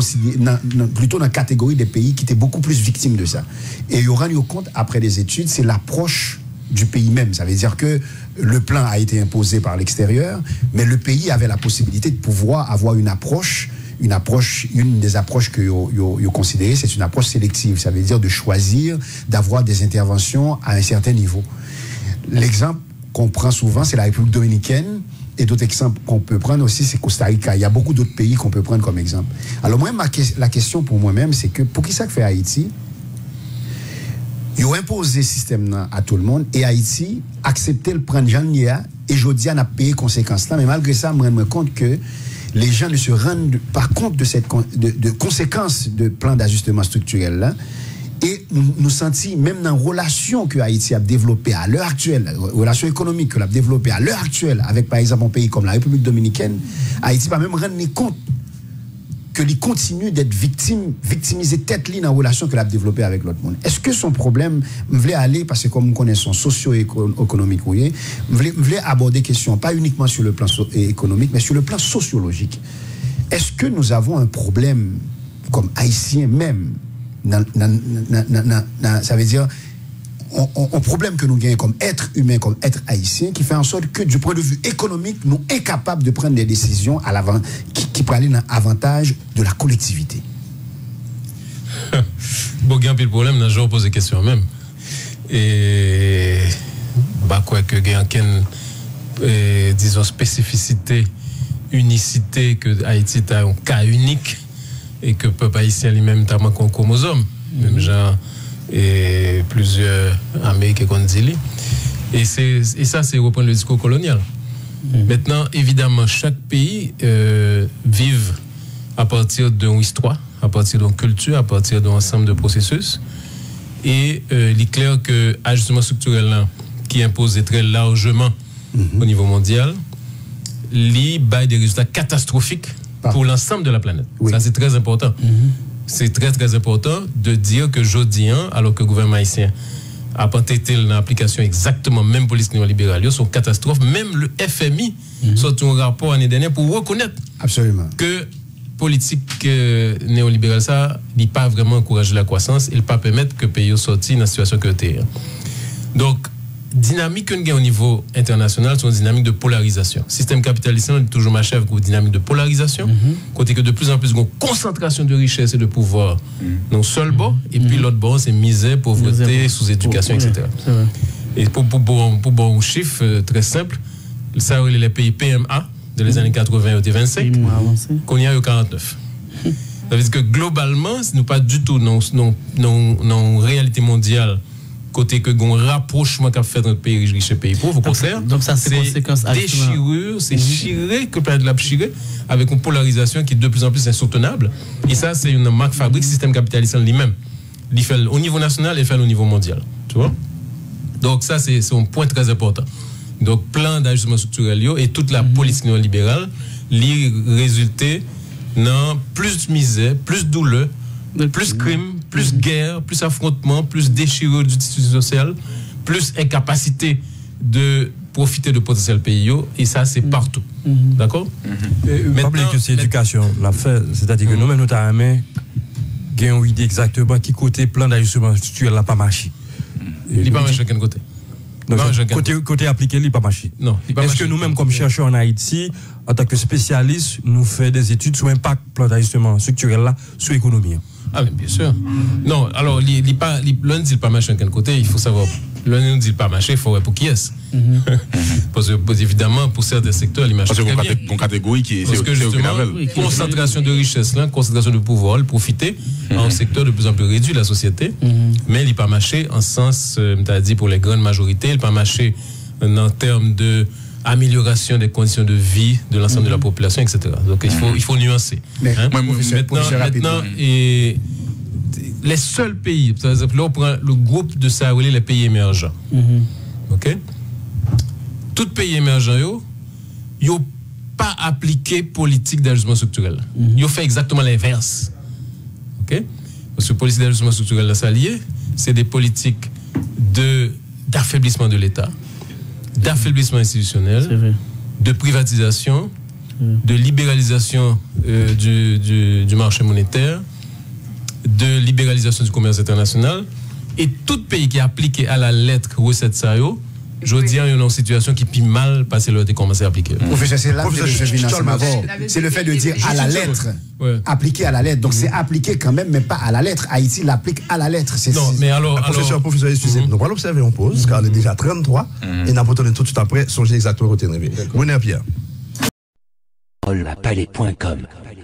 plutôt dans la catégorie des pays qui étaient beaucoup plus victimes de ça. Et il y aura eu compte, après les études, c'est l'approche du pays même. Ça veut dire que le plan a été imposé par l'extérieur, mais le pays avait la possibilité de pouvoir avoir une approche, une approche, une des approches que vous considérez, c'est une approche sélective. Ça veut dire de choisir, d'avoir des interventions à un certain niveau. L'exemple qu'on prend souvent, c'est la République dominicaine, et d'autres exemples qu'on peut prendre aussi, c'est Costa Rica. Il y a beaucoup d'autres pays qu'on peut prendre comme exemple. Alors moi, ma, la question pour moi-même, c'est que pour qui ça fait Haïti? Ils ont imposé ce système à tout le monde et Haïti accepté le prendre Jean Nia et Jodi a payé les conséquences là. Mais malgré ça, je me rends compte que les gens ne se rendent pas compte de cette de, de conséquences de plan d'ajustement structurel là. Et nous, nous sentons, même dans la relation que Haïti a développée à l'heure actuelle, la relation économique que l'a développée à l'heure actuelle avec par exemple un pays comme la République dominicaine, Haïti va même rendre compte qu'il continue d'être victime, victimisé tête ligne dans la relation qu'il a développée avec l'autre monde. Est-ce que son problème, je voulais aller, parce que comme nous connaissons socio-économique, je voulais aborder la question, pas uniquement sur le plan so- économique, mais sur le plan sociologique. Est-ce que nous avons un problème, comme haïtien même, dans, dans, dans, dans, dans, ça veut dire un problème que nous gagnons comme être humain, comme être haïtien, qui fait en sorte que du point de vue économique, nous sommes incapables de prendre des décisions à l'avant, qui, qui pourraient aller dans l'avantage de la collectivité. Bon, il y a un peu de problème, je vais poser des questions même. Et bah quoi que il y a une disons spécificité, unicité, que Haïti a un cas unique et que le peuple haïtien lui-même a un chromosome, même genre et plusieurs Américains qu'on dit. Et, c'est, et ça, c'est reprendre le discours colonial. Mmh. Maintenant, évidemment, chaque pays euh, vive à partir d'une histoire, à partir d'une culture, à partir d'un ensemble de processus. Et euh, il est clair que l'ajustement structurel là, qui impose très largement mmh. au niveau mondial, il a des résultats catastrophiques ah. pour l'ensemble de la planète. Oui. Ça, c'est très important. Mmh. C'est très très important de dire que jodi, alors que le gouvernement haïtien a tenté l'application exactement même politique néolibérale, c'est une catastrophe. Même le F M I mm-hmm. sort un rapport l'année dernière pour reconnaître absolument que politique euh, néolibérale ça n'est pas vraiment encourager la croissance et ne pas permettre que le pays sorte dans la situation que tu es. Donc dynamique que nous avons au niveau international, c'est une dynamique de polarisation. Le système capitaliste est toujours ma chef pour une dynamique de polarisation, mm-hmm. côté que de plus en plus, une concentration de richesse et de pouvoir mm-hmm. dans le seul bord, et mm-hmm. puis l'autre bord, c'est misère, pauvreté, sous-éducation, oh, et cetera. Ouais, et pour, pour, pour, pour, pour un chiffre euh, très simple, ça, les pays P M A, dans les années quatre-vingts, il y a vingt-cinq, qu'on y a eu quarante-neuf. Ça veut dire que globalement, ce n'est pas du tout non, non, non, non réalité mondiale, côté que un rapprochement qu'a fait notre pays riche et pays pauvre, au contraire. Donc ça, c'est déchirure, c'est chiré que peut-être la chiré, avec une polarisation qui est de plus en plus insoutenable. Et ça, c'est une marque fabrique système capitaliste en lui-même. Il fait au niveau national et fait au niveau mondial. Tu vois? Donc ça, c'est un point très important. Donc plan d'ajustement structurel et toute la politique néolibérale, l'y résulter dans plus de misère, plus de douleur, plus de crime, plus de guerre, plus affrontement, plus déchirure du tissu social, plus incapacité de profiter de potentiel pays. Et ça, c'est partout. Mm-hmm. D'accord? Mm-hmm. Pas oublier que c'est l'éducation, l'a fait. C'est-à-dire que mm-hmm. nous-mêmes, nous avons une idée exactement qui côté plan d'ajustement structurel n'a pas marché. Il n'a pas marché de quel côté? Non, côté, côté appliqué, il n'a pas marché. Non. Est-ce que nous-mêmes, comme chercheurs en Haïti, en tant que spécialistes, nous faisons des études sur l'impact plan d'ajustement structurel là sur l'économie? Ah, mais bien sûr. Non, alors, l'un ne dit pas marcher de quel côté, il faut savoir. L'un ne dit pas marcher, il faut voir pour qui est-ce. Mm-hmm. Parce que, évidemment, pour certains secteurs, il marche très bien. Parce qu'il y a une catégorie qui est. Parce que, justement, oui, concentration de richesse, là, concentration de pouvoir, le profiter mm-hmm. en secteur de plus en plus réduit de la société. Mm-hmm. Mais il n'est pas marché en sens, euh, tu as dit, pour les grandes majorités, il n'est pas marché en termes de amélioration des conditions de vie de l'ensemble mm-hmm. de la population, et cetera. Donc il faut, il faut nuancer. Mais, hein? moi, maintenant, maintenant et les seuls pays, par exemple, là on prend le groupe de Sahel, les pays émergents. Mm-hmm. Ok? Tout pays émergent, ils n'ont pas appliqué politique d'ajustement structurel. Mm-hmm. Ils ont fait exactement l'inverse. Ok? Parce que politique d'ajustement structurel, là, ça lié, c'est des politiques de, d'affaiblissement de l'État, d'affaiblissement institutionnel, de privatisation, mmh. de libéralisation euh, du, du, du marché monétaire, de libéralisation du commerce international. Et tout pays qui est appliqué à la lettre recette ça, je veux dire, il y a une situation qui pile mal parce qu'il a commencé à appliquer. Mmh. Professeur, c'est là que je viens c'est le fait de dire à la lettre, ouais. appliqué à la lettre. Donc mmh. c'est appliqué quand même, mais pas à la lettre. Haïti l'applique à la lettre. C'est, non, mais alors. alors professeur, professeur, excusez-moi. Mmh. Nous allons observer, on pause, mmh. car on est déjà trente-trois, mmh. et n'a pas tout de suite après, songez exactement où retenir. Bonne Pierre. la palais point com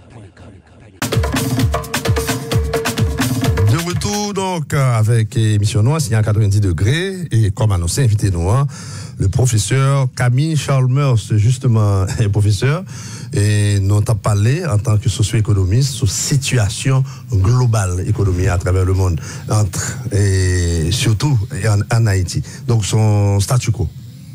De retour donc avec émission Noire, signal quatre-vingt-dix degrés, et comme annoncé, invité Noir, le professeur Camille Charles Meurs, justement, professeur, et nous avons parlé en tant que socio-économiste sur situation globale économique à travers le monde, entre, et surtout en, en Haïti. Donc son statu quo.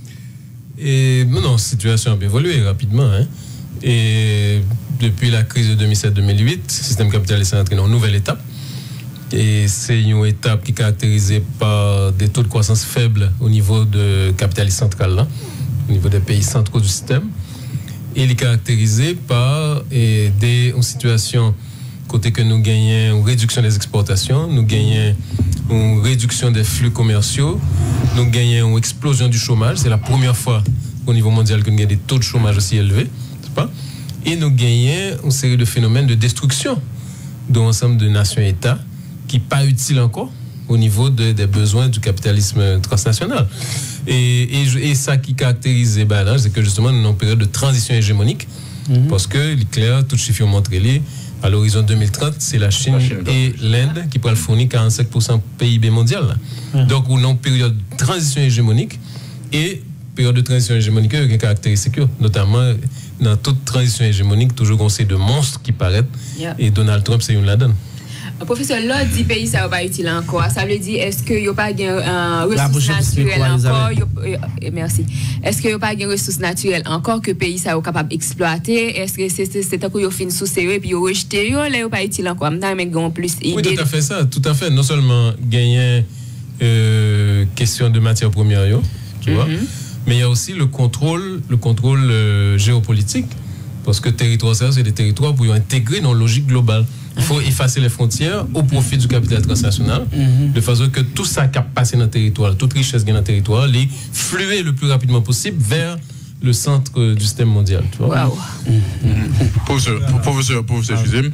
Et non, situation a évolué rapidement. Hein. Et depuis la crise de deux mille sept deux mille huit, le système capitaliste est entré dans une nouvelle étape. Et c'est une étape qui est caractérisée par des taux de croissance faibles au niveau de capitalisme central, là, au niveau des pays centraux du système. Et il est caractérisé par et des une situation côté que nous gagnons une réduction des exportations, nous gagnons une réduction des flux commerciaux, nous gagnons une explosion du chômage. C'est la première fois au niveau mondial que nous gagnons des taux de chômage aussi élevés, c'est pas? Et nous gagnons une série de phénomènes de destruction de l'ensemble de nations-États qui n'est pas utile encore au niveau de, des besoins du capitalisme transnational. Et, et, et ça qui caractérise ben là, c'est que justement nous sommes en période de transition hégémonique, mm-hmm. parce que, il est clair, toutes les chiffres ont montré, à l'horizon deux mille trente, c'est la Chine, la Chine et l'Inde qui pourraient fournir quarante-cinq pour cent P I B mondial. Mm-hmm. Donc, on est en période de transition hégémonique, et période de transition hégémonique, il y a des caractéristiques, notamment dans toute transition hégémonique, toujours on sait de monstres qui paraissent, yeah. et Donald Trump, c'est une là-dedans. Professeur, l'autre dit pays ça va pas utile encore. Ça veut dire est-ce que y a pas un ressources naturelles encore y a, merci. Est-ce que y a pas un ressources naturelles encore que pays ça est capable d'exploiter? Est-ce que c'est c'est tant que yo fin sous sérieux puis yo rejeter yo là yo pas utile encore. Maintenant mais gon plus idée. Oui, tout à fait ça, tout à fait. Non seulement gagner euh, question de matières premières yo, tu mm-hmm. vois, mais il y a aussi le contrôle le contrôle euh, géopolitique parce que territoire ça c'est des territoires pour y intégrer dans une logique globale. Il faut effacer les frontières au profit du capital transnational, mm-hmm. de façon que tout ça qui a passé dans le territoire, toute richesse qui est dans le territoire, les fluer le plus rapidement possible vers le centre du système mondial. Tu vois? Wow. Mm-hmm. Professeur, professeur, professeur, excusez-moi,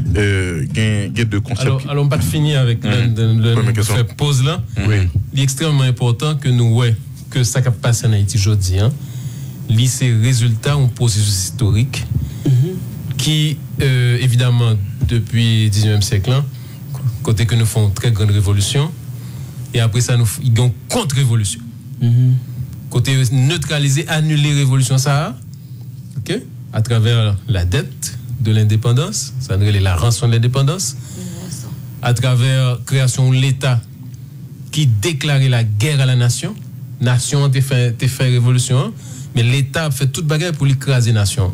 il y a deux concepts. Alors, alors on va finir avec mm-hmm. la pause là. Mm-hmm. Il est extrêmement important que nous, ouais, que ça qui a passé en Haïti aujourd'hui, hein, c'est résultat d'un processus historique mm-hmm. qui, euh, évidemment, depuis le dix-neuvième siècle, hein, côté que nous faisons une très grande révolution, et après ça, nous faisons une contre-révolution. Mm-hmm. Côté neutraliser, annuler révolution, ça, ok, à travers la dette de l'indépendance, ça veut dire la rançon de l'indépendance, mm-hmm. à travers création de l'État qui déclarait la guerre à la nation. Nation a fait, fait révolution, mais l'État a fait toute bagarre pour l'écraser la nation.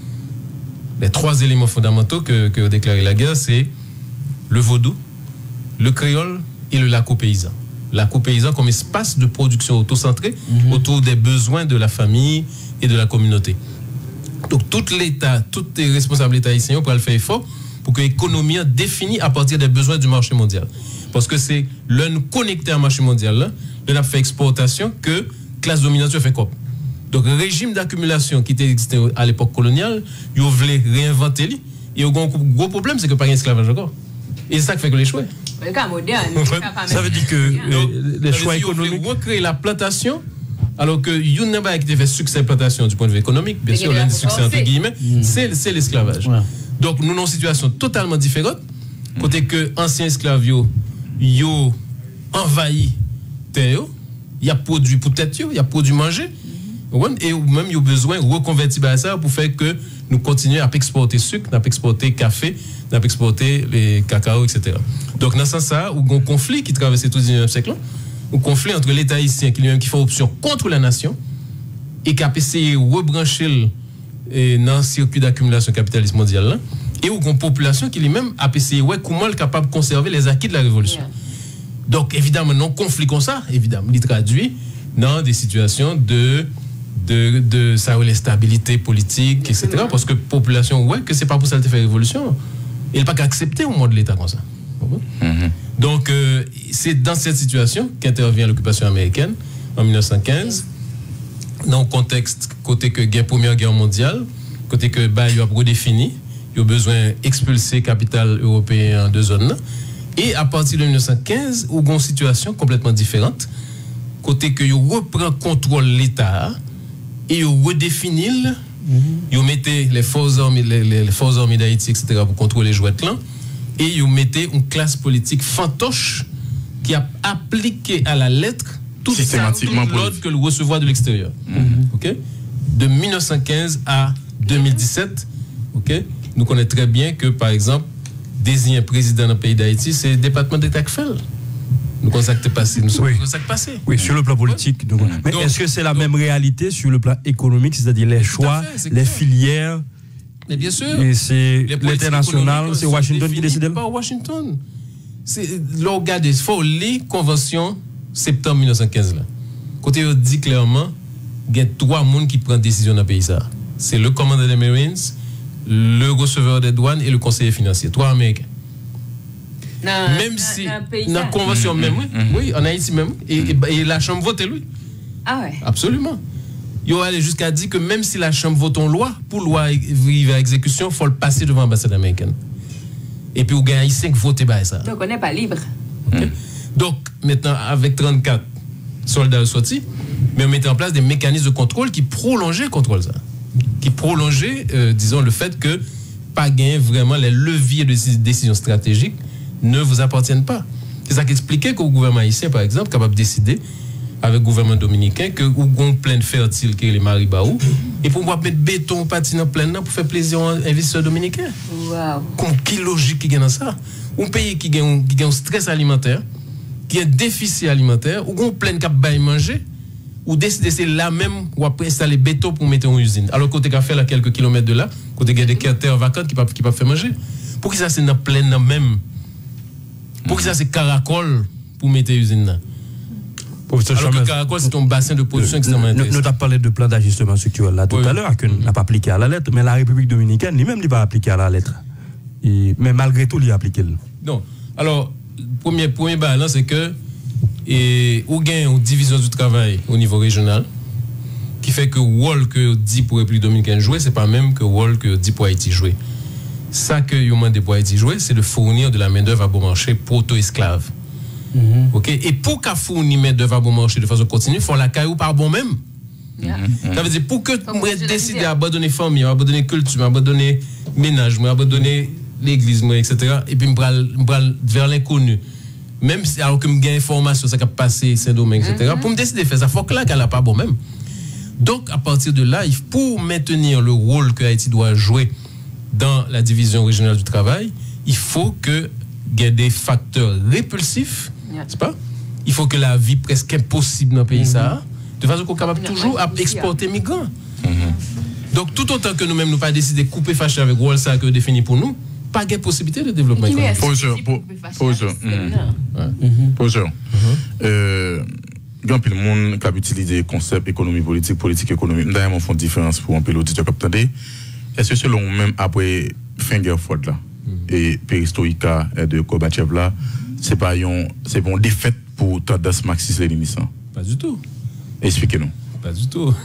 Les trois éléments fondamentaux que, que déclaré la guerre, c'est le vaudou, le créole et le laco-paysan. Laco-paysan comme espace de production autocentré mm-hmm. autour des besoins de la famille et de la communauté. Donc tout l'État, tous les responsables d'État haïtiens pour le faire effort pour que l'économie définie à partir des besoins du marché mondial. Parce que c'est l'un connecté au marché mondial, là, l'un a fait exportation que classe dominante fait quoi. Donc le régime d'accumulation qui existait à l'époque coloniale, ils voulaient réinventer lui. Et le gros, gros problème, c'est que pas d'esclavage encore. Et c'est ça qui fait que les choix. Le cas moderne. Ça veut dire que euh, les choix économiques. Ils recréer la plantation, alors que il n'y a pas qui fait succès de plantation du point de vue économique, bien sûr, l'un des succès entre guillemets, mmh. c'est l'esclavage. Ouais. Donc nous avons une situation totalement différente. Côté que anciens esclaves, ils ont envahi terre, il y a produit pour tête, il y a produit manger. Et même, il y a besoin de reconvertir ça pour faire que nous continuions à exporter sucre, à exporter café, à exporter les cacao, et cetera. Donc, dans ce sens-là, il y a un conflit qui traverse tout le dix-neuvième siècle, un conflit entre l'État haïtien qui lui-même qui fait option contre la nation et qui a essayé de rebrancher dans le circuit d'accumulation capitaliste mondial, et une population qui lui-même a essayé de comment elle est capable de conserver les acquis de la révolution. Yeah. Donc, évidemment, non conflit comme ça, évidemment, il traduit dans des situations de de, de ça les stabilité politique, et cetera. Parce que la population, ouais, que c'est pas pour ça qu'elle fait révolution. Elle n'a pas qu'à accepter au monde de l'État comme ça. Mm-hmm. Donc, euh, c'est dans cette situation qu'intervient l'occupation américaine en mille neuf cent quinze, dans le contexte côté que guerre, Première Guerre mondiale, côté que bah, il a redéfini, il a besoin d'expulser capital européen de zone. Et à partir de mille neuf cent quinze, il y a une situation complètement différente, côté que il reprend contrôle de l'État et il redéfinit, mm-hmm. il mettait les forces armées, les, les forces armées d'Haïti, et cetera, pour contrôler les jouets là, et il mettait une classe politique fantoche qui a appliqué à la lettre tout l'ordre que le recevoir de l'extérieur. Mm-hmm. Okay? De mille neuf cent quinze à deux mille dix-sept, okay? Nous connaissons très bien que, par exemple, désigner un président dans le pays d'Haïti, c'est le département d'État qui fait. Nous connaissons ça passé. Nous savons ça passé. Oui, sur le plan politique. Oui. Donc, mais donc, est-ce que c'est la donc, même réalité sur le plan économique, c'est-à-dire les choix, fait, les filières? Mais bien sûr. Et c'est l'international, c'est Washington qui décide? Pas Washington. C'est l'organe des faut les conventions septembre mille neuf cent quinze là. Côté on dit clairement, il y a trois personnes qui prennent décision dans le pays ça. C'est le commandant des Marines, le receveur des douanes et le conseiller financier. Trois Américains. Non, même si dans la convention mmh, même, mmh, oui, en Haïti même, et, mmh. et, et la Chambre vote lui. Ah ouais. Absolument. Il allé jusqu'à dire que même si la Chambre vote en loi, pour loi arriver à exécution, il faut le passer devant l'ambassade américaine. Et puis, il y a Haïtiens qui votent par ça. Donc, on n'est pas libre. Okay. Mmh. Donc, maintenant, avec trente-quatre soldats sortis, mais on mettait en place des mécanismes de contrôle qui prolongeaient le contrôle. Ça. Qui prolongeaient, euh, disons, le fait que pas gagner vraiment les leviers de décision stratégique ne vous appartiennent pas. C'est ça qui expliquait qu'au gouvernement haïtien, par exemple, capable de décider avec le gouvernement dominicain que nous avons plein de fertiles qui est les Maribaou et pour pouvoir mettre béton patine en plein pour faire plaisir aux investisseurs dominicains. Wow. Quelle logique qui est dans ça? Un pays qui a un stress alimentaire, qui a un déficit alimentaire, ou qu'on plein de bail manger, ou décider c'est là même ou après installer béton pour mettre en usine. Alors côté qu'a fait à quelques kilomètres de là, côté il y a des terres vacantes qui ne peuvent pas faire manger. Pour que ça c'est dans plein même. Pour que ça c'est caracol pour mettre usine là. Alors que caracol c'est un bassin de production extrêmement intéressant. Nous avons parlé de plan d'ajustement structurel là tout oui. à l'heure que n'a pas appliqué à la lettre, mais la République dominicaine lui-même n'a pas appliqué à la lettre. Et, mais malgré tout, il a appliqué. Non. Alors, premier premier balance c'est que et ou gain une division du travail au niveau régional qui fait que le rôle que dit pour République dominicaine jouer c'est pas même que le rôle que dit pour Haïti jouer. Ça que yo demande pour Haïti jouer c'est de fournir de la main-d'œuvre à bon marché proto-esclave. Mm-hmm. OK, et pour qu'a fournir main-d'œuvre à bon marché de façon continue, faut la caillou par bon même. Ça veut dire, pour que moi décide d'abandonner famille, abandonner culture, abandonner ménage, abandonner l'église, et cetera. Et puis, je vais vers l'inconnu. Même si, alors que je gagne information, ça va passer, Saint-Domingue, et cetera. Pour me décider de faire ça, il faut que là, qu'elle n'a pas bon même. Donc, à partir de là, pour maintenir le rôle que Haïti doit jouer dans la division régionale du travail, il faut qu'il y ait des facteurs répulsifs, n'est-ce pas? Il faut que la vie presque impossible dans le pays, mm-hmm. ça, de façon qu'on est capable toujours à exporter migrants. Mm-hmm. Donc, tout autant que nous-mêmes, nous pas décidé de couper fâché avec le rôle ça que défini pour nous, pas de possibilité de développement économique. Position. Position. Position. Il y a le monde qui a utilisé le concept économie politique, politique économique. D'ailleurs, on fait une différence pour un peu l'auditeur qui. Est-ce que selon même après Finger Ford là et Perestroïka de Gorbatchev là, c'est pas une c'est bon défaite pour tendance marxiste-léniniste? Pas du tout. Expliquez-nous. Pas du tout.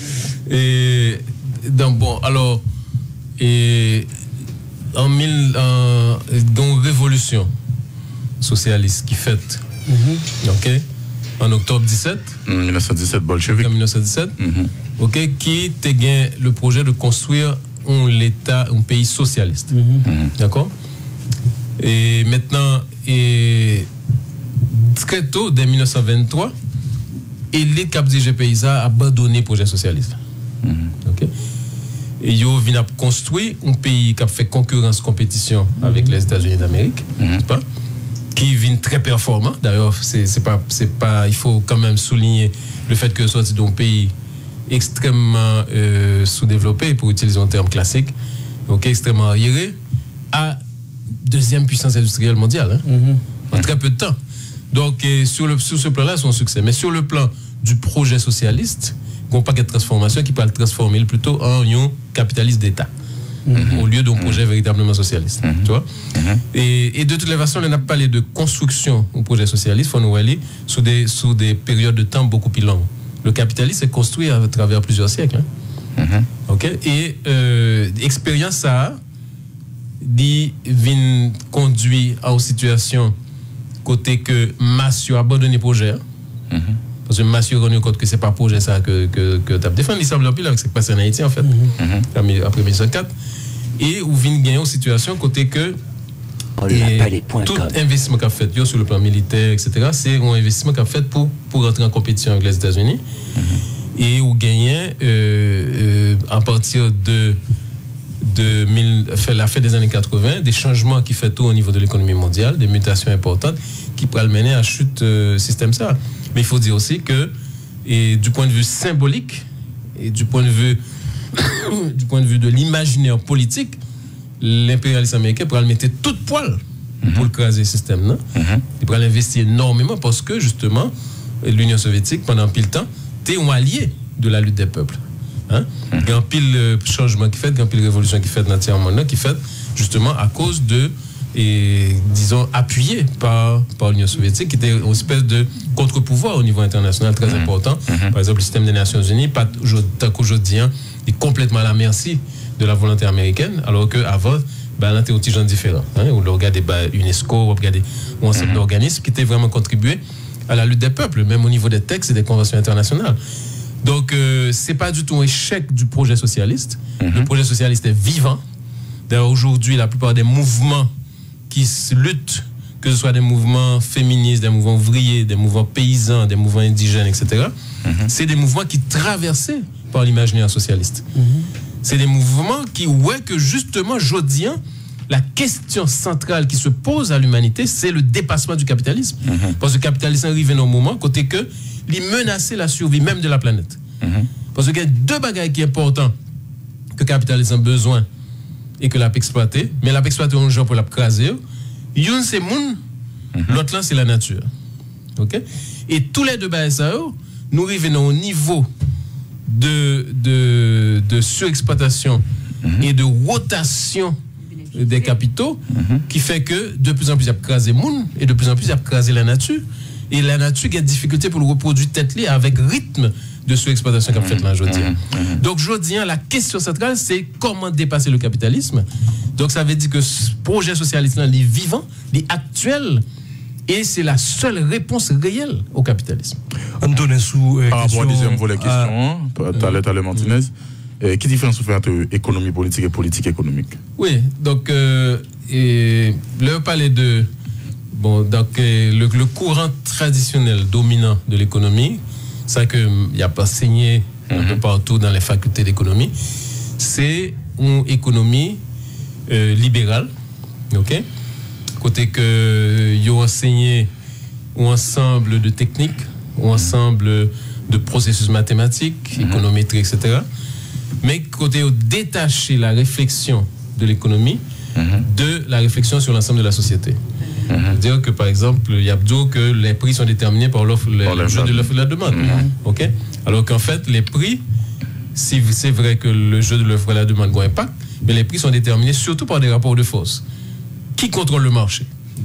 Et donc bon, alors et en mille en, dans révolution socialiste qui fête, mm-hmm. ok, en octobre dix-sept, mille neuf cent dix-sept bolchevique. En mille neuf cent dix-sept, mm-hmm. ok, qui a gagné le projet de construire un l'État, un pays socialiste, mm-hmm. d'accord. Et maintenant, et très tôt, dès mille neuf cent vingt-trois, l'élite qui a dirigé le pays a abandonné le projet socialiste. Mm-hmm. Okay? Et ils ont construit un pays qui a fait concurrence, compétition mm-hmm. avec les États-Unis d'Amérique, mm-hmm. pas? Qui vient très performant. D'ailleurs, c'est, c'est pas, c'est pas, il faut quand même souligner le fait que soit d'un pays extrêmement euh, sous-développé, pour utiliser un terme classique, okay, extrêmement arriéré, à deuxième puissance industrielle mondiale, hein, mm-hmm. en très peu de temps. Donc, euh, sur, le, sur ce plan-là, c'est un succès. Mais sur le plan du projet socialiste, il n'y a pas de transformation qui peut le transformer plutôt en un capitaliste d'État, mm-hmm. au lieu d'un projet mm-hmm. véritablement socialiste. Mm-hmm. Tu vois? Mm-hmm. et, et de toutes les façons, on n'a pas parlé de construction au projet socialiste, il faut nous aller sous des, sous des périodes de temps beaucoup plus longues. Le capitalisme est construit à travers plusieurs siècles. Hein? Mm-hmm. Okay? Et euh, l'expérience, ça dit, vient conduit à une situation côté que Massio a abandonné le projet. Mm-hmm. Parce que Massio a rendu compte que ce n'est pas le projet ça que, que, que tu as défendu. Il semble plus avec ce qui passe en Haïti, en fait, mm-hmm. après mille neuf cent quatre. Et où vient gagner une situation côté que et tout investissement qu'a fait yo, sur le plan militaire, et cetera, c'est un investissement qu'a fait pour, pour rentrer en compétition avec les États-Unis. Mm-hmm. Et où gagner euh, euh, à partir de, de mille, fait, la fin des années quatre-vingts, des changements qui fait tout au niveau de l'économie mondiale, des mutations importantes qui pourraient le mener à chute euh, système ça. Mais il faut dire aussi que, et du point de vue symbolique, et du point de vue, du point de, vue de l'imaginaire politique, l'impérialisme américain pourra le mettre tout poil mm-hmm. pour craser le système. Non? Mm-hmm. Il pourra l'investir énormément parce que, justement, l'Union soviétique, pendant pile temps, était un allié de la lutte des peuples. Hein? Mm-hmm. Il y a un pile euh, changement qui fait, il y a un pile révolution qui fait dans le monde, qui fait justement à cause de, et, disons, appuyé par, par l'Union soviétique, qui était une espèce de contre-pouvoir au niveau international très mm-hmm. important. Mm-hmm. Par exemple, le système des Nations Unies, pas tant qu'aujourd'hui, hein, est complètement à la merci de la volonté américaine, alors qu'avant, ben, là, c'était aussi gens différents. Hein, où on regardait ben, UNESCO, on regardait un ensemble d'organismes qui étaient vraiment contribués à la lutte des peuples, même au niveau des textes et des conventions internationales. Donc, euh, ce n'est pas du tout un échec du projet socialiste. Mm-hmm. Le projet socialiste est vivant. D'ailleurs, aujourd'hui, la plupart des mouvements qui luttent, que ce soit des mouvements féministes, des mouvements ouvriers, des mouvements paysans, des mouvements indigènes, et cetera, mm-hmm. c'est des mouvements qui traversaient par l'imaginaire socialiste. Mm-hmm. C'est des mouvements qui, ouais, que justement, jodien, la question centrale qui se pose à l'humanité, c'est le dépassement du capitalisme. Mm-hmm. Parce que le capitalisme arrive à un moment, côté que, il menaçait la survie même de la planète. Mm-hmm. Parce qu'il y a deux bagages qui sont importants que le capitalisme a besoin et que l'a exploité, mais l'a exploité un jour pour la craser. Une, c'est le monde, mm-hmm. l'autre, là, c'est la nature. OK? Et tous les deux bagages, nous arrivons au niveau de, de, de surexploitation mm-hmm. et de rotation des capitaux mm-hmm. qui fait que de plus en plus il y a crasé le monde et de plus en plus il y a crasé la nature. Et la nature a des difficultés pour le reproduire tête-liée avec rythme de surexploitation qu'a fait là aujourd'hui. Mm-hmm. Donc aujourd'hui, la question centrale, c'est comment dépasser le capitalisme. Donc ça veut dire que ce projet socialiste là, il est vivant, il est actuel Et c'est la seule réponse réelle au capitalisme. On donne sous. Euh, Par rapport à la deuxième volet question, Ah. Thalet Thalet Martinez, euh, quelle différence vous faites entre économie politique et politique économique? Oui, donc, euh, et, là, on parlait de. Bon, donc, euh, le, le courant traditionnel dominant de l'économie, c'est qu'il n'y a pas enseigné un peu partout dans les facultés d'économie, c'est une économie euh, libérale, ok? Côté que ils ont enseigné un ensemble de techniques, un ensemble de processus mathématiques, économétriques, et cetera. Mais côté où détacher la réflexion de l'économie de la réflexion sur l'ensemble de la société. C'est-à-dire que, par exemple, il y a dit que les prix sont déterminés par l'offre, le, le jeu de l'offre et de la demande. Mm-hmm. OK? Alors qu'en fait, les prix, si c'est vrai que le jeu de l'offre et de la demande a un impact, mais les prix sont déterminés surtout par des rapports de force. Qui contrôle le marché?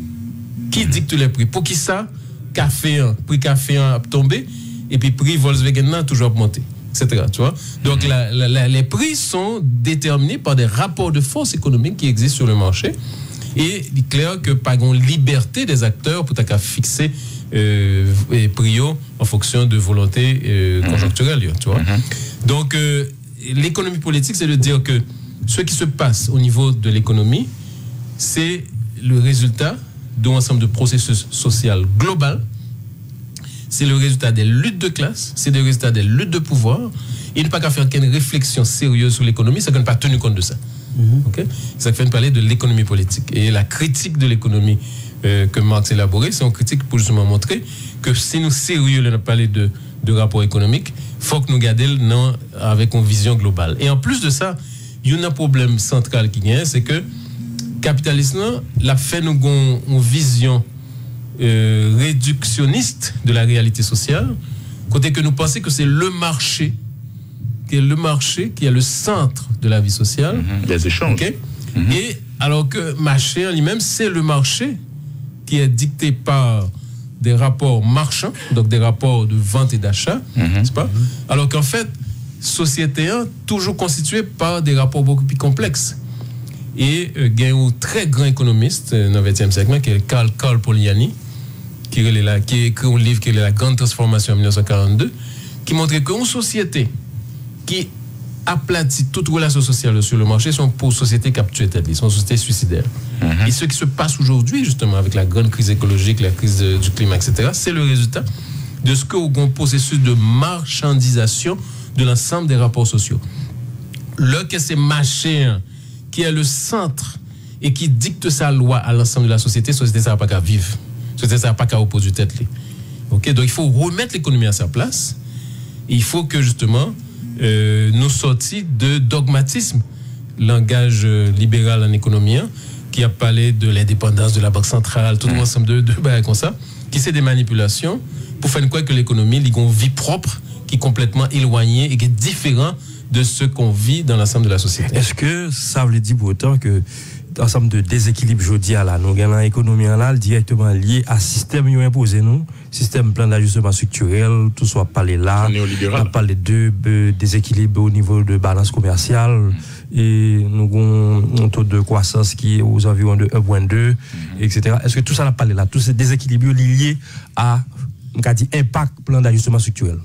Qui dicte les prix? Pour qui ça? Café un, prix café un a tombé, et puis prix Volkswagen a toujours augmenté, et cetera. Tu vois? Donc, mm-hmm. la, la, la, les prix sont déterminés par des rapports de force économiques qui existent sur le marché. Et il est clair que pas une liberté des acteurs pour qu'à fixer euh, les prix en fonction de volonté euh, conjoncturelle, tu vois. Mm-hmm. Donc, euh, l'économie politique, c'est de dire que ce qui se passe au niveau de l'économie, c'est le résultat d'un ensemble de processus social global. C'est le résultat des luttes de classe, c'est le résultat des luttes de pouvoir. Il n'y a pas qu'à faire aucune réflexion sérieuse sur l'économie, ça qu'on n'a pas tenu compte de ça. Mm-hmm. Okay? Ça fait parler de l'économie politique. Et la critique de l'économie euh, que Marx a élaborée, c'est une critique pour justement montrer que si nous sérieux de parler de, de rapport économique, il faut que nous gardions avec une vision globale. Et en plus de ça, il y a un problème central qui vient, c'est que le capitalisme l'a fait nous une vision euh, réductionniste de la réalité sociale, côté que nous pensons que c'est le marché qui est le marché, qui est le centre de la vie sociale. Mm-hmm. Les échanges. Okay? Mm-hmm. Et alors que le marché en lui-même, c'est le marché qui est dicté par des rapports marchands, donc des rapports de vente et d'achat, mm-hmm. n'est-ce pas? Mm-hmm. Alors qu'en fait, société un, toujours constituée par des rapports beaucoup plus complexes. Et euh, il y a un très grand économiste euh, dans le vingtième siècle, qui est Karl, Karl Polanyi, qui, qui a écrit un livre qui est La Grande Transformation en mille neuf cent quarante-deux, qui montrait qu'une société qui aplatit toute relation sociale sur le marché sont pour sociétés capturées tête, sont sociétés suicidaires. Mm-hmm. Et ce qui se passe aujourd'hui, justement, avec la grande crise écologique, la crise de, du climat, et cetera, c'est le résultat de ce qu'au un processus de marchandisation de l'ensemble des rapports sociaux. Là, que c'est marché qui est le centre et qui dicte sa loi à l'ensemble de la société, la société, ça n'a pas qu'à vivre. La société, ça n'a pas qu'à opposer tête. Okay? Donc, il faut remettre l'économie à sa place. Il faut que, justement, Euh, nous sortis de dogmatisme, langage euh, libéral en économie, hein, qui a parlé de l'indépendance de la Banque centrale, tout mmh. ensemble de, de bah, comme ça, qui c'est des manipulations pour faire quoi que l'économie, il y a une vie propre qui est complètement éloignée et qui est différent de ce qu'on vit dans l'ensemble de la société. Est-ce que ça veut dire pour autant que ensemble de déséquilibre jodi à la nous gagnons l'économie là directement lié à système yo imposé nous système plan d'ajustement structurel tout soit parlé là on a parlé de euh, déséquilibre au niveau de balance commerciale mm. et nous avons un taux de croissance qui est aux environs de un virgule deux mm. et cetera. Est-ce que tout ça l'a parlé là tous ces déséquilibres liés à on a dit impact plan d'ajustement structurel?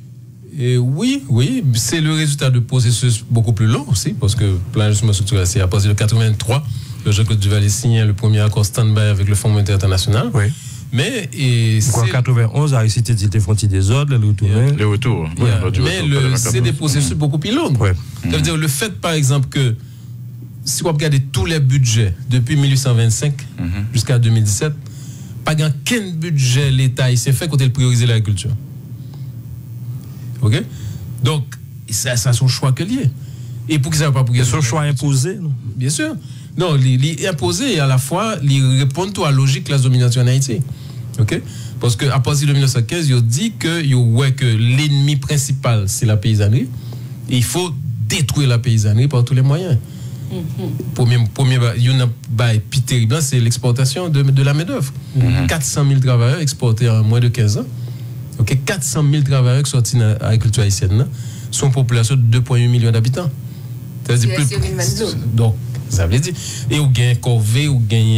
Et oui, oui, c'est le résultat de processus beaucoup plus long aussi, parce que le plan d'ajustement structurel, c'est à partir de quatre-vingt-trois, le Jean-Claude Duvalier signe le premier accord stand-by avec le Fonds monétaire international. Oui. Mais et en quatre-vingt-onze, Aristide dit des frontières des ordres, le retour. Yeah. Le retour. Yeah. Yeah. Mais le, c'est des processus mmh. beaucoup plus longs. Ouais. Ça veut dire le fait, par exemple, que si on regarde tous les budgets depuis mille huit cent vingt-cinq mmh. jusqu'à deux mille dix-sept, pas qu'un budget l'État il s'est fait quand il priorisait l'agriculture. Ok? Donc, ça, ça son choix que lié. Et pour que ça ne va pas pour son choix imposé, non? Bien sûr. Non, il imposé et à la fois, il répond à la logique de la domination en Haïti. Ok? Parce qu'à partir de mille neuf cent quinze, il dit que, il ouais, que l'ennemi principal, c'est la paysannerie. Et il faut détruire la paysannerie par tous les moyens. Mm-hmm. Premier, premier, il y a un plus terrible, c'est l'exportation de, de la main-d'œuvre. Mm-hmm. quatre cent mille travailleurs exportés en moins de quinze ans. Okay, quatre cent mille travailleurs qui sortent dans l'agriculture haïtienne sont une population de deux virgule huit millions d'habitants. C'est-à-dire plus, donc, ça veut dire. Et ou gagne Corvée, ou gagne la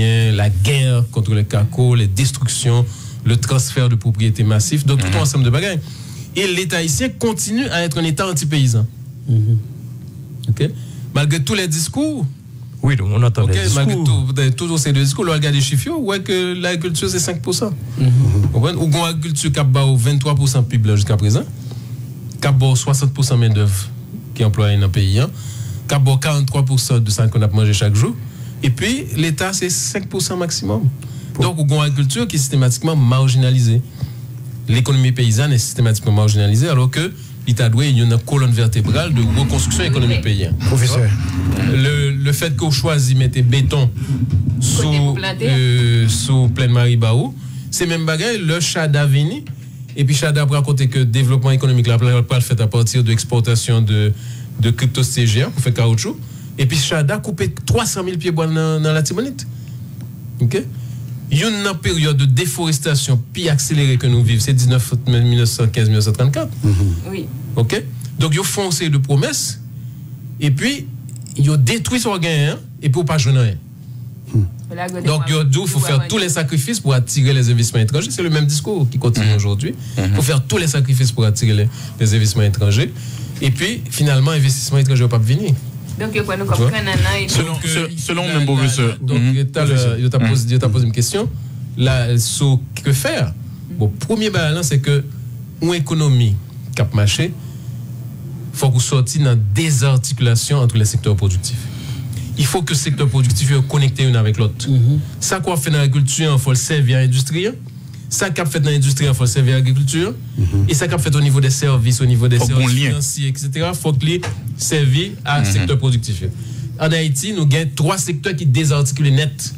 la guerre contre le caco, les destructions, le transfert de propriété massif, donc tout un ensemble de bagages. Et l'État haïtien continue à être un État anti-paysan. Mm-hmm. Okay? Malgré tous les discours. Oui, donc on entend okay, les discours. Malgré tous tout ces discours, on regarde les chiffres, on voit que l'agriculture c'est cinq pour cent. Mm-hmm. Ou bon, l'agriculture qui a vingt-trois pour cent de P I B jusqu'à présent, qui a soixante pour cent de main-d'œuvre qui est employée dans le pays, qui a quarante-trois pour cent de ça qu'on a mangé chaque jour, et puis l'État c'est cinq pour cent maximum. Pour... Donc, on a une agriculture qui est systématiquement marginalisée. L'économie paysanne est systématiquement marginalisée, alors que l'État doit y a une colonne vertébrale de reconstruction économique paysanne. Professeur. Le, le fait qu'on choisit de mettre béton sous, euh, sous pleine Maribaou, c'est même bagaille, le Chada vini, et puis Chada a raconté que le développement économique là, pas le fait à partir de l'exportation de, de crypto-C G A pour faire caoutchouc, et puis Chada a coupé trois cent mille pieds bois dans, dans la Tibonite. Ok? Il y a une période de déforestation plus accélérée que nous vivons, c'est mille neuf cent quinze mille neuf cent trente-quatre. Mm-hmm. Oui. OK? Donc, ils ont foncé de promesses, et puis, ils ont détruit son gain, et pour pas jouer rien. Mm. Donc, il faut faire tous les sacrifices pour attirer les investissements étrangers. C'est le même discours qui continue mm-hmm. aujourd'hui. Il mm-hmm. faut faire tous les sacrifices pour attirer les, les investissements étrangers. Et puis, finalement, l'investissement étranger ne va pas venir. Donc, il faut nous comprendre. Selon, selon même professeur. Donc, il t'a posé une question. Là, sur que faire? Bon, premier balance, c'est que une économie cap marché, il faut qu'on sorte dans désarticulation entre les secteurs productifs. Il faut que le secteur productif soit connecté l'un avec l'autre. Mm-hmm. Ça qu'on fait dans l'agriculture, il faut le servir à l'industrie. Ça qu'on fait dans l'industrie, il faut le servir à l'agriculture. Mm-hmm. Et ça qu'on fait au niveau des services, au niveau des faut services financiers, et cetera, il faut que les servir à mm-hmm. secteur productif. En Haïti, nous avons trois secteurs qui désarticulent net.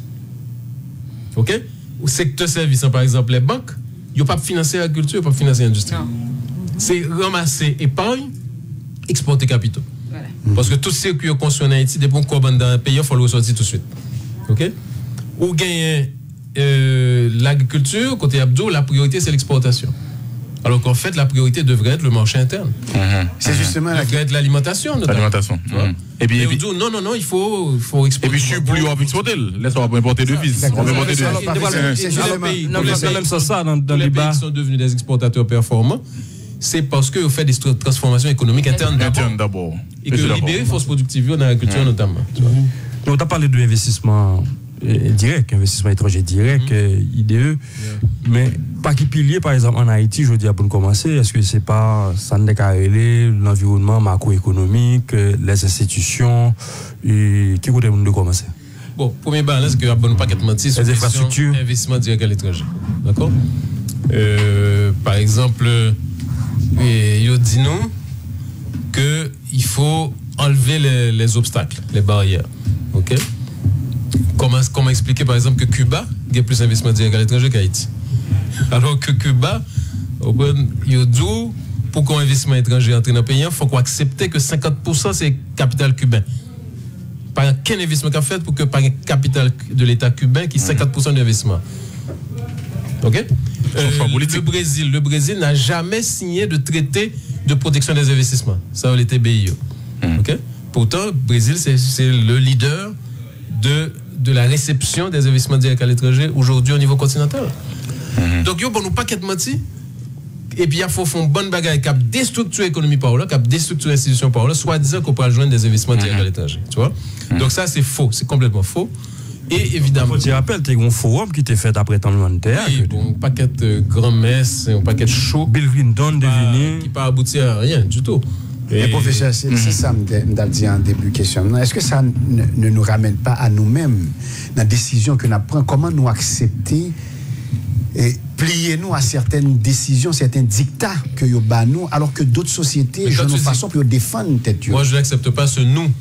OK? Au secteur service, par exemple, les banques, ils ne peuvent pas financer l'agriculture, ils ne peuvent pas financer l'industrie. C'est ramasser épargne, exporter capitaux. Voilà. Parce que tout ce qui est construit en Haïti, dépend de quoi dans le pays, il faut le ressortir tout de suite. OK? Ou gagner euh, l'agriculture, côté Abdou, la priorité c'est l'exportation. Alors qu'en fait, la priorité devrait être le marché interne. Mm-hmm. C'est justement la devrait être l'alimentation. L'alimentation. Mm-hmm. Et puis, et puis dit, non, non, non, il faut, il faut exporter. Et puis, je suis plus haut avec exporter. Laisse on va importer de vis. On va importer de vis. C'est même ça dans le débat. Qui sont devenus des exportateurs performants, c'est parce qu'ils ont fait des transformations économiques internes d'abord. Et que libérer force productive dans l'agriculture notamment. On a parlé de l'investissement direct, investissement étranger direct, mm-hmm. I D E, yeah. Mais pas qui pilier, par exemple, en Haïti, je dis à pour commencer, est-ce que c'est pas ça n'est qu'à l'environnement macroéconomique, les institutions, et qui coûte de commencer? Bon, premier balance, c'est que bon pas qu'être menti sur les infrastructures, investissement direct à l'étranger. D'accord? Euh, par exemple, il dit nous que il faut enlever les, les obstacles, les barrières. OK? Comment, comment expliquer par exemple que Cuba a plus d'investissement direct à l'étranger qu'Haïti? Alors que Cuba, il dit pour qu'un investissement étranger entre dans le pays, il faut qu'on accepte que cinquante pour cent c'est capital cubain. Pas qu'un investissement qu'a fait pour que par capital de l'État cubain qui est cinquante pour cent d'investissement. OK? Euh, le Brésil, le Brésil n'a jamais signé de traité de protection des investissements. Ça, l'était B I O. OK? Pourtant, le Brésil, c'est, c'est le leader de, de la réception des investissements directs à l'étranger aujourd'hui au niveau continental. Mm-hmm. Donc, yo, bon, nous pas qu'être menti. Et puis, il faut faire une bonne bagaille qui a déstructuré l'économie par là, qui a déstructuré l'institution par là, soit disant qu'on peut rejoindre des investissements directs mm-hmm. à l'étranger. Tu vois? Mm-hmm. Donc, ça, c'est faux. C'est complètement faux. Et évidemment. Tu te rappelles, tu as un forum qui t'est fait après ton terre. Oui, bon, un paquet de grand-messes, un paquet de show. Bill Clinton devenu. Qui n'a pas abouti à rien du tout. Et, et professeur, c'est, mm-hmm. c'est ça que je dit en début de question. Est-ce que ça ne, ne nous ramène pas à nous-mêmes, dans la décision que nous prenons, comment nous accepter et plier nous à certaines décisions, certains dictats que nous avons, alors que d'autres sociétés, de toute façon, pour défendre peut-être. Moi, je n'accepte pas ce nous.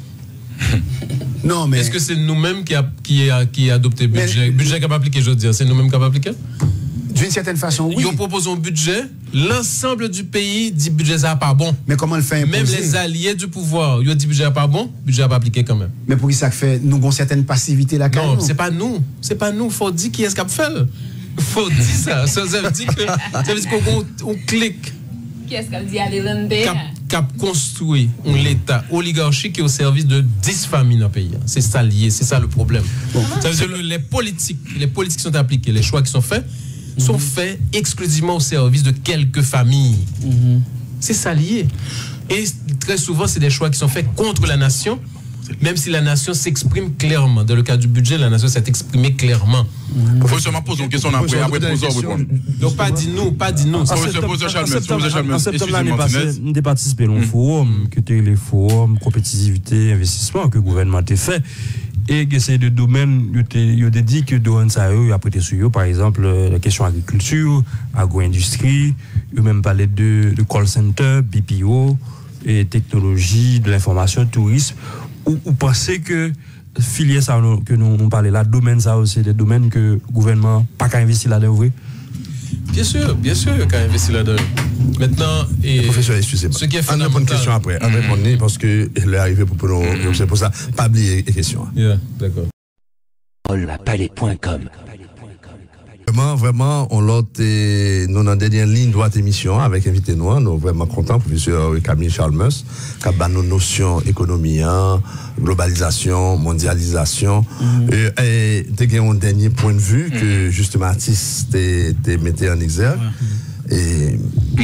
Non, mais. Est-ce que c'est nous-mêmes qui a, qui a, qui a adopté le budget? Le budget qui n'a pas appliqué, je veux dire, c'est nous-mêmes qui n'a pas appliqué? D'une certaine façon, oui. Ils proposent un budget, l'ensemble du pays dit budget ça pas bon. Mais comment le fait imposer? Même les alliés du pouvoir, ils ont dit budget pas bon, budget pas appliqué quand même. Mais pour qui ça fait? Nous avons certaines passivités là quand même. Non, c'est pas nous. C'est pas nous. Faut dire qui est-ce qui a fait. Faut dire ça. Ça veut dire que ça veut dire qu'on on clique Qui est-ce qu'elle dit aller l'Inde? Cap, cap construit un l'État oligarchique qui est au service de dix familles dans le pays. C'est ça lié, c'est ça le problème. Bon. Ça veut dire que les politiques, les politiques qui sont appliquées, les choix qui sont faits, mm-hmm. sont faits exclusivement au service de quelques familles. Mm-hmm. C'est ça lié. Et très souvent, c'est des choix qui sont faits contre la nation, même si la nation s'exprime clairement. Dans le cas du budget, la nation s'est exprimée clairement. Il faut seulement poser une question après, après poser une question. Donc, pas dit nous, pas dit nous. En septembre l'année passée, nous avons participé à un forum, qui était le forum compétitivité, investissement que le gouvernement a fait. Et que c'est des domaines, il a dit que Dohan ça a prêté sur eux, par exemple, la question agriculture, agro-industrie, il a même parlé de, de call center, B P O, et technologie, de l'information, tourisme. Ou, ou pensez que filière ça que nous, nous parlons là, domaine ça aussi, des domaines que le gouvernement n'a pas qu'à investir là-dedans, oui? Bien sûr, bien sûr, il y a investi là-dedans. Maintenant, et professeur, excusez-moi. Ce qui est on a une question après. On va répondre parce que elle est arrivée pour nous. Mm-hmm. C'est pour ça, pas oublier les questions. Yeah, d'accord. la palais point com. Vraiment, vraiment, on l'a nous dans dernière ligne droite émission avec invité noir. Nous sommes vraiment contents, professeur Camille Chalmers, qui a nos notions économie, globalisation, mondialisation. Mm-hmm. Et tu as un dernier point de vue mm-hmm. que justement, artiste t'es metté en exergue. Mm-hmm. Et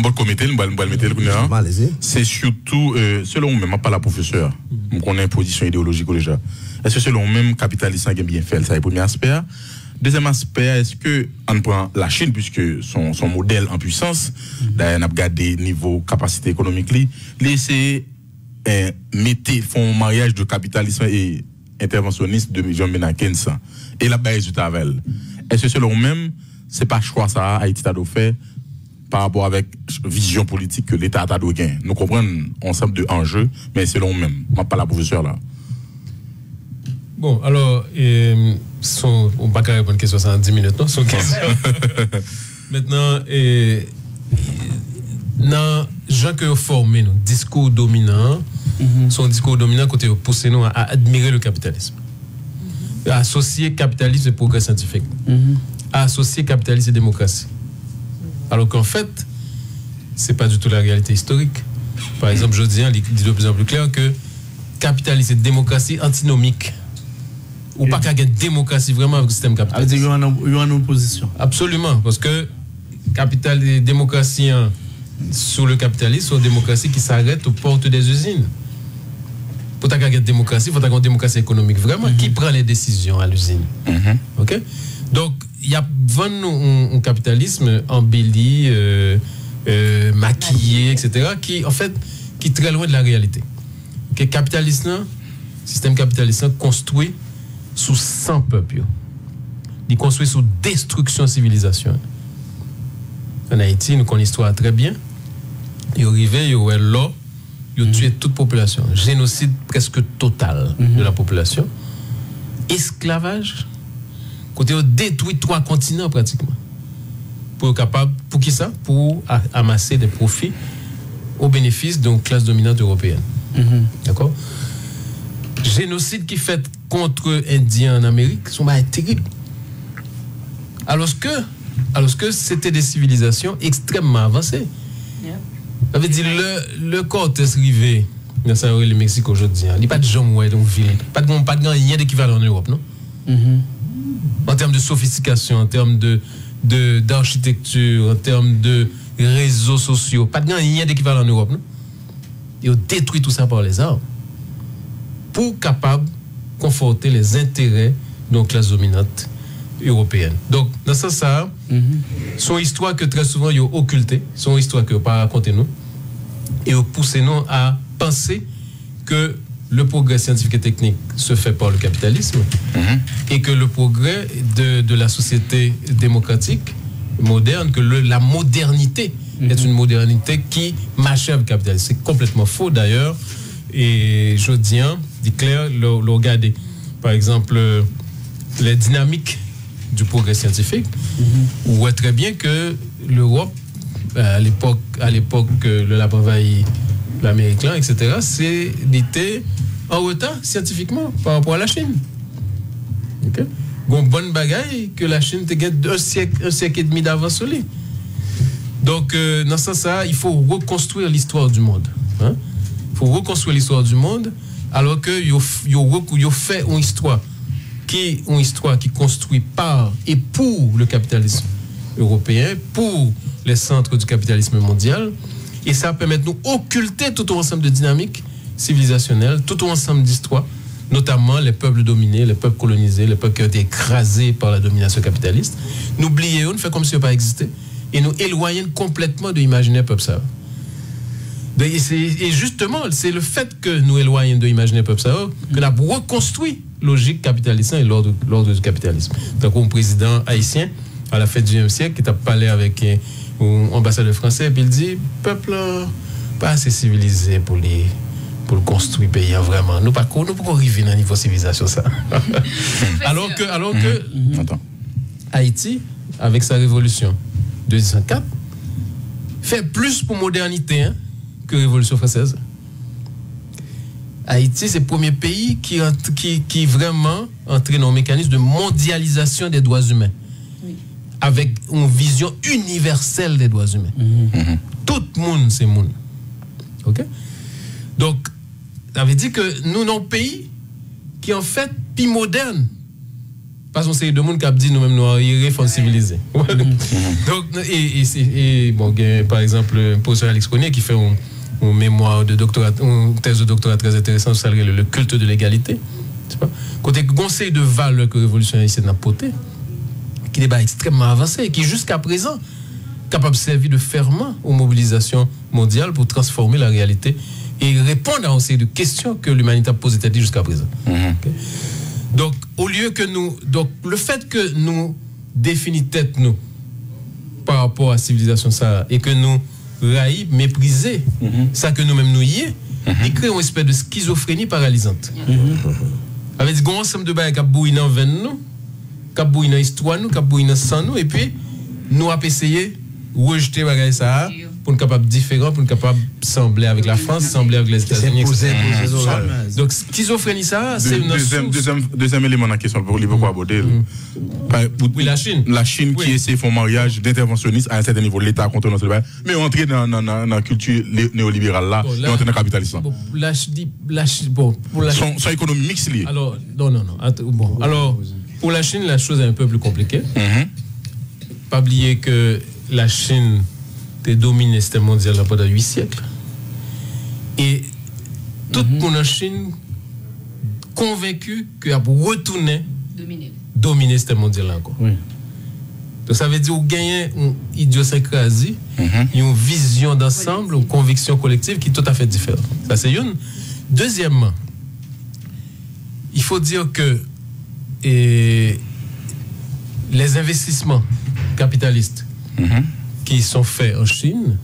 c'est surtout, euh, selon même, pas la professeur, mm-hmm. on a une position idéologique déjà. Est-ce que selon même, capitalisme qui a bien fait, ça c'est le premier aspect. Deuxième aspect, est-ce que on prend la Chine, puisque son, son modèle en puissance, mm-hmm. d'ailleurs, on a regardé niveau capacité économique, laisser euh, mettre font mariage de capitalisme et interventionniste de John Keynes et la base du Tavel. Est-ce que selon même, c'est pas choix ça, Haïti a fait par rapport avec vision politique que l'État a gagné. Nous comprenons ensemble de enjeux, mais selon même, moi pas la professeure là. Bon, alors, euh, son, on va pas répondre à une question en dix minutes, non? Son question. Maintenant, euh, dans gens que vous formez, nous, discours dominant, mm-hmm. son discours dominant, côté vous poussez nous à, à admirer le capitalisme. Mm-hmm. À associer capitalisme et progrès scientifique. Mm-hmm. À associer capitalisme et démocratie. Alors qu'en fait, c'est pas du tout la réalité historique. Par exemple, je dis, il dit de plus en plus clair que capitalisme et démocratie antinomique. Ou pas qu'il y ait une démocratie vraiment avec le système capitaliste. Il y a une opposition. Absolument, parce que capital et démocratie hein, sur le capitalisme sont des démocraties qui s'arrêtent aux portes des usines. Pour qu'il y ait une démocratie, il faut qu'il y ait une démocratie économique vraiment mm-hmm. qui prend les décisions à l'usine. Mm-hmm. Ok? Donc, il y a vraiment un, un capitalisme embelli, euh, euh, maquillé, et cetera, qui, en fait, qui est très loin de la réalité. Le capitalisme, système capitaliste construit sous cent peuples. Il construit sous destruction de civilisation. En Haïti, nous connaissons l'histoire très bien. Il est arrivé, il est là, il a tué toute population. Génocide presque total mm-hmm. de la population. Esclavage. Côté on détruit trois continents pratiquement. Pour capable, pour qui ça? Pour amasser des profits au bénéfice d'une classe dominante européenne. Mm-hmm. D'accord? Génocide qui fait contre Indiens en Amérique sont bah, terribles. Alors que, alors que c'était des civilisations extrêmement avancées. Yeah. Ça veut dire le, le Cortés rivé dans le Mexique aujourd'hui, il n'y a pas de gens où donc ville, pas de pas de rien d'équivalent en Europe, non? Mm-hmm. En termes de sophistication, en termes de, de d'architecture, en termes de réseaux sociaux, pas de rien d'équivalent en Europe, non? Ils ont détruit tout ça par les armes pour capable conforter les intérêts de nos classes dominantes européennes. Donc, dans ce sens, mm-hmm. son histoire que très souvent ils ont occulté, son histoire que pas raconté nous, et ont poussé nous à penser que le progrès scientifique et technique se fait par le capitalisme mm-hmm. et que le progrès de, de la société démocratique moderne, que le, la modernité mm-hmm. est une modernité qui m'achève le capitalisme. C'est complètement faux d'ailleurs. Et je dis, dit clair, le, le regarder, par exemple, les dynamiques du progrès scientifique, mm-hmm. on voit très bien que l'Europe, à l'époque, à l'époque le lab envahi l'Amérique, et cetera, c'est était en retard scientifiquement par rapport à la Chine. Ok? Une bonne bagaille que la Chine te gagne un siècle, un siècle et demi d'avance sur lui. Donc, euh, dans ce sens-là, il faut reconstruire l'histoire du monde. Hein? Il faut reconstruire l'histoire du monde, alors que il y a fait une histoire qui est une histoire qui construit par et pour le capitalisme européen, pour les centres du capitalisme mondial, et ça permet de nous occulter tout un ensemble de dynamiques civilisationnelles, tout un ensemble d'histoires, notamment les peuples dominés, les peuples colonisés, les peuples qui ont été écrasés par la domination capitaliste. Nous oublions, nous faisons comme si ça n'a pas existé, et nous éloignons complètement de l'imaginaire peuple ça. Et justement, c'est le fait que nous éloignons de l'imaginaire peuple ça que nous avons reconstruit logique capitaliste et l'ordre du capitalisme. Donc, un président haïtien, à la fin du dix-neuvième siècle, qui a parlé avec un ambassadeur français, et puis il dit, peuple pas assez civilisé pour les pour le construire pays vraiment. Nous pas nous pouvons arriver à un niveau de civilisation ça. alors que alors que Attends. Haïti, avec sa révolution de dix-neuf cent quatre, fait plus pour modernité hein, que la révolution française. Haïti, c'est le premier pays qui, qui, qui vraiment entré dans un mécanisme de mondialisation des droits humains. Oui. Avec une vision universelle des droits humains. Mm-hmm. Tout le monde, c'est monde. OK? Donc, ça veut dire que nous, avons un pays qui est en fait plus moderne. Parce qu'on c'est de monde qui a dit nous-mêmes nous arriérés, faut civiliser. Donc, et, et, et bon, par exemple, le professeur Alex Cognier qui fait un un mémoire de doctorat, une thèse de doctorat très intéressante sur le, le culte de l'égalité. Côté conseil de valeurs que la révolution haïtienne a porté, qui est extrêmement avancé et qui jusqu'à présent capable de servir de ferment aux mobilisations mondiales pour transformer la réalité et répondre à une série de questions que l'humanité a posées jusqu'à présent. Mm-hmm. Okay? Donc, au lieu que nous, donc le fait que nous définissons tête nous par rapport à la civilisation ça et que nous raïb, mépriser, mm-hmm. ça que nous-mêmes nous y est, mm-hmm. il crée une espèce de schizophrénie paralysante. Mm-hmm. Avec un ensemble de bails qui bouillent dans le nous, qui bouillent dans l'histoire nous, qui bouillent dans sang nous, et puis nous avons essayé de rejeter les ça pour nous capables différents, pour nous capables de sembler avec la France, sembler avec les États-Unis, et cetera. Mm-hmm. Donc schizophrénie ça, c'est une deuxième, deuxième, deuxième élément dans la question pour pourquoi aborder. Oui, la Chine. La Chine oui. qui essaie de faire un mariage d'interventionniste à un certain niveau, l'État contre notre pays, mais entrer dans, dans, dans, dans la culture néolibérale là, bon, là et entrer dans le capitalisme. Bon, la, la, bon, pour la son, son économie mixte liée. Alors, non, non, non. Att- bon, alors, pour la Chine, la chose est un peu plus compliquée. Mm-hmm. Pas oublier que la Chine a dominé le système mondial pendant huit siècles. Et tout le mm-hmm. monde en Chine convaincu qu'il a retourné dominer. dominer le système mondial encore. Oui. Donc ça veut dire qu'il gagne une idiosyncrasie, mm-hmm. une vision d'ensemble, une conviction collective qui est tout à fait différente. Ça c'est une. Deuxièmement, il faut dire que et, les investissements capitalistes mm-hmm. qui sont faits en Chine,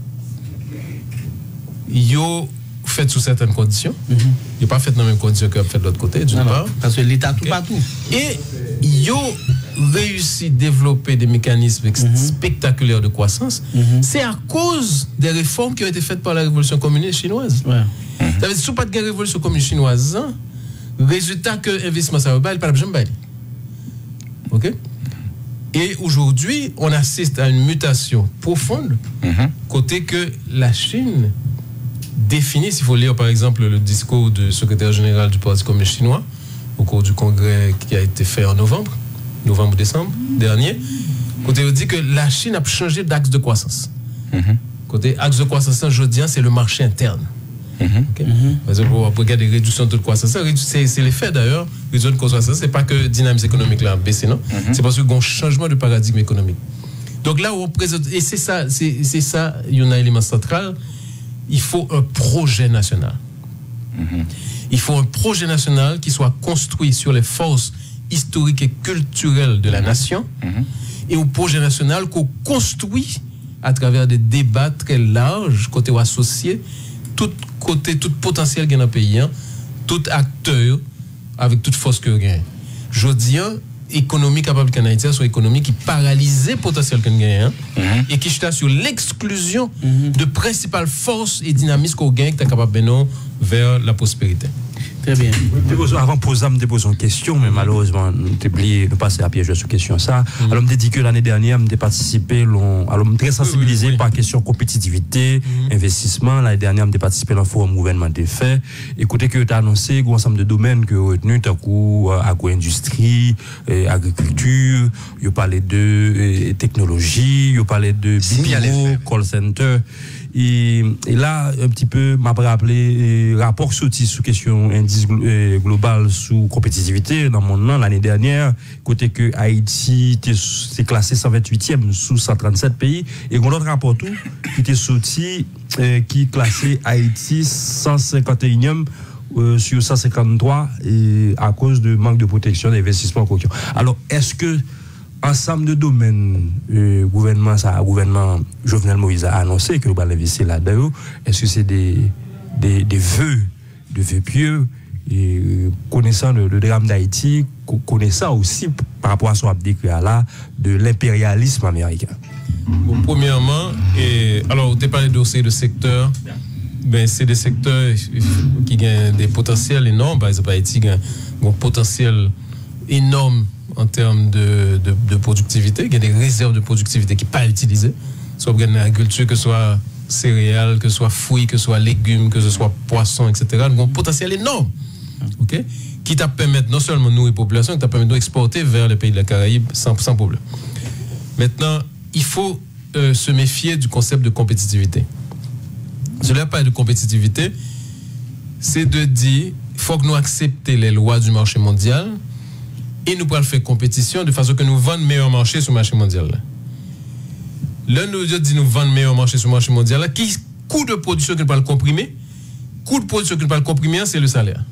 ils ont fait sous certaines conditions. Mm-hmm. Ils n'ont pas fait dans les mêmes conditions qu'ils ont fait de l'autre côté, d'une part. Parce que l'État tout partout. Et ils ont réussi à développer des mécanismes mm-hmm. spectaculaires de croissance. Mm-hmm. C'est à cause des réformes qui ont été faites par la révolution communiste chinoise. Ouais. Mm-hmm. Ça veut dire que si pas de révolution communiste chinoise, hein, résultat que l'investissement ça va pas, il pas jamais. OK? Et aujourd'hui, on assiste à une mutation profonde, mm-hmm. côté que la Chine définit, s'il faut lire par exemple le discours du secrétaire général du Parti communiste chinois au cours du congrès qui a été fait en novembre, novembre-décembre dernier, côté il dit que la Chine a changé d'axe de croissance. Mm-hmm. Côté axe de croissance, je dis, c'est le marché interne. Mm-hmm. Okay? Mm-hmm. Par exemple, pour regarder les réductions de croissance, c'est, c'est l'effet d'ailleurs, réduction de croissance, c'est pas que dynamisme économique là a baissé, non? Mm-hmm. C'est parce qu'il y a un changement de paradigme économique. Donc là où on présente, et c'est ça, c'est, c'est ça, il y a un élément central, il faut un projet national. Mm-hmm. Il faut un projet national qui soit construit sur les forces historiques et culturelles de la mm-hmm. nation, mm-hmm. et un projet national qu'on construit à travers des débats très larges, côté associés, tout côté, tout potentiel qu'il y a dans le pays, hein, tout acteur avec toute force qu'il y a. Je dis, économie capable qu'en Haïti, c'est une économie qui paralyse le potentiel qu'il y a, hein, mm-hmm. et qui est sur l'exclusion mm-hmm. de principales forces et dynamismes qu'on gagne qui est capable de mener vers la prospérité. Très bien. Avant de poser, me poser une question, mais malheureusement, nous oublié de passer à piège sur cette question. Ça. Mm-hmm. Alors, je me dit que l'année dernière, je participé, alors, je très sensibilisé oui, oui, oui. par question compétitivité, mm-hmm. investissement. L'année dernière, je participé dans le forum gouvernement des faits. Écoutez, que tu as annoncé un ensemble de domaines que vous avez retenu, d'un coup, agro-industrie, agriculture, vous parlez de technologie, vous parlez de bureau, call center. Et, et là, un petit peu, m'a rappelé rapport sorti sous question indice global sous compétitivité dans mon nom l'année dernière, côté que Haïti s'est classé cent vingt-huitième sous cent trente-sept pays, et un autre rapport tout qui était sorti, euh, qui classait Haïti cent cinquante et unième euh, sur cent cinquante-trois, et à cause de manque de protection d'investissement. Alors, est-ce que ensemble de domaines, le gouvernement, ça, gouvernement Jovenel Moïse a annoncé que va investir là-dedans? Est-ce que c'est des, des, des vœux, de vœux pieux, et connaissant le, le drame d'Haïti, connaissant aussi par rapport à ce qu'on a décrit là, de l'impérialisme américain? Bon, premièrement, et, alors, tu as parlé de, de secteurs, ben, c'est des secteurs qui ont des potentiels énormes. Par exemple, Haïti a un potentiel énorme en termes de, de, de productivité. Il y a des réserves de productivité qui ne sont pas utilisées, soit pour l'agriculture, que ce soit céréales, que ce soit fruits, que ce soit légumes, que ce soit poissons, et cetera. Donc, un potentiel énorme, okay? Qui t'a permis non seulement nous, les populations, qui t'a permis d'exporter vers les pays de la Caraïbe sans, sans problème. Maintenant, il faut euh, se méfier du concept de compétitivité. Cela pas de compétitivité, c'est de dire il faut que nous acceptions les lois du marché mondial et nous pouvons faire compétition de façon que nous vendons meilleur marché sur le marché mondial. Là, nous disons nous vendons meilleur marché sur le marché mondial. Qui coût de production que nous pouvons comprimer? Coût de production que nous pouvons comprimer, c'est le salaire.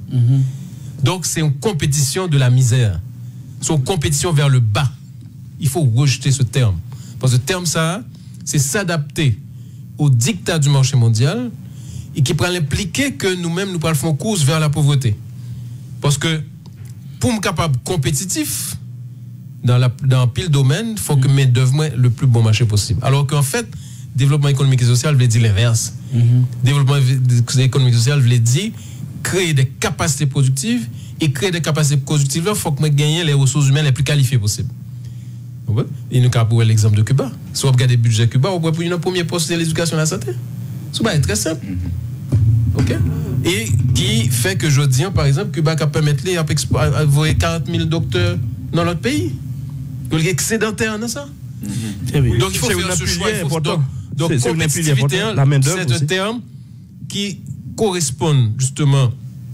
Mm-hmm. Donc, c'est une compétition de la misère. C'est une compétition vers le bas. Il faut rejeter ce terme. Parce que ce terme, ça, c'est s'adapter au dictat du marché mondial et qui pourrait impliquer que nous-mêmes, nous pouvons faire course vers la pauvreté. Parce que pour me capable compétitif dans la dans pile domaine, il faut que mes devons le plus bon marché possible. Alors qu'en fait, développement économique et social veut dire l'inverse. Mm-hmm. Développement économique et social veut dire créer des capacités productives et créer des capacités productives, il faut que je gagne les ressources humaines les plus qualifiées possibles. Ouais. Et nous avons l'exemple de Cuba. Si vous regardez le budget Cuba, vous pouvez prendre un premier poste de l'éducation et la santé. C'est très simple. Mm-hmm. OK? Et qui fait que je dis, par exemple, Cuba peut permettre d'envoyer quarante mille docteurs dans notre pays. Donc, il est excédentaire dans ça. Mm-hmm. Donc, il faut faire ce choix. Faut, donc, donc compétitivité, c'est un terme qui correspond justement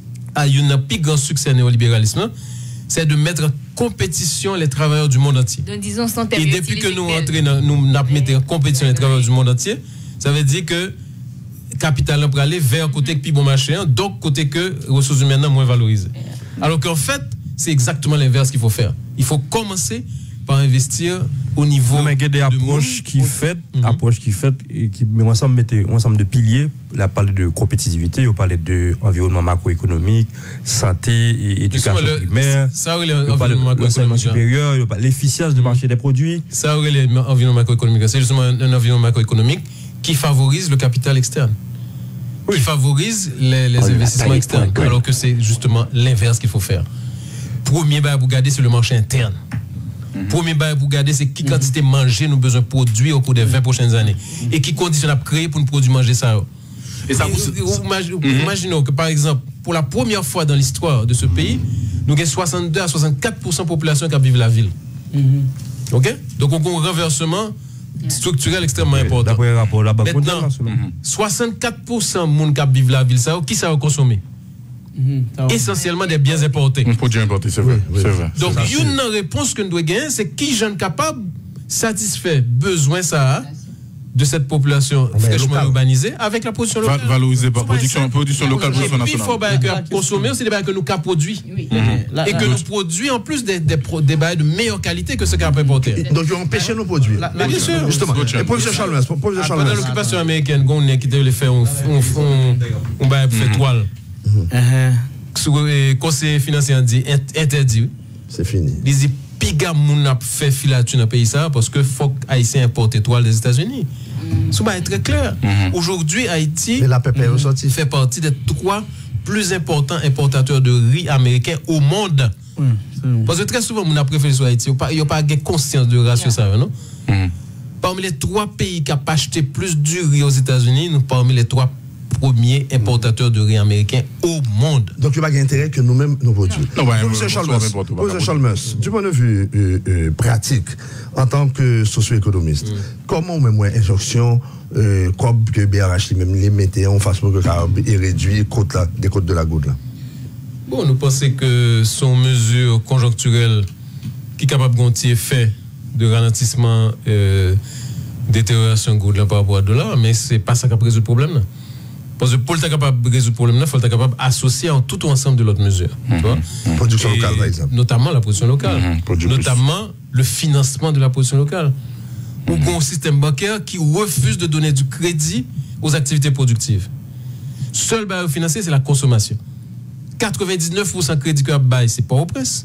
à un plus grand succès néolibéralisme, c'est de mettre en compétition les travailleurs du monde entier. Donc, disons, sans et depuis que nous entraînons, nous mettons en compétition les travailleurs du monde entier, ça veut dire que capital pour aller vers côté que plus bon marché, donc côté que ressources humaines moins valorisées. Alors qu'en fait, c'est exactement l'inverse qu'il faut faire. Il faut commencer par investir au niveau. Mais il y a des approches qui fait, mm-hmm. approches qui fait, et qui mais ensemble mettez ensemble de piliers. Là, parler de compétitivité, on parle de environnement macroéconomique, santé, et éducation le, primaire. Ça aurait l'environnement macroéconomique supérieur, l'efficience du marché des produits. Ça aurait l'environnement macroéconomique. C'est justement un, un environnement macroéconomique qui favorise le capital externe. Oui. Qui favorise les, les investissements externes. Alors que c'est justement l'inverse qu'il faut faire. Premier bail pour garder, c'est le marché interne. Mm-hmm. Premier bail pour garder, c'est qui quantité manger nous besoin produire au cours des vingt prochaines années. Mm-hmm. Et qui condition à créer pour nous produire manger ça. Et ça et, vous, mm-hmm. Imaginons que par exemple, pour la première fois dans l'histoire de ce pays, nous avons soixante-deux à soixante-quatre pour cent de la population qui vit la ville. Mm-hmm. OK? Donc on a un renversement structurel extrêmement important. D'après le rapport là-bas, maintenant, mm-hmm. soixante-quatre pour cent de monde qui vivent la ville, ça, qui ça va consommer? Mm-hmm. Essentiellement des biens importés. Un produit importé, c'est vrai. Oui, oui. C'est vrai. Donc, une réponse que nous devons gagner, c'est qui jeune capable satisfaire besoin ça de cette population ah, fraîchement local. Urbanisée avec la production locale. Valoriser par production, production locale, production nationale. Il faut que consommer aussi des bails que nous cap produit. Oui. Mm-hmm. Et que nous produisons en plus des, des, des bails de meilleure qualité que ce qu'on peut importer. Donc, ils ont empêché nos produits. La, la, bien sûr. Justement. Et professeur Charles, professeur Charles. Pendant l'occupation américaine, on a quitté le faire, on va faire toile. Le conseil financier a dit interdit. C'est fini. Il dit piga moun a fait filature dans le pays ça parce que faut Haïtien importer toile des États-Unis. Mm. C'est très clair. Mm-hmm. Aujourd'hui, Haïti mm-hmm. fait partie des trois plus important importateur de riz américain au monde. Oui, parce que très souvent, on a préféré sur Haïti, il n'y a pas de conscience de ratio, yeah. ça, non? Mm. Parmi les trois pays qui ont acheté plus du riz aux États-Unis, nous parmi les trois premiers importateurs de riz américain au monde. Donc, il n'y a pas d'intérêt que nous-mêmes nous produisons. Non, bah, M. Chalmers, du point de vue euh, euh, pratique, en tant que socio-économiste, mm. comment même une injonction euh, comme que B R H lui-même les mettait en face pour que Caraïbes et réduit côte là, des côtes de la goutte là? Bon, nous pensons que son mesure conjoncturelle qui est capable de effet de ralentissement, euh, détérioration goutte là par rapport au dollar, mais ce n'est pas ça qui a résoudre le problème là. Parce que pour être capable de résoudre le problème, il faut être capable d'associer en tout ensemble de l'autre mesure. Mmh. Production et locale, par exemple. Notamment la production locale. Mmh. Notamment le financement de la production locale. Mmh. Ou un système bancaire qui refuse de donner du crédit aux activités productives. Seul barrière financier, c'est la consommation. quatre-vingt-dix-neuf pour cent crédit que bail, c'est pas au presse.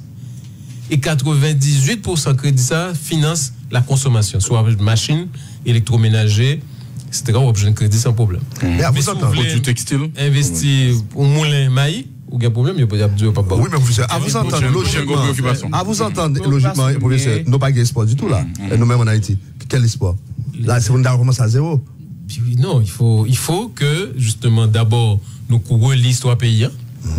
Et quatre-vingt-dix-huit pour cent crédit, ça finance la consommation, soit machines, électroménager, et cetera. On a besoin de crédit sans problème. Mmh. Mais à vous entendre, du textile, investir au moulin maïs, ou il y a problème, il n'y a pas de. Oui, mais professeur, à vous entendre logiquement, à vous entendre logiquement, professeur, nous pas d'espoir du tout là. Et nous-mêmes en Haïti, quel espoir? Là, c'est on commence à zéro. Non, il faut, il faut que justement d'abord nous courons l'histoire pays,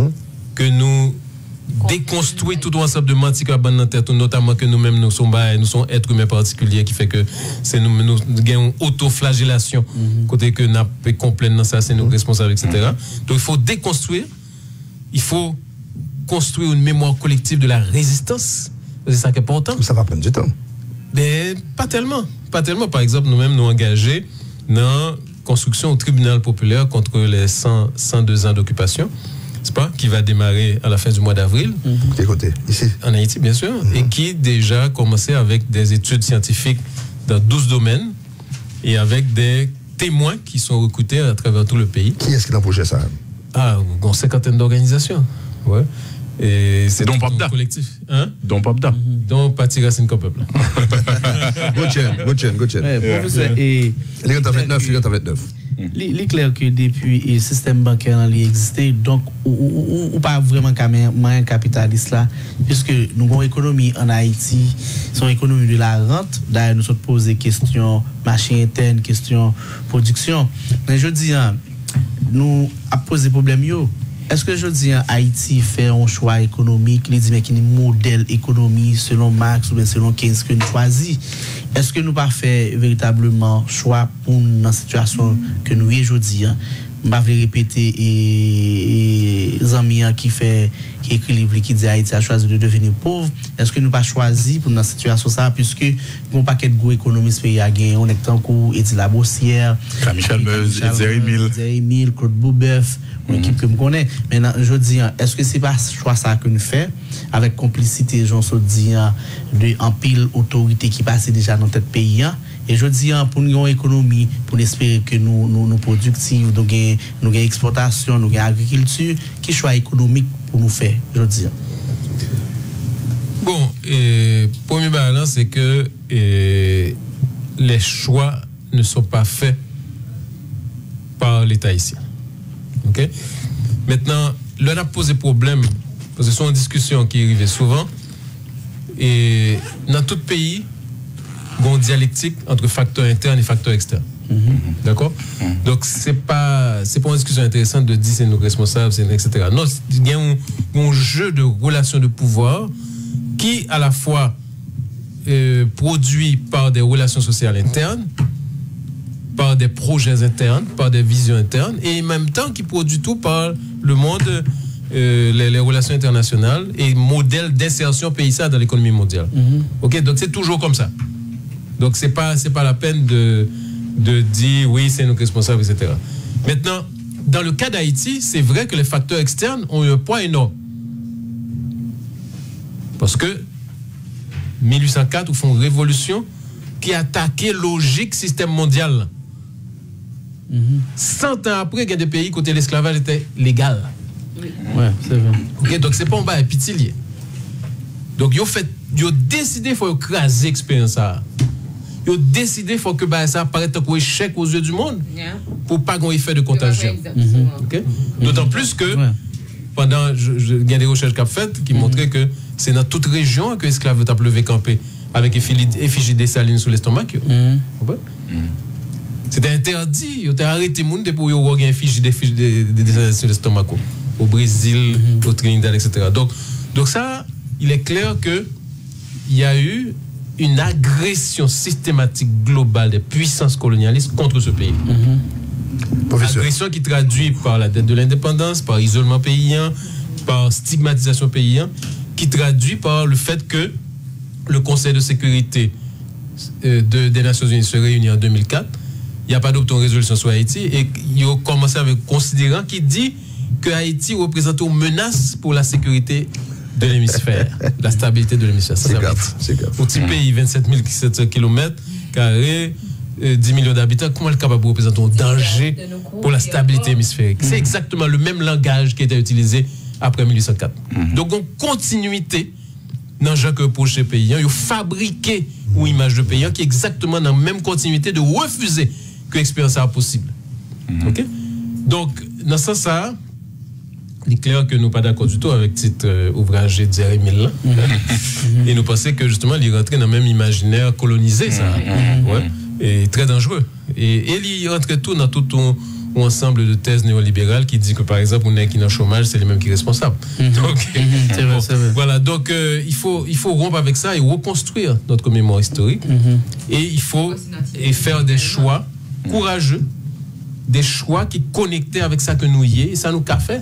que nous déconstruire tout ensemble de menti qui a dans tête, notamment que nous-mêmes nous sommes nous sommes êtres humains particuliers qui fait que c'est nous nous gagnons autoflagellation mm-hmm. côté que n'a pas complètement ça c'est nous responsables et cetera. Mm-hmm. Donc il faut déconstruire, il faut construire une mémoire collective de la résistance, c'est ça qui est important. Ça va prendre du temps. Mais pas tellement, pas tellement. Par exemple nous-mêmes nous engagés dans construction au tribunal populaire contre les cent, cent deux ans d'occupation. Pas, qui va démarrer à la fin du mois d'avril. Mm-hmm. Quel côté? Ici? En Haïti, bien sûr. Mm-hmm. Et qui déjà commencé avec des études scientifiques dans douze domaines et avec des témoins qui sont recrutés à travers tout le pays. Qui est-ce qui a projet ça? Ah, une cinquantaine d'organisations. Ouais. Et c'est donc Papda. Collectif. Hein? Donc Papda. Mm-hmm. Donc Pati Racine Peuple. Gochen, Gochen, Gochen. Et il est en vingt-neuf, il est en vingt-neuf. Il est clair que depuis le système bancaire existait, donc ou, ou, ou pas vraiment un capitaliste là, puisque nous avons une économie en Haïti, son économie de la rente. D'ailleurs, nous sommes posé questions marché interne, questions production. Mais je dis, nous avons posé problème yo. Est-ce que je dis Haïti fait un choix économique, il dit mais qu'il y a un modèle économique selon Marx ou bien selon Keynes que nous choisit? Est-ce que nous pas fait véritablement choix pour dans situation que nous y aujourd'hui? Je vais répéter et les amis qui fait qui écrit livre qui dit Haïti a choisi de devenir pauvre. Est-ce que nous pas choisi pour dans cette situation ça puisque mon paquet de gros économistes pays a gagné on est tant coup Eddy Labossière, Michel Meuse, Zérimil, Claude Boubeuf, une équipe que je connais. Maintenant je dis est-ce que c'est pas choix ça que nous fait avec complicité Jean Sodi de en pile autorité qui passe déjà dans notre pays et je dis pour nous une économie pour espérer que nous nous nous productifs nous gain nous gain exportation nous gain agriculture qui choix économique pour nous faire je dis bon et premier balance c'est que et, les choix ne sont pas faits par l'État ici. OK? Maintenant là on a posé problème parce que c'est une discussion qui arrive souvent et dans tout pays il y a une dialectique entre facteurs internes et facteurs externes. Mm-hmm. D'accord? Mm-hmm. Donc, ce n'est pas, c'est pas une discussion intéressante de dire c'est nous responsables, c'est, et cetera. Non, il y a un, un jeu de relations de pouvoir qui, à la fois, euh, produit par des relations sociales internes, par des projets internes, par des visions internes, et en même temps qui produit tout par le monde, euh, les, les relations internationales et modèle d'insertion paysanne dans l'économie mondiale. Mm-hmm. OK? Donc, c'est toujours comme ça. Donc, ce n'est pas, c'est pas la peine de, de dire oui, c'est nous responsables, et cetera. Maintenant, dans le cas d'Haïti, c'est vrai que les facteurs externes ont eu un poids énorme. Parce que mille huit cent quatre, ils font une révolution qui attaquait logique système mondial. Mm-hmm. Cent ans après, il y a des pays où l'esclavage était légal. Oui, ouais, c'est vrai. Okay, donc, ce n'est pas un bas épitilier. Donc, ils ont fait, ils ont décidé qu'il faut écraser l'expérience. Ils ont décidé qu'il faut que bah, ça apparaisse comme un échec aux yeux du monde yeah. pour pas qu'on ait fait de contagion. Mm-hmm. Okay? Mm-hmm. D'autant plus que ouais. pendant, il y a des recherches qu'a faites qui mm-hmm. montraient que c'est dans toute région que l'esclave a levé campé avec effigie Dessalines sous l'estomac. Mm-hmm. Mm-hmm. C'était interdit, il a arrêté les gens pour avoir une effigie Dessalines sous l'estomac. Au Brésil, mm-hmm. au Trinidad, et cetera. Donc, donc ça, il est clair qu'il y a eu une agression systématique globale des puissances colonialistes contre ce pays. Mm-hmm. Agression qui traduit par la dette de l'indépendance, par isolement paysan, par stigmatisation paysan, qui traduit par le fait que le Conseil de sécurité euh, de, des Nations Unies se réunit en deux mille quatre, il n'y a pas d'adopté une résolution sur Haïti, et il a commencé avec un considérant qui dit que Haïti représente une menace pour la sécurité de l'hémisphère, la stabilité de l'hémisphère. C'est grave, c'est grave. Pour petit pays, vingt-sept mille sept cents kilomètres carrés, euh, dix millions d'habitants, comment est capable de représenter un danger pour la stabilité hémisphérique? C'est exactement le même langage qui a été utilisé après mille huit cent quatre. Mm-hmm. Donc, on continuité dans Jacques Proche pays, ils ont fabriqué une image de pays qui est exactement dans la même continuité de refuser que l'expérience soit possible. Mm-hmm. OK? Donc, dans ce sens, il est clair que nous ne sommes pas d'accord du tout avec le titre euh, ouvrage de Jérémy là. Mm-hmm. Et nous pensons que justement, il est rentré dans le même imaginaire colonisé, ça. Mm-hmm. Ouais, et très dangereux. Et, et il rentre tout dans tout un, un ensemble de thèses néolibérales qui dit que, par exemple, on est qui est dans le chômage, c'est les mêmes qui sont responsables. Mm-hmm. Donc, mm-hmm. c'est vrai, c'est vrai. Voilà, donc euh, il, faut, il faut rompre avec ça et reconstruire notre mémoire historique. Mm-hmm. Et il faut et faire des choix courageux, des choix qui connectent avec ça que nous y est, et ça nous qu'a fait.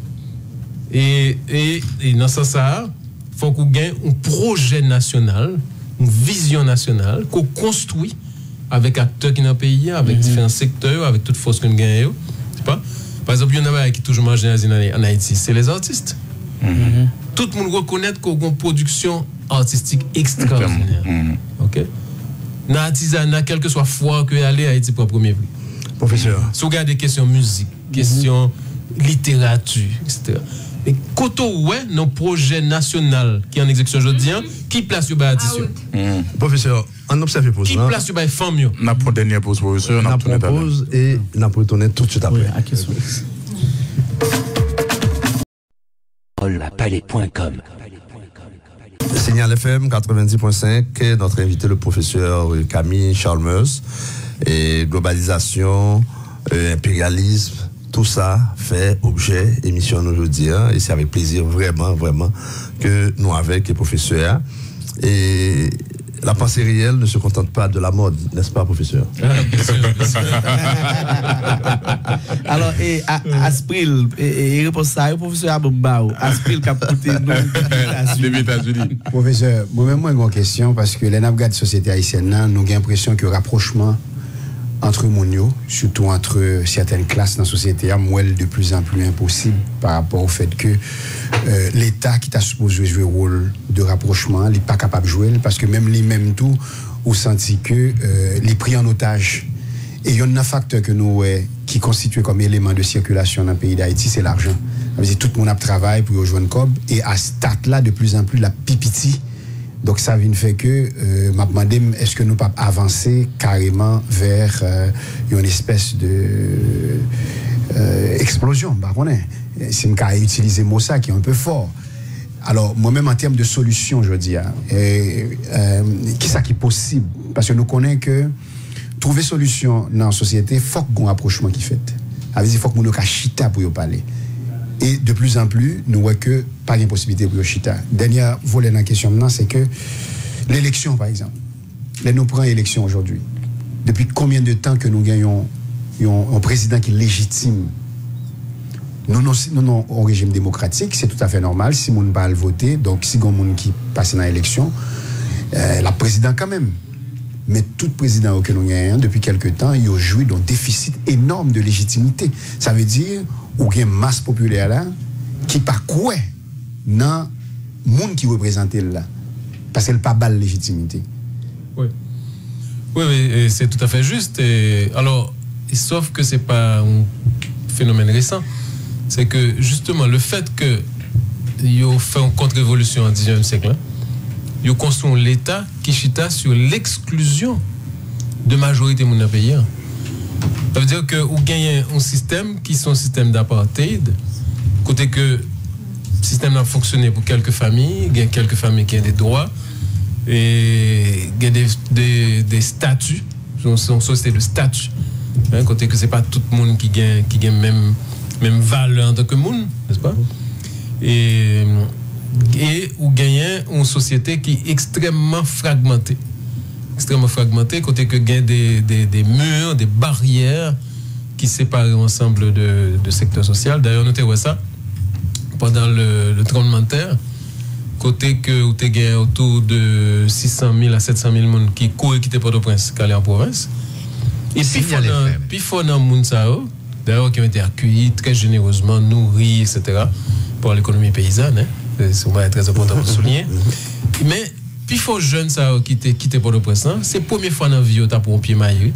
Et, et, et dans ce sens, il faut qu'on gagne un projet national, une vision nationale, qu'on construit avec acteurs qui sont dans le pays, avec mm-hmm. différents secteurs, avec toute force qu'on gagne. C'est pas? Par exemple, il y en a qui est toujours marginalisé en Haïti, c'est les artistes. Mm-hmm. Tout le monde reconnaît qu'on a une production artistique extraordinaire. Mm-hmm. OK? Dans l'artisanat, quelle que soit fois que aller à Haïti pour le premier prix. Professeur. Si vous regardez des questions musique, questions mm-hmm. littérature, et cetera. Mais quand on ouais, nos projets national qui est en exécution aujourd'hui, mm-hmm. qui place sur l'artiste? Mm. Professeur, on observe pour ça. Qui place sur les femmes? On a pour dernière pause, professeur. On a pour pause et on a pour retourner tout de suite après. Oui, à question. la palais point com. Signal F M quatre-vingt-dix point cinq, notre invité le professeur Camille Chalmers, et globalisation, euh, impérialisme, tout ça fait objet émission aujourd'hui, hein, et c'est avec plaisir vraiment, vraiment que nous avec les professeurs. Et la pensée réelle ne se contente pas de la mode, n'est-ce pas, professeur? Alors, et Aspril, et réponse ça, professeur Aboubao, Aspril qui a coûté nous États-Unis. Professeur, moi-même, moi, j'ai une question, parce que les navigats de société haïtienne, nous avons l'impression que le rapprochement entre Mounio, surtout entre certaines classes dans la société, est de plus en plus impossible par rapport au fait que euh, l'État qui t'a supposé jouer le rôle de rapprochement, il n'est pas capable de jouer, parce que même lui-même tout, on senti que euh, les pris en otage. Et il y a un facteur que nous, euh, qui constitue comme élément de circulation dans le pays d'Haïti, c'est l'argent. Tout le monde a travaillé pour rejoindre C O B, et à ce stade-là, de plus en plus, la pipiti. Donc ça vient fait que euh, m'a demandé est-ce que nous pas avancer carrément vers euh, une espèce de euh, explosion, bah on est c'est me cas utiliser mot ça qui est un peu fort. Alors moi-même en termes de solution je dis hein, et, euh, qui ça qui est possible parce que nous connaissons que trouver solution dans la société faut qu'on rapprochement qui fait. Ça veut dire faut que nous nous chita pour y parler. Et de plus en plus, nous voyons que pas de possibilité pour le chita. Dernier volet dans la question maintenant, c'est que l'élection, par exemple, là, nous prenons l'élection aujourd'hui. Depuis combien de temps que nous gagnons un président qui est légitime? Nous, nous, nous, nous au régime démocratique, c'est tout à fait normal. Si on ne va pas voter, donc si on a qui passe dans l'élection, euh, la président quand même. Mais tout président que nous gagnons depuis quelque temps, il a joué d'un déficit énorme de légitimité. Ça veut dire ou une masse populaire là qui pas quoi dans monde qui représente là parce qu'elle pas balle légitimité. Oui. Oui, oui c'est tout à fait juste. Et, alors, sauf que c'est pas un phénomène récent. C'est que justement le fait que ils ont fait une contre-révolution au dix-neuvième siècle, ils ont construit l'État qui chita sur l'exclusion de majorité de pays. Ça veut dire que vous gagnez un système qui est un système d'apartheid, côté que système a fonctionné pour quelques familles, il y a quelques familles qui ont des droits, et il y a des, des, des statuts, une société de statuts, hein, côté que ce n'est pas tout le monde qui gagne qui gagne même, même valeur en tant que monde, n'est-ce pas? Et, et ou gagner une société qui est extrêmement fragmentée. Extrêmement fragmentée, côté que gagne des, des, des murs, des barrières qui séparent l'ensemble de, de secteur social. D'ailleurs, notez ça pendant le, le tremblement de terre, côté que vous avez autour de six cent mille à sept cent mille personnes qui courent quitter Port-au-Prince, qui allaient en province. Et puis, il faut dans le monde, d'ailleurs, qui ont été accueillis très généreusement, nourris, et cetera, pour l'économie paysanne. Hein. C'est très important de souligner. Mais, puis, il faut jeunes qui ont quitté Port-au-Prince, c'est la première fois dans la vie où tu as pour un pied maillot.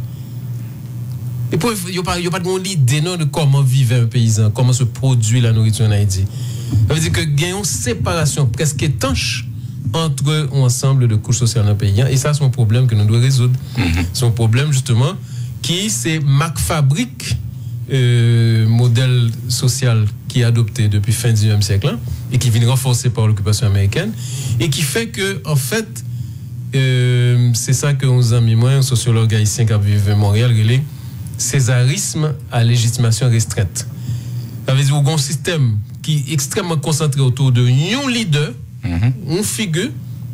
Et puis, il n'y a pas de idée de comment vivre un paysan, comment se produit la nourriture en Haïti. Ça veut dire que il y a une séparation presque étanche entre un ensemble de couches sociales dans le pays. Et ça, c'est un problème que nous devons résoudre. Mm-hmm. C'est un problème, justement, qui, c'est Mac Fabrique, euh, modèle social qui est adopté depuis fin du dix-neuvième siècle, hein, et qui vient renforcé par l'occupation américaine, et qui fait que, en fait, euh, c'est ça que nos amis, moi, un sociologue haïtien qui a vécu à Montréal, relève césarisme à légitimation restreinte. Ça veut dire qu'il y a un système qui est extrêmement concentré autour de un leader, mm-hmm. une figure,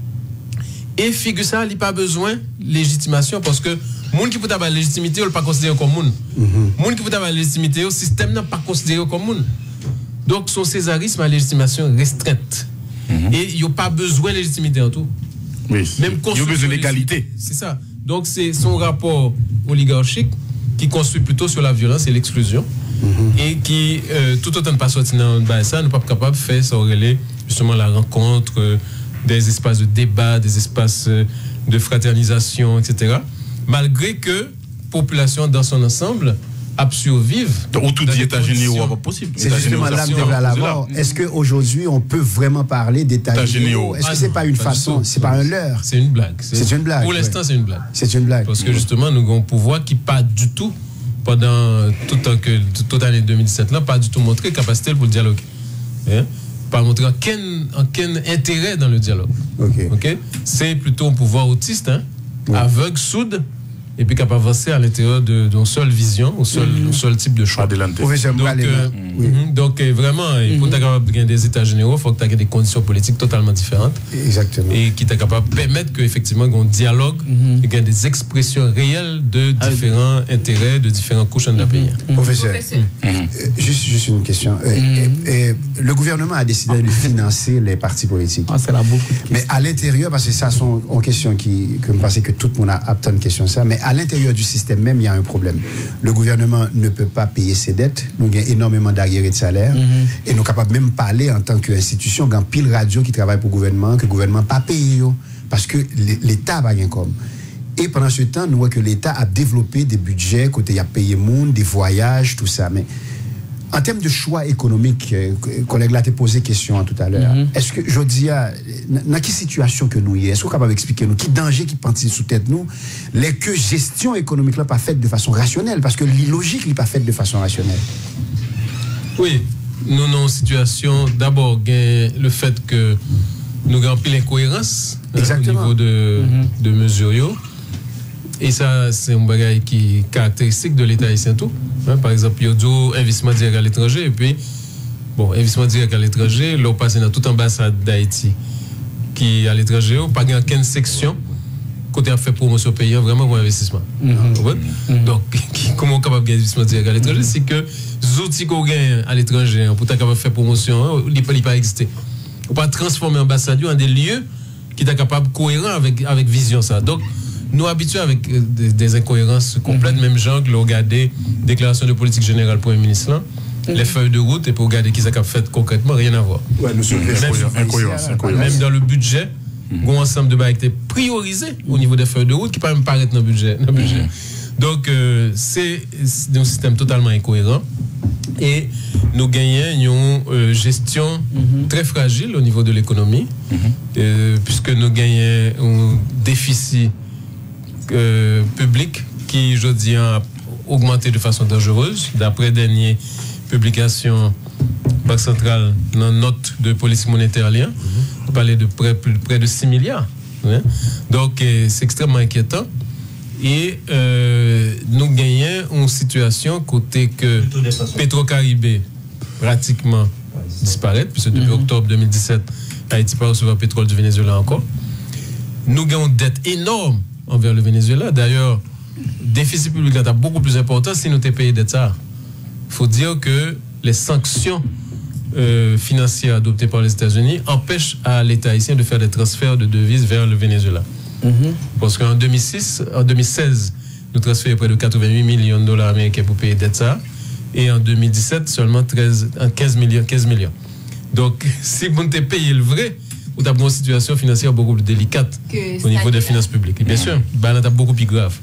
et figure ça, il n'y a pas besoin de légitimation parce que les gens qui peuvent avoir la légitimité, ils ne pas considéré comme monde. Les gens qui peuvent avoir la légitimité, le système n'a pas considéré comme monde. Donc, son césarisme à légitimation restreinte. Mm-hmm. Et il n'y a pas besoin de légitimité en tout. Oui, même il y a besoin d'égalité. C'est ça. Donc, c'est son rapport oligarchique qui construit plutôt sur la violence et l'exclusion, mm-hmm. et qui, euh, tout autant ne pas sortir dans ça, n'est pas capable de faire ça, justement la rencontre, euh, des espaces de débat, des espaces euh, de fraternisation, et cetera. Malgré que la population dans son ensemble a survivre. Ou tout dit États-Unis ou pas possible. C'est justement là que à la mort. Est-ce qu'aujourd'hui on peut vraiment parler d'États-Unis? Est-ce que c'est pas une façon, c'est pas un leurre? C'est une blague. C'est une blague. Pour l'instant, c'est une blague. C'est une blague. Parce que justement, nous avons un pouvoir qui pas du tout, pendant tout le temps que toute l'année deux mille dix-sept là, pas du tout montré capacité pour le dialogue. Hein? Pas montrer aucun, aucun intérêt dans le dialogue. Okay. Okay? C'est plutôt un pouvoir autiste, hein? Ouais. Aveugle, soude, et puis capable d'avancer à l'intérieur d'une seule vision, au seul, mm-hmm. seul type de choix. Professeur donc, euh, oui. mm-hmm, donc euh, vraiment, mm-hmm. pour être capable de gagner des états généraux, il faut que tu aies des conditions politiques totalement différentes. Exactement. Et qui t'a capable de permettre qu'effectivement, il y ait un dialogue, mm-hmm. et des expressions réelles de différents ah, intérêts, de différentes couches de la pays. Mm-hmm. Professeur, mm-hmm. euh, juste, juste une question. Euh, mm-hmm. euh, le gouvernement a décidé de financer les partis politiques. Ah, c'est là beaucoup. Mais à l'intérieur, parce que ça sont en question qui, que je pense que tout le monde a apte une question ça, mais à l'intérieur du système même, il y a un problème. Le gouvernement ne peut pas payer ses dettes. Nous avons énormément d'arriérés de salaire. Mm-hmm. Et nous sommes capables même parler en tant qu'institution, il y a pile radio qui travaille pour le gouvernement, que le gouvernement n'a pas payé. Parce que l'État n'a pas rien comme. Et pendant ce temps, nous voyons que l'État a développé des budgets, côté il a payé monde, des voyages, tout ça. Mais en termes de choix économiques, euh, collègue là t'a posé question tout à l'heure. Mm-hmm. Est-ce que je dis, dans quelle situation que nous y est, est-ce qu'on est capable d'expliquer nous, qui danger qui pense sous tête nous, les que gestion économique là pas faite de façon rationnelle, parce que l'illogique n'est pas faite de façon rationnelle. Oui, nous avons une situation, d'abord, le fait que nous avons pris l'incohérence hein, au niveau de, mm-hmm. de mesures. Et ça, c'est un bagage qui est caractéristique de l'État haïtien tout. Hein, par exemple, il y a du investissement direct à l'étranger. Et puis, bon, investissement direct à l'étranger, là, on passe dans toute ambassade d'Haïti qui est à l'étranger, on pas aucune section côté à faire promotion payant vraiment pour investissement. Mm-hmm. Mm-hmm. Donc, comment on est capable de gagner investissement direct à l'étranger? C'est que les outils qu'on gagne à l'étranger pour être capable de faire promotion, ils ne peuvent pas exister. On ne peut pas transformer l'ambassade en des lieux qui sont capables de cohérents avec, avec vision ça. Donc, nous habitués avec des, des incohérences complètes, mm-hmm. même gens qui ont regardé déclaration de politique générale pour le ministre, là, mm-hmm. les feuilles de route, et pour regarder qui ça a fait concrètement, rien à voir. Ouais, nous sommes incohérence, même dans le budget, mm-hmm. un ensemble de bails qui étaient priorisés au niveau des feuilles de route qui ne peuvent même pas paraître dans le budget. Dans le budget. Mm-hmm. Donc, euh, c'est un système totalement incohérent. Et nous gagnons une euh, gestion mm-hmm. très fragile au niveau de l'économie, mm-hmm. euh, puisque nous gagnons un déficit Euh, public qui, je dis, a augmenté de façon dangereuse. D'après dernière publication Banque centrale, dans note de politique monétaire, mm-hmm. on parlait de près, près de six milliards. Hein? Donc, euh, c'est extrêmement inquiétant. Et euh, nous gagnons une situation côté que Petro-Caribé pratiquement disparaît, puisque depuis mm-hmm. octobre deux mille dix-sept, Haïti pas recevoir pétrole du Venezuela encore. Nous avons une dette énorme envers le Venezuela. D'ailleurs, le déficit public est beaucoup plus important si nous avons payé dette ça. Il faut dire que les sanctions euh, financières adoptées par les États-Unis empêchent à l'État haïtien de faire des transferts de devises vers le Venezuela. Mm-hmm. Parce qu'en deux mille six, en deux mille seize, nous transférons près de quatre-vingt-huit millions de dollars américains pour payer dette ça. Et en deux mille dix-sept, seulement treize, quinze millions. quinze millions. Donc, si vous ne payez le vrai, vous avez une situation financière beaucoup plus délicate que au niveau des finances publiques. Et bien sûr, ben, c'est beaucoup plus grave.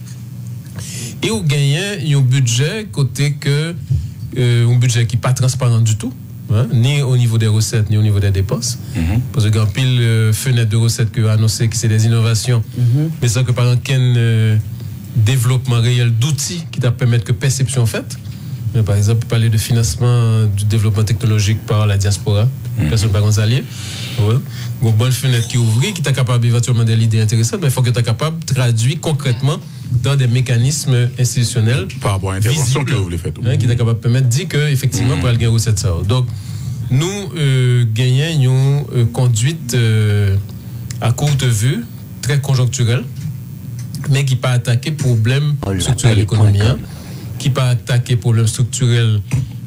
Et vous gagnez un budget côté que euh, un budget qui n'est pas transparent du tout, hein, ni au niveau des recettes, ni au niveau des dépenses. Mm-hmm. Parce qu'il y a pile euh, fenêtre de recettes que vous annoncez que c'est des innovations, mm-hmm. mais ça que par exemple, qu'un euh, développement réel d'outils qui t'a permettre que perception faite. Mais par exemple, parler de financement du développement technologique par la diaspora, mm-hmm. personne par contre allié. Ouais. Une bonne fenêtre qui ouvre, qui est capable éventuellement de l'idée intéressante, mais il faut que tu es capable de traduire concrètement dans des mécanismes institutionnels. Par rapport à l'intervention que vous voulez faire. Hein, qui est capable de permettre de dire qu'effectivement, mm-hmm. pour aller gagner recette ça. Donc, nous euh, gagnons une euh, conduite euh, à courte vue, très conjoncturelle, mais qui pas attaquer problème structurel de l'économie, hein, qui pas attaquer problème structurel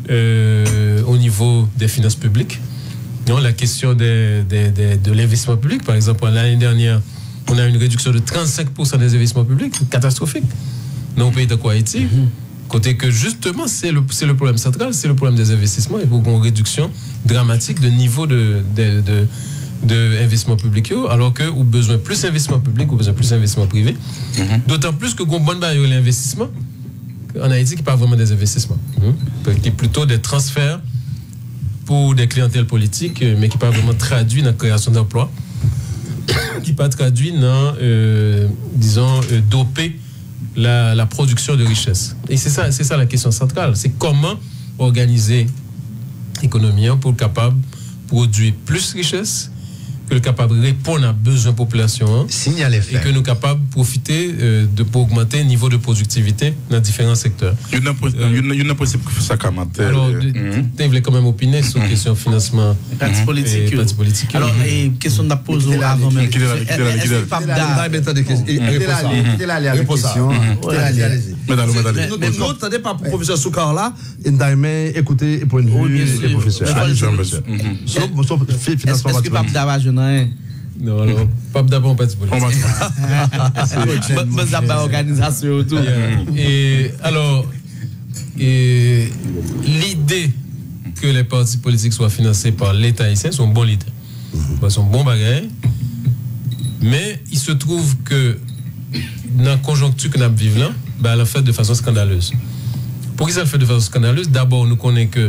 euh, au niveau des finances publiques. Non, la question des, des, des, de l'investissement public, par exemple, l'année dernière, on a une réduction de trente-cinq pour cent des investissements publics, catastrophique. Dans le pays de Haïti, mm-hmm. côté que justement, c'est le, c'est le problème central, c'est le problème des investissements, et pour une réduction dramatique de niveau de, de, de, de investissement public, alors que vous besoin plus d'investissement public, vous besoin plus d'investissement privé. Mm-hmm. D'autant plus que vous avez une bonne barrière l'investissement en Haïti qui n'est pas vraiment des investissements, mm-hmm. qui est plutôt des transferts pour des clientèles politiques, mais qui pas vraiment traduit dans la création d'emplois, qui pas traduit dans, euh, disons, euh, doper la, la production de richesse. Et c'est ça, c'est ça la question centrale. C'est comment organiser l'économie pour être capable de produire plus de richesse, que le capable de répondre à besoins de la population, signaler et que nous sommes capables de profiter euh, de, pour augmenter le niveau de productivité dans différents secteurs. Il y a une possible que ça commenter. Alors, tu voulais quand même opiner sur la question financement parti politique. Parti politique. Alors, et question de la pose avant même. Est-ce que pas d'art? Écoutez la question. Mais vous n'entendez pas pour le professeur Soukar là, écoutez point de vue des professeurs. Est-ce que pas d'art non, alors, pas d'abord, pas de politique. Mais ça pas organisation autour. Et alors, et, l'idée que les partis politiques soient financés par l'État haïtien, c'est une bonne idée. C'est un bon bagage. Mais il se trouve que dans la conjoncture que nous vivons là, ben, elle a fait de façon scandaleuse. Pour qui ça le fait de façon scandaleuse? D'abord, nous connaissons que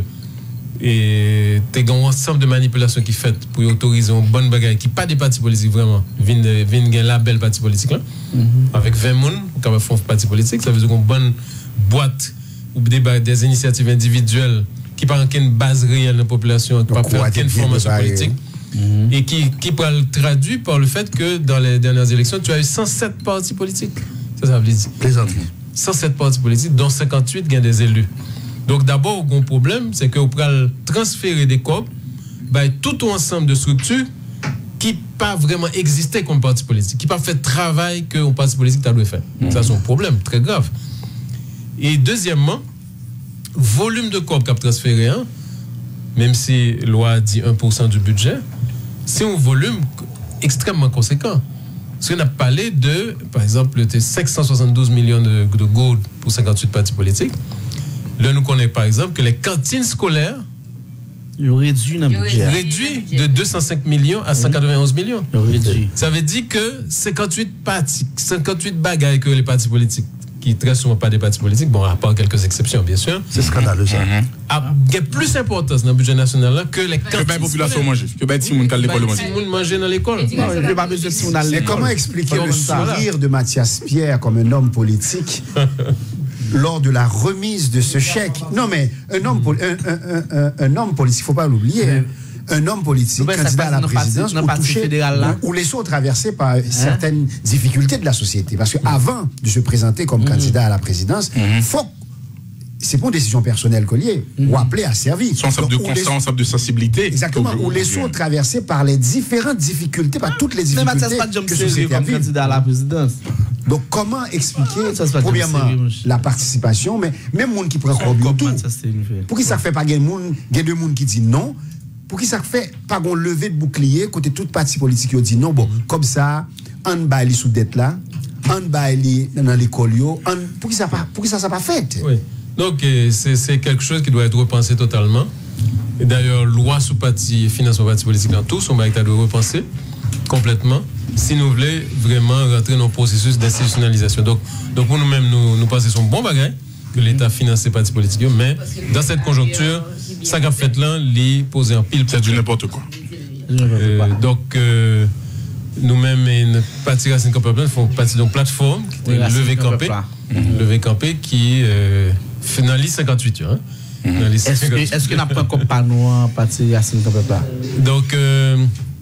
et tu as un ensemble de manipulations qui sont faites pour autoriser une bonne bagaille qui pas des partis politiques vraiment viennent un label parti politique là mm-hmm. avec vingt personnes qui ont fait un parti politique, ça veut dire une bonne boîte ou des, des initiatives individuelles qui n'ont pas une base réelle de la population, qui n'ont pas aucune formation politique mm-hmm. et qui, qui peut le traduire par le fait que dans les dernières élections tu as eu cent sept partis politiques, ça, ça veut dire cent sept partis politiques dont cinquante-huit gagnent des élus. Donc d'abord, le problème, c'est que vous pouvez transférer des corps bah, tout un ensemble de structures qui pas vraiment existé comme parti politique, qui pas fait le travail que un parti politique doit faire. Mmh. Ça, c'est un problème très grave. Et deuxièmement, volume de corps qu'a transféré, hein, même si la loi dit un pour cent du budget, c'est un volume extrêmement conséquent. Parce qu'on a parlé de, par exemple, de cinq cent soixante-douze millions de, de gold pour cinquante-huit partis politiques. Là, nous connaissons par exemple que les cantines scolaires ont réduit le budget. Réduit de deux cent cinq millions à cent quatre-vingt-onze millions. Réduit. Ça veut dire que cinquante-huit partis, cinquante-huit bagailles que les partis politiques, qui très souvent pas des partis politiques, bon, à part quelques exceptions, bien sûr. C'est scandaleux, ça. Mm-hmm. A plus d'importance dans le budget national là, que les cantines. Que la population mange, que les petits gens à l'école manger. Les petits manger dans l'école. Mais comment expliquer le sourire de Mathias Pierre comme un homme politique lors de la remise de ce chèque. Non, mais un homme, un, un, un, un homme politique, il ne faut pas l'oublier. Hein. Un homme politique, ben, candidat à la présidence, ou touché, ou, ou les autres traversés par hein? certaines difficultés de la société. Parce qu'avant de se présenter comme mmh. candidat à la présidence, il mmh. faut. C'est pas une décision personnelle qu'on liée, mmh. ou appelé à servir. C'est un sorte de conscience, les... de sensibilité. Exactement. Ou les sont traversés par les différentes difficultés, par toutes les difficultés que la société a vécues. Candidat à la présidence. Donc, comment expliquer, ah, premièrement, la participation, mais même les gens qui prennent comme tout, pour qui ça fait pas il y a deux gens qui disent non, pour qui ça fait pas qu'on lever de bouclier, côté toute parti politique qui dit non, bon, comme ça, on va aller sous dette là, on va aller dans l'école, pour qui ça pour qui ça ça pas fait. Oui. Donc, c'est quelque chose qui doit être repensé totalement. Et d'ailleurs, loi sous parti, financement parti politique dans tout, son bail doit repenser complètement si nous voulons vraiment rentrer dans le processus d'institutionnalisation. Donc, donc pour nous-mêmes, nous, nous pensons que c'est un bon bagage que l'État finance les partis politiques, mais dans cette conjoncture, ça qu'a fait là, il pose un pile. C'est du n'importe quoi. Euh, donc, euh, nous-mêmes, notre parti Racine Campé font partie d'une plateforme qui est Levé Campé, Levé Campé qui euh, finalise cinquante-huit. Hein. Mm-hmm. Est-ce que n'a pas comme panneau en parti Racine Campé? Donc, euh,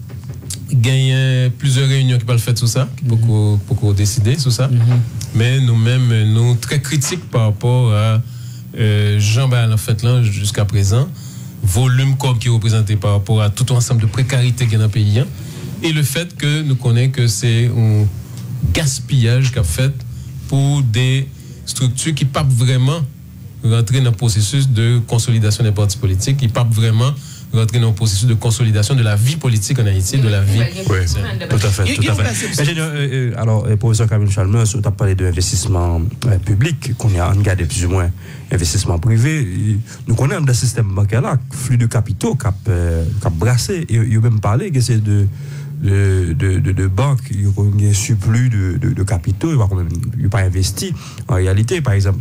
il y a plusieurs réunions qui peuvent faire sur ça, qui peuvent mm-hmm. décider sur ça. Mm-hmm. Mais nous-mêmes, nous très critiques par rapport à euh, Jean-Bernard Fetlan jusqu'à présent, volume comme qui est représenté par rapport à tout ensemble de précarité qu'il y a dans le pays. Hein, et le fait que nous connaissons que c'est un gaspillage qu'a fait pour des structures qui ne peuvent pas vraiment rentrer dans le processus de consolidation des partis politiques, qui ne peuvent pas vraiment rentrer dans le processus de consolidation de la vie politique en Haïti, de la vie. Oui, tout à fait. Tout à fait. Ingénieur, euh, alors, euh, professeur Camille Chalmers, tu as parlé d'investissement euh, public, qu'on a regardé plus ou moins investissement privé. Nous connaissons le système bancaire là, flux de capitaux qui a euh, brassé. Il y a même parlé que c'est de. De, de, de, de banques, il y a un surplus de, de, de capitaux, il n'y a pas investi. En réalité, par exemple,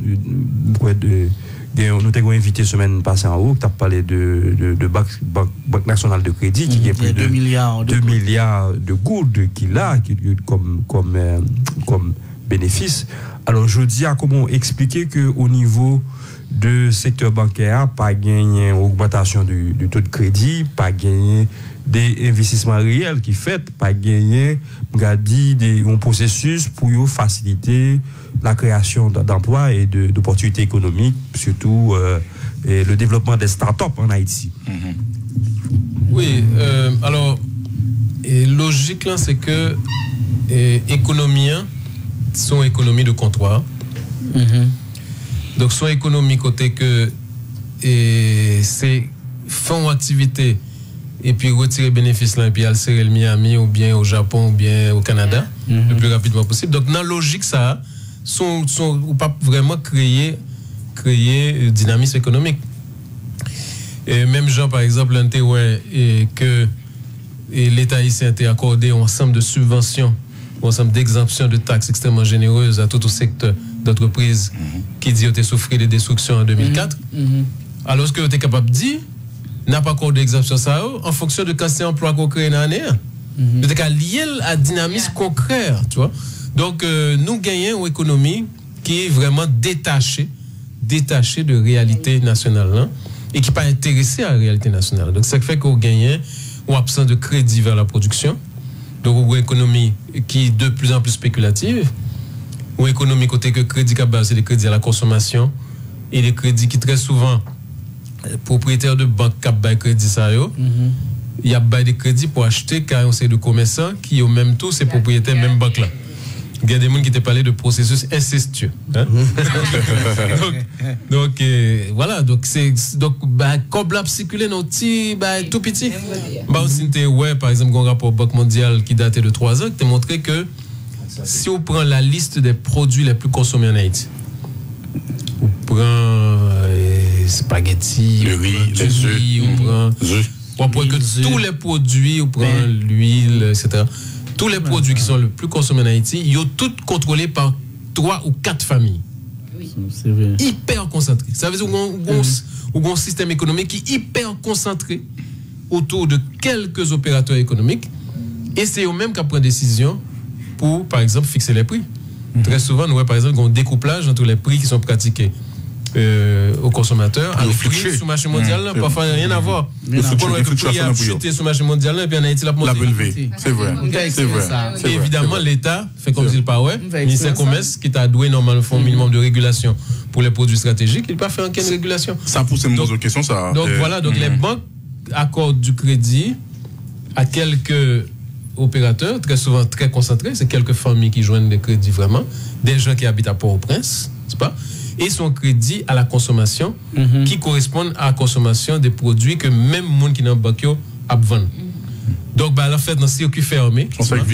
de, de, nous avons invité semaine passée en haut, tu as parlé de, de, de Banque, banque, banque nationale de crédit, qui mmh, a plus de deux milliards de, milliards de gouttes qu'il a qui, comme, comme, euh, comme bénéfice. Alors, je dis à comment expliquer qu'au niveau du secteur bancaire, pas gagné une augmentation du, du taux de crédit, pas gagné des investissements réels qui fait, pas gagné des un processus pour faciliter la création d'emplois et d'opportunités économiques, surtout euh, et le développement des start-up en Haïti. Mm-hmm. Oui, euh, alors, et logique là, c'est que économiens sont économies de comptoir. Mm-hmm. Donc, son économie côté que c'est font activité et puis retirer bénéfice là et puis aller serrer le Miami ou bien au Japon ou bien au Canada mm-hmm. le plus rapidement possible. Donc, dans la logique, ça, sont, sont ou pas vraiment créer, créer dynamisme économique. Et même gens, par exemple, un ouais, et que et l'État haïtien a accordé un ensemble de subventions, un ensemble d'exemptions de taxes extrêmement généreuses à tout le secteur d'entreprise mm-hmm. qui dit qu'ils ont souffert de destruction en deux mille quatre. Mm-hmm. Alors que vous êtes capable de dire, n'a pas encore d'exemption ça en fonction de quantité d'emplois qu'on crée dans l'année. Vous êtes lié à dynamisme concret, tu vois. Donc, euh, nous gagnons une économie qui est vraiment détachée, détachée de réalité nationale hein, et qui n'est pas intéressée à la réalité nationale. Donc, ça fait qu'on gagne ou absence de crédit vers la production. Donc, une économie qui est de plus en plus spéculative. Une économie côté que crédit à base, c'est des crédits à la consommation et des crédits qui très souvent propriétaires de banque qui bail crédit ça yo. Mm-hmm. Il y a bail des crédits pour acheter car on sait de commerçants qui au même tout ces propriétaires même banque là. Il y a des gens qui te parlé de processus incestueux hein? donc donc euh, voilà donc c'est donc bah comme la circuler dans petit bah tout petit bah aussi ouais par exemple un rapport Banque mondiale qui datait de trois ans qui te montré que si on prend la liste des produits les plus consommés en Haïti, on prend euh, spaghetti, le riz, les œufs, on prend, on prend que tous les produits, on prend l'huile, et cetera. Tous les produits qui sont les plus consommés en Haïti, ils sont tous contrôlés par trois ou quatre familles. Oui. Hyper concentrées. Ça veut dire qu'on a un système économique qui est hyper concentré autour de quelques opérateurs économiques et c'est eux-mêmes qui prennent des décisions pour, par exemple, fixer les prix. Mm-hmm. Très souvent, nous voyons par exemple un découplage entre les prix qui sont pratiqués euh, aux consommateurs et les prix sur le marché mondial. Mmh. Parfois, il n'y a rien à voir. Il faut qu'on ait le prix a chuté sur le marché mondial et puis en Haïti, la monté. C'est vrai. C'est vrai. Et évidemment, l'État fait comme s'il pas ouais. Le ministère du Commerce qui t'a doué normalement un minimum de régulation pour les produits stratégiques, il n'a pas fait aucune régulation. Ça pousse une autre question, ça. Donc voilà, donc les banques accordent du crédit à quelques opérateurs, très souvent très concentrés, c'est quelques familles qui joignent des crédits vraiment, des gens qui habitent à Port-au-Prince, n'est-ce pas? Et son crédit à la consommation mm-hmm. qui correspondent à la consommation des produits que même monde qui n'a pas banque a besoin. Donc bah en fait dans circuit fermé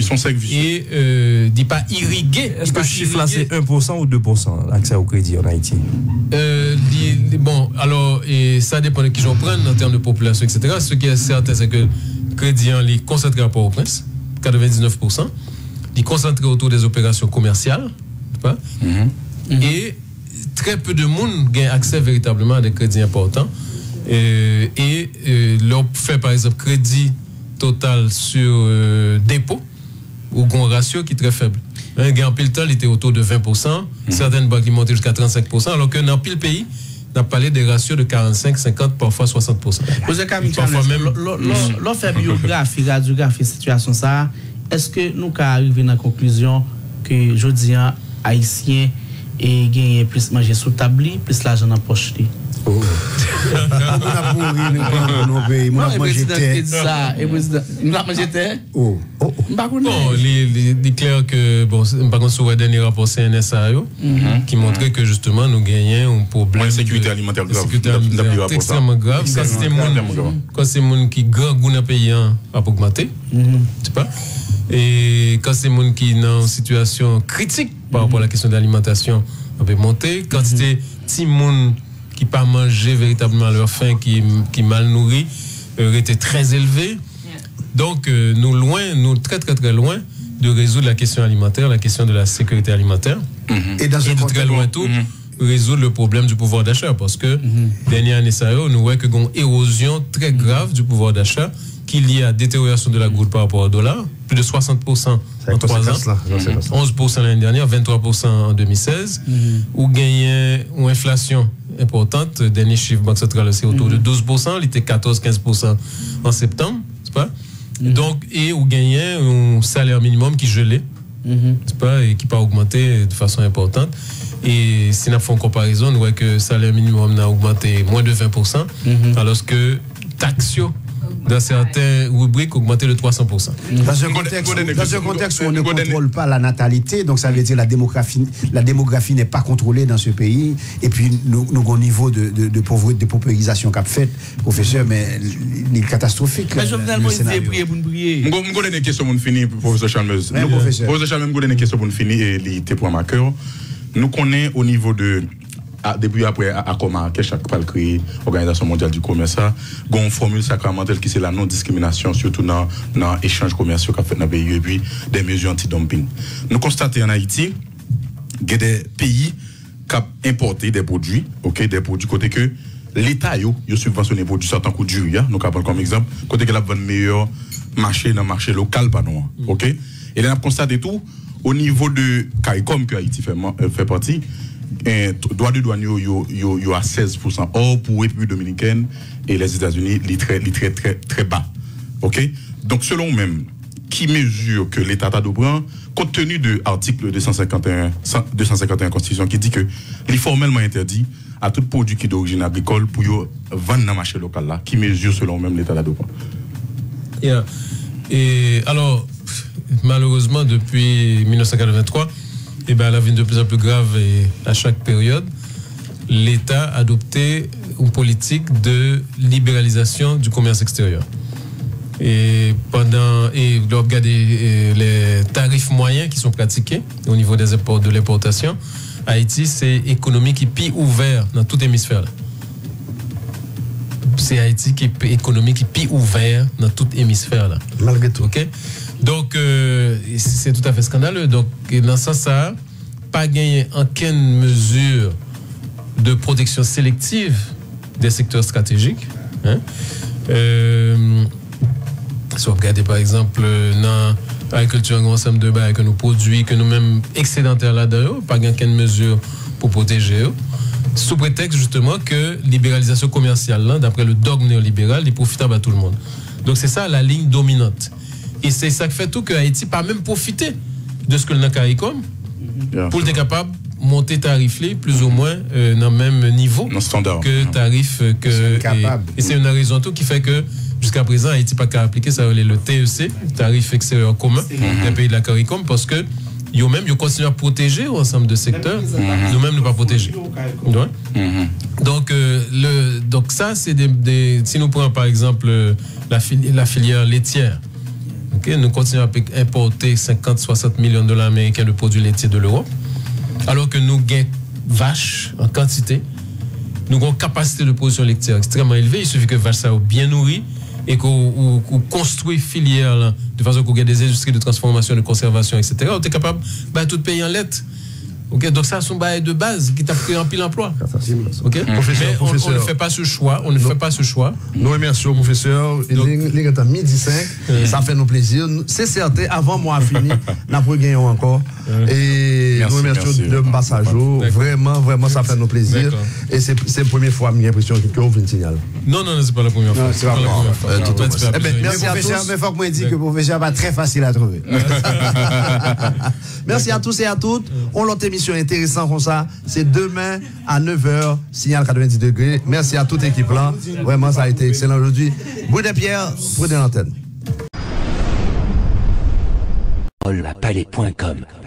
et euh, dit pas irrigué. Est-ce que le chiffre là c'est un pour cent ou deux pour cent l'accès au crédit en Haïti? Euh, dit, bon alors et ça dépend de qui j'en prenne en termes de population et cetera. Ce qui est certain c'est que le crédit en ligne concentré à Port-au-Prince quatre-vingt-dix-neuf pour cent, il est concentré autour des opérations commerciales, pas? Mm-hmm. Et très peu de monde gagne accès véritablement à des crédits importants euh, et euh, leur fait par exemple crédit total sur euh, dépôt ou un ratio qui est très faible. Un gain en pile temps il était autour de vingt pour cent, mmh. certaines banques qui montaient jusqu'à trente-cinq pour cent alors que dans pile pays on a parlé des ratios de quarante-cinq, cinquante, parfois soixante pour cent. Parfois même l'on fait biographie, radiographie situation ça, est-ce que nous pouvons arriver à la conclusion que je dis haïtien et gagner plus manger sous table, plus l'argent dans poche. Oh. On a pourri nos pays, on a mangé terre. Ça, et président, on a mangé terre. Oh. Oh. Bon, il est clair que bon, par contre sur le dernier rapport C N S A mm-hmm. qui montrait que justement nous gagnons un problème de sécurité alimentaire grave. Sécurité alimentaire extrêmement grave. Quand c'est mon quand c'est mon qui grand goût dans pays a augmenté, c'est pas. Et quand c'est monde qui est dans une situation critique par rapport à la question de l'alimentation, on peut monter. Quantité de monde qui pas manger véritablement à leur faim, qui qui mal nourri, euh, était très élevée. Donc euh, nous loin, nous très très très loin de résoudre la question alimentaire, la question de la sécurité alimentaire. Mm-hmm. Et dans et de très loin tout mm-hmm. résoudre le problème du pouvoir d'achat parce que mm-hmm. dernière année ça nous voyons que une érosion très grave du pouvoir d'achat qui est liée à la détérioration de la goutte par rapport au dollar, plus de soixante pour cent en trois ans, mm-hmm. onze pour cent l'année dernière, vingt-trois pour cent en deux mille seize, mm-hmm. où gagné une inflation importante, dernier chiffre Banque centrale c'est autour mm-hmm. de douze pour cent, il était quatorze à quinze pour cent en septembre, c'est pas? Mm-hmm. Donc, et où gagné un salaire minimum qui gelait, mm-hmm. c'est pas, et qui pas augmenté de façon importante. Et si on fait une comparaison, on voit que le salaire minimum a augmenté moins de vingt pour cent, mm-hmm. alors que taxio dans certaines rubriques augmenté de trois cents pour cent. Dans un contexte, dans un contexte où on ne contrôle pas la natalité, donc ça veut dire la démographie, la démographie n'est pas contrôlée dans ce pays, et puis nous avons un niveau de, de, de pauvreté, de paupérisation qu'a fait, professeur, mais il est catastrophique. Mais je vous ai prier pour nous prier. Je vais donner une question pour nous finir, professeur Chalmeuse. Professeur Chalmeuse, je vais donner une question pour nous finir, et il était pour ma cœur. Nous connaissons au niveau de depuis après accord Marrakech a créé l'Organisation mondiale du commerce a une formule sacramentelle qui c'est la non discrimination surtout dans dans échange commerciaux qu'a fait dans le pays et puis des mesures anti-dumping. Nous constatons en Haïti qu'il y a des pays qui ont importé des produits, OK, des produits côté que l'État yo yo subventionné les produits certains coups du riz, nous capable comme exemple côté que la bonne meilleur marché dans le marché local pas non, OK? Et là on a constaté tout au niveau de CARICOM que Haïti fait fait partie. Et droit de douane yo yo yo yo à seize pour cent. Or pour République dominicaine et les États-Unis, il est très très très très bas. OK? Donc selon même qui mesure que l'État a de prendre compte tenu de l'article deux cent cinquante et un Constitution qui dit que il est formellement interdit à tout produit qui est d'origine agricole pour yo vendre dans le marché local là, qui mesure selon même l'État a de prendre. Yeah. Et alors malheureusement depuis mille neuf cent quatre-vingt-trois et bien, la vie de plus en plus grave et à chaque période, l'État a adopté une politique de libéralisation du commerce extérieur. Et pendant, et regarder les tarifs moyens qui sont pratiqués au niveau des imports de l'importation, Haïti, c'est économie qui est plus ouvert dans tout hémisphère. C'est Haïti qui est économie qui est plus ouvert dans tout hémisphère là. Malgré tout. OK? Donc, euh, c'est tout à fait scandaleux. Donc, dans ce sens, ça pas gagné aucune mesure de protection sélective des secteurs stratégiques. Hein? Euh, si vous regardez, par exemple, dans Agriculture, un grand ensemble de bails que nous produisons, que nous-mêmes excédentaires là-dedans, pas aucune mesure pour protéger. Sous prétexte justement que libéralisation commerciale, là, d'après le dogme néolibéral, est profitable à tout le monde. Donc c'est ça la ligne dominante. Et c'est ça qui fait tout que Haïti pas même profiter de ce que le CARICOM pour être capable de monter tarif plus ou moins euh, dans le même niveau standard. que tarif euh, que et, et c'est une raison tout qui fait que jusqu'à présent Haïti pas qu'à appliquer ça le T E C, tarif extérieur commun mm-hmm. des pays de la CARICOM parce que yo même yo continue à protéger l'ensemble de secteurs, mm-hmm. nous-mêmes nous pas protéger. Ouais? Mm-hmm. Donc euh, le donc ça c'est des, des si nous prenons par exemple la, fili- la filière laitière. Okay? Nous continuons à importer cinquante à soixante millions de dollars américains de produits laitiers de l'Europe. Alors que nous gagnons vaches en quantité, nous avons une capacité de production laitière extrêmement élevée. Il suffit que vache soit bien nourrie et qu'on construit filière là, de façon qu'on ait des industries de transformation, de conservation, et cetera. On est capable de tout payer en lait. Okay? Donc ça, c'est un bail de base qui t'a pris un pile emploi. Okay? Mmh. Professeur, Mais on, professeur. on ne fait pas ce choix. On ne non. fait pas ce choix. Nous remercions, professeur. Il est à midi cinq. Ça fait nos plaisirs. C'est certain, avant moi fini, n'a pas gagné encore. Et merci, nous remercions de passage. Vraiment, vraiment, ça fait nos plaisirs. Et c'est la première fois, j'ai l'impression que vous venez signal. Non, non, non, c'est pas la première fois. C'est pas la première fois. Euh, tout tout eh ben, merci à tous. Mais il faut que moi dise que le professeur va très facile à trouver. Merci à tous et à toutes. On l'autre émission intéressante comme ça. C'est demain à neuf heures, signal quatre-vingt-dix degrés. Merci à toute l'équipe là. Vraiment, ça a été excellent aujourd'hui. Brunet Pierre, prenez l'antenne. la palais point com